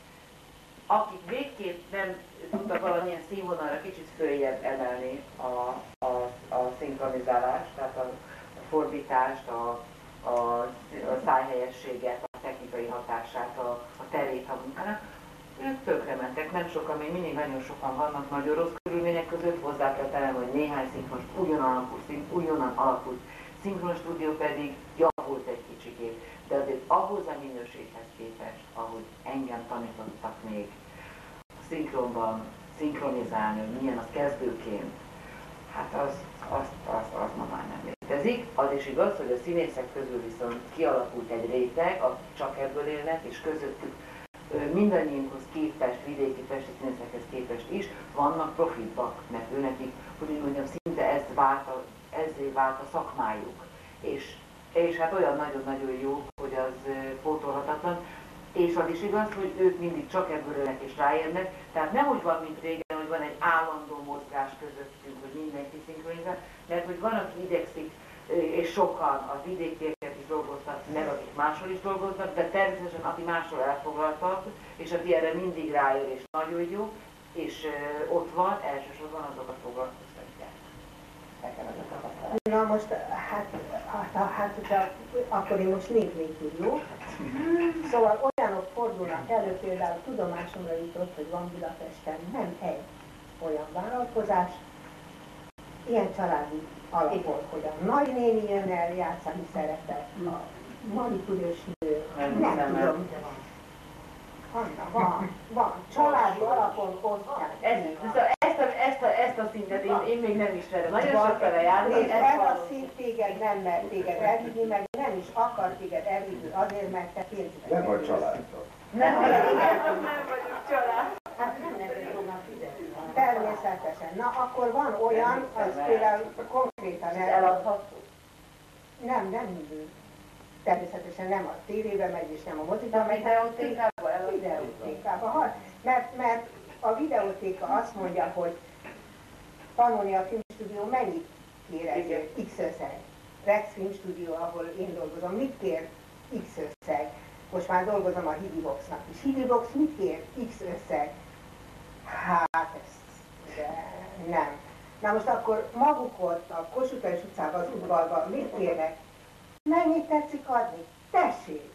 Akik végképp nem tudtak valamilyen színvonalra kicsit följebb emelni a, a, a szinkronizálást, tehát a fordítást, a, a, a szájhelyességet, a technikai hatását, a, a terét a munkának, ők tökre mentek, nem sokan, még mindig nagyon sokan vannak nagyon rossz körülmények között, hozzá kell tennem, hogy néhány szinkron újonnan alakult szinkron stúdió pedig javult egy kicsikét, de azért ahhoz a minőséghez képest, ahogy engem tanítottak még szinkronban, szinkronizálni, milyen az kezdőként, hát az, az, az, az ma már nem létezik. Az is igaz, hogy a színészek közül viszont kialakult egy réteg, akik csak ebből élnek, és közöttük mindannyiunkhoz képest, vidéki festi színészekhez képest is vannak profitbak, mert őnekik, hogy úgy mondjam, szinte ez vált a, ezzé vált a szakmájuk. És, és hát olyan nagyon-nagyon jó, hogy az pótolhatatlan. És az is igaz, hogy ők mindig csak ebből élnek és ráérnek. Tehát nem úgy van, mint régen, hogy van egy állandó mozgás közöttünk, hogy mindenki szinkronizál, mert hogy van, aki idegszik, és sokan a vidékieket is dolgoznak, meg akik máshol is dolgoznak, de természetesen aki máshol elfoglaltak, és aki erre mindig rájön és nagyon jó, és ott van, elsősorban azokat foglalkoztatják. Na most, hát, hát, hát hogyha, akkor én most névnék jó. Szóval olyanok fordulnak elő, például tudomásomra jutott, hogy van Budapesten nem egy olyan vállalkozás, ilyen családi alapon, hogy a nagynéni jön el játszani szeretett, a manikűrös nő, nem, nem tudom. Anna, van, van, családi alapon osztják. Ez, ezt, a, ezt, a, ezt a szintet én, én még nem ismerem. Nagyon sok fele jártam. És ez a szint téged nem mer téged elhívni, meg nem is akar téged elhívni azért, mert te pénzbe. Nem vagy családtag. Nem, nem vagyunk család. Hát nem neked fognak fizetni. Természetesen. Na akkor van olyan, az például konkrétan eladható. Nem, nem hívő. Természetesen nem a tévébe megy, és nem a moziba megy. Videótékába eladható. Videótékába. Mert, mert a videótéka azt mondja, hogy Pannonia Filmstúdió mennyit kér ezért? X összeg. Rex Filmstúdió, ahol én dolgozom, mit kér? X összeg. Most már dolgozom a Hidivoxnak is. Hidivox mit kér? X összeg. Hát ezt de nem. Na most akkor maguk ott a Kossuth utcában, az udvarban mit kérnek? Mennyit tetszik adni? Tessék!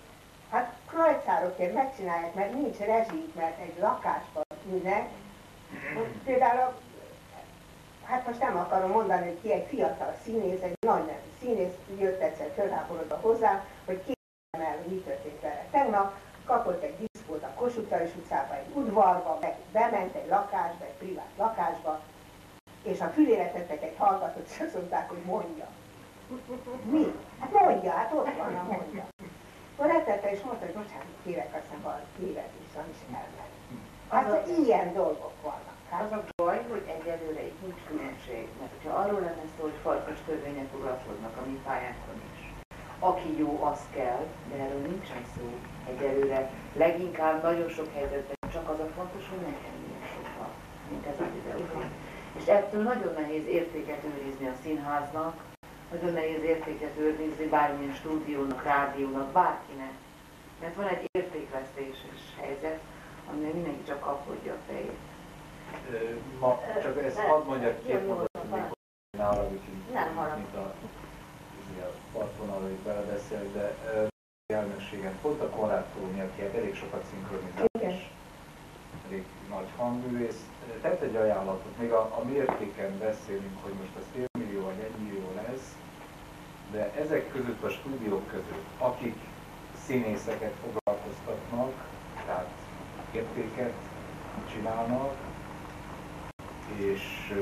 Hát krajcárokért megcsinálják, mert nincs rezsik, mert egy lakásban ülnek. Például, hát most nem akarom mondani, hogy ki egy fiatal színész, egy nagy nevű színész jött egyszer fölháborodva hozzám, hogy kérdezem el, hogy mi történt vele. Tegnap kapott egy diszkót a Kossuth Lajos utcába, egy udvarba, meg bement egy lakásba, egy privát lakásba, és a fülére tettek egy hallgatót, és azt mondták, hogy mondja. Mi? Hát mondja, hát ott van a mondja. Akkor letette és mondta, hogy bocsánat, kérek, aztán valami tévedés van, és elment. Hát ilyen dolgok vannak. Hát. Az a baj, hogy egyelőre itt nincs különbség, mert ha arról lenne szó, hogy farkas törvények uralkodnak a mi pályánkon is. Aki jó, az kell, de erről nincsen szó egyelőre. Leginkább nagyon sok helyzetben csak az a fontos, hogy ne kerüljön sokkal, mint ez a videófilm. És ettől nagyon nehéz értéket őrizni a színháznak, nagyon nehéz értéket őrizni bármilyen stúdiónak, rádiónak, bárkinek. Mert van egy értékvesztéses helyzet, aminek mindenki csak kapkodja a fejét. Ma csak ezt hadd mondjak két mondatot, mikor ne haragudjunk, mint a, a partvonalra is belebeszél, de uh, elnökségen pont a Konrád Tóni, aki elég sokat szinkronizált és elég nagy hangművész, tett egy ajánlatot, még a, a mértéken beszélünk, hogy most az fél millió vagy egy millió lesz, de ezek között a stúdiók között, akik színészeket foglalkoztatnak, tehát értéket csinálnak, és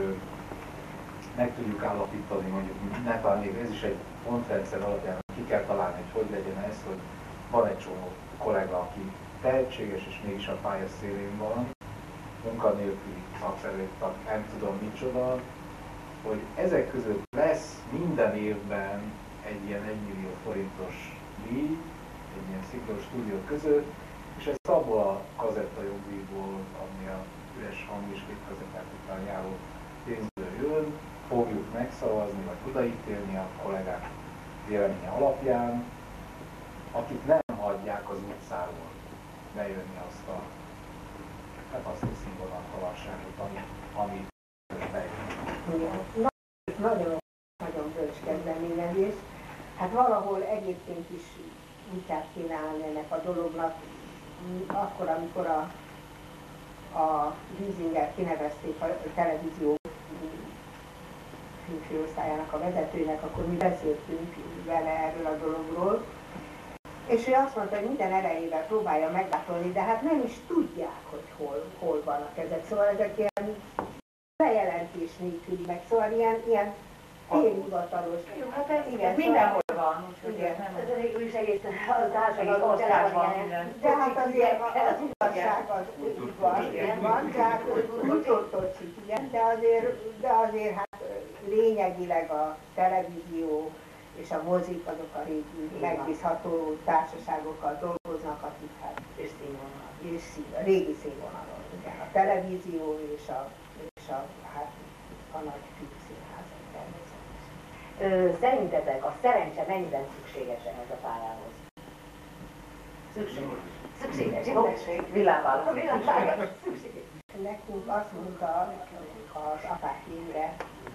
meg tudjuk állapítani, mondjuk ne még ez is egy pontrendszer alapján, ki kell találni, hogy hogy legyen ez, hogy van egy csomó kollega, aki tehetséges és mégis a pálya szélén van, munkanélküli szakszervezetek, nem tudom micsoda, hogy ezek között lesz minden évben egy ilyen egymillió forintos díj, egy ilyen szinkros stúdió között, és ez abból a kazetta jogdíjból, ami a üres hang és kazetták után járó pénzből jön, fogjuk megszavazni, vagy odaítélni a kollégák véleménye alapján, akik nem hagyják az utcáról bejönni azt a, hát azt a színvonaltalanságot, ami, ami bejön. Nagyon, nagyon bölcs kezdeményezés. Hát valahol egyébként is útját kéne állni ennek a dolognak, akkor, amikor a, a Giesinger kinevezték a televízió filmfőosztályának a vezetőnek, akkor mi beszéltünk vele erről a dologról, és ő azt mondta, hogy minden erejével próbálja meggátolni, de hát nem is tudják, hogy hol, hol vannak ezek. Szóval ezek ilyen bejelentés nélküli, meg szóval ilyen, ilyen félhivatalos. Jó, hát ez igen, mindenhol van, úgyhogy igen. nem Ez végül is egész a társadalom országban minden. De hát azért az igazság az úgy van, igen, van, de hát úgy ortocsik, igen, de azért, de azért hát lényegileg a televízió és a mozik azok a régi megbízható társaságokkal dolgoznak, akik hát és színvonal. és szín, a régi színvonalon, igen, a televízió és a, és a, hát, a nagy filmszínházak természetesen. Szerintetek a szerencse mennyiben szükséges ehhez a pályához? Szükséges. Szükséges. Szükség. Világvállalat. Világvállalat. Szükséges. Nekünk azt mondta az apák évre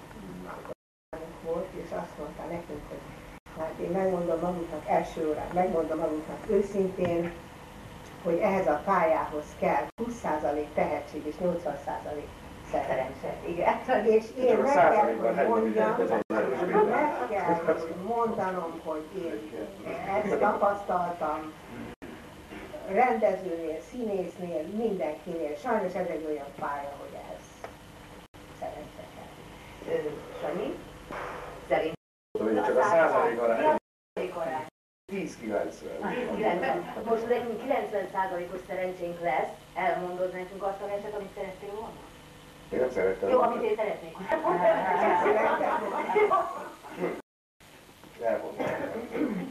volt, és azt mondta nekünk, hogy hát én megmondom maguknak első órán, megmondom maguknak őszintén, hogy ehhez a pályához kell húsz százalék tehetség és nyolcvan százalék szerencse. Igen. És én meg kell, hogy mondjam, meg kell, hogy mondanom, hogy én ezt tapasztaltam rendezőnél, színésznél, mindenkinél. Sajnos ez egy olyan pálya, hogy ehhez szerencse kell. Sanyi? Szerint Csak a százalék arány. arány. tíz kilencven. Most nekünk kilencven százalékos szerencsénk lesz, elmondod nekünk azt a verset, amit szerettél volna? Én nem szerettem. Jó, amit én szeretnék. Elmondom.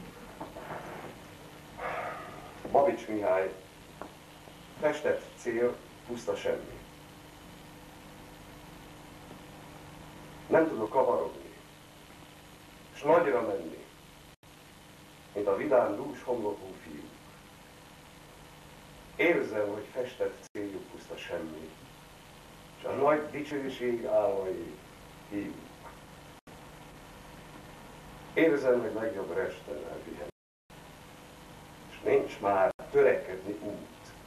Babics Mihály, festett cél, puszta semmi. Nem tudok kavarodni, és nagyra menni, mint a vidám dús homlokú fiú. Érzem, hogy festett céljú puszta semmi, és a nagy dicsőség álmai hívjuk. Érzem, hogy legjobb resten elvihet, és nincs már törekedni út.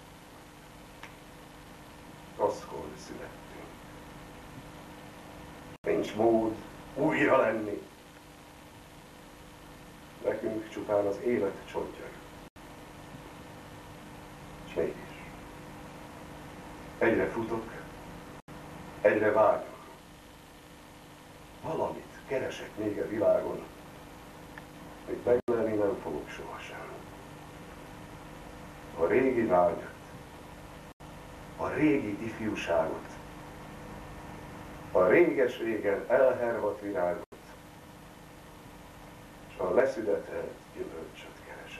Rosszkor születtünk. Nincs mód újra lenni. Nekünk csupán az élet csontjai. És mégis. Egyre futok, egyre vágyom. Valamit keresek még a világon, amit meglelni nem fogok sohasem. A régi vágyat, a régi ifjúságot, a réges-régen elhervadt virágot, és a leszületelt gyümölcsöt keresem.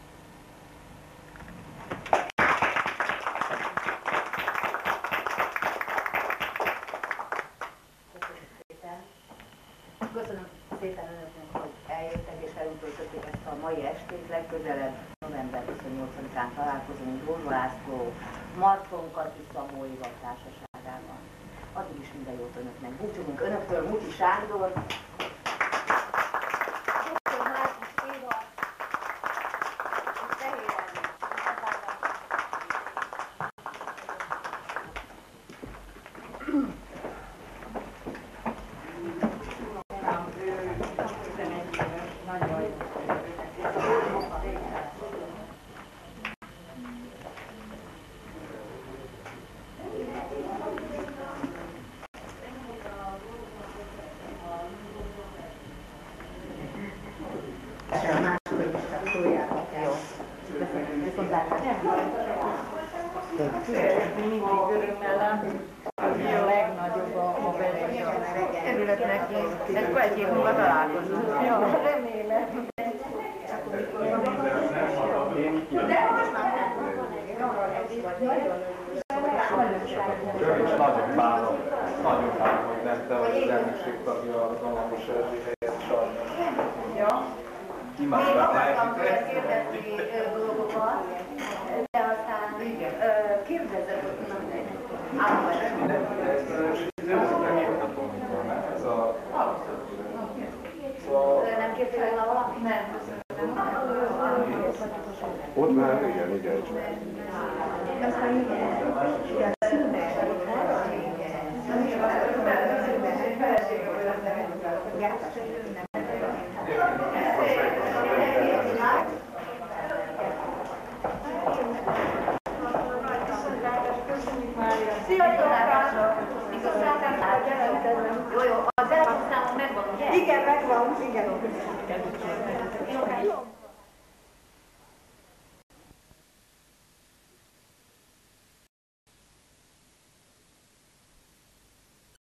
Köszönöm szépen önöknek, hogy eljöttek és elutoltották ezt a mai estét. Legközelebb november huszonnyolcadikán találkozunk Bózsa László Marton Kati Szabó Éva társaságában. Addig is minden jót önöknek. Búcsúzunk önöktől, Muti Sándor. Mindig örömmel látjuk, ami a legnagyobb a belés a kerület neki. Ekkor egy év múlva találkozunk. Ja, remélem. És nagyon bánom, nagyon bánom, hogy nem te vagy az elnökség tagja az Alapos Erzsi helyett sajnos. Ja. Imádom kérdezni dolgokat, de aztán kérdezett, hogy nem kértél volna valaki? Nem. Ott már igen, igen. Aztán igen. Jó, jó, az elszámom megvan, ugye? Igen, megvan, igen. Jó,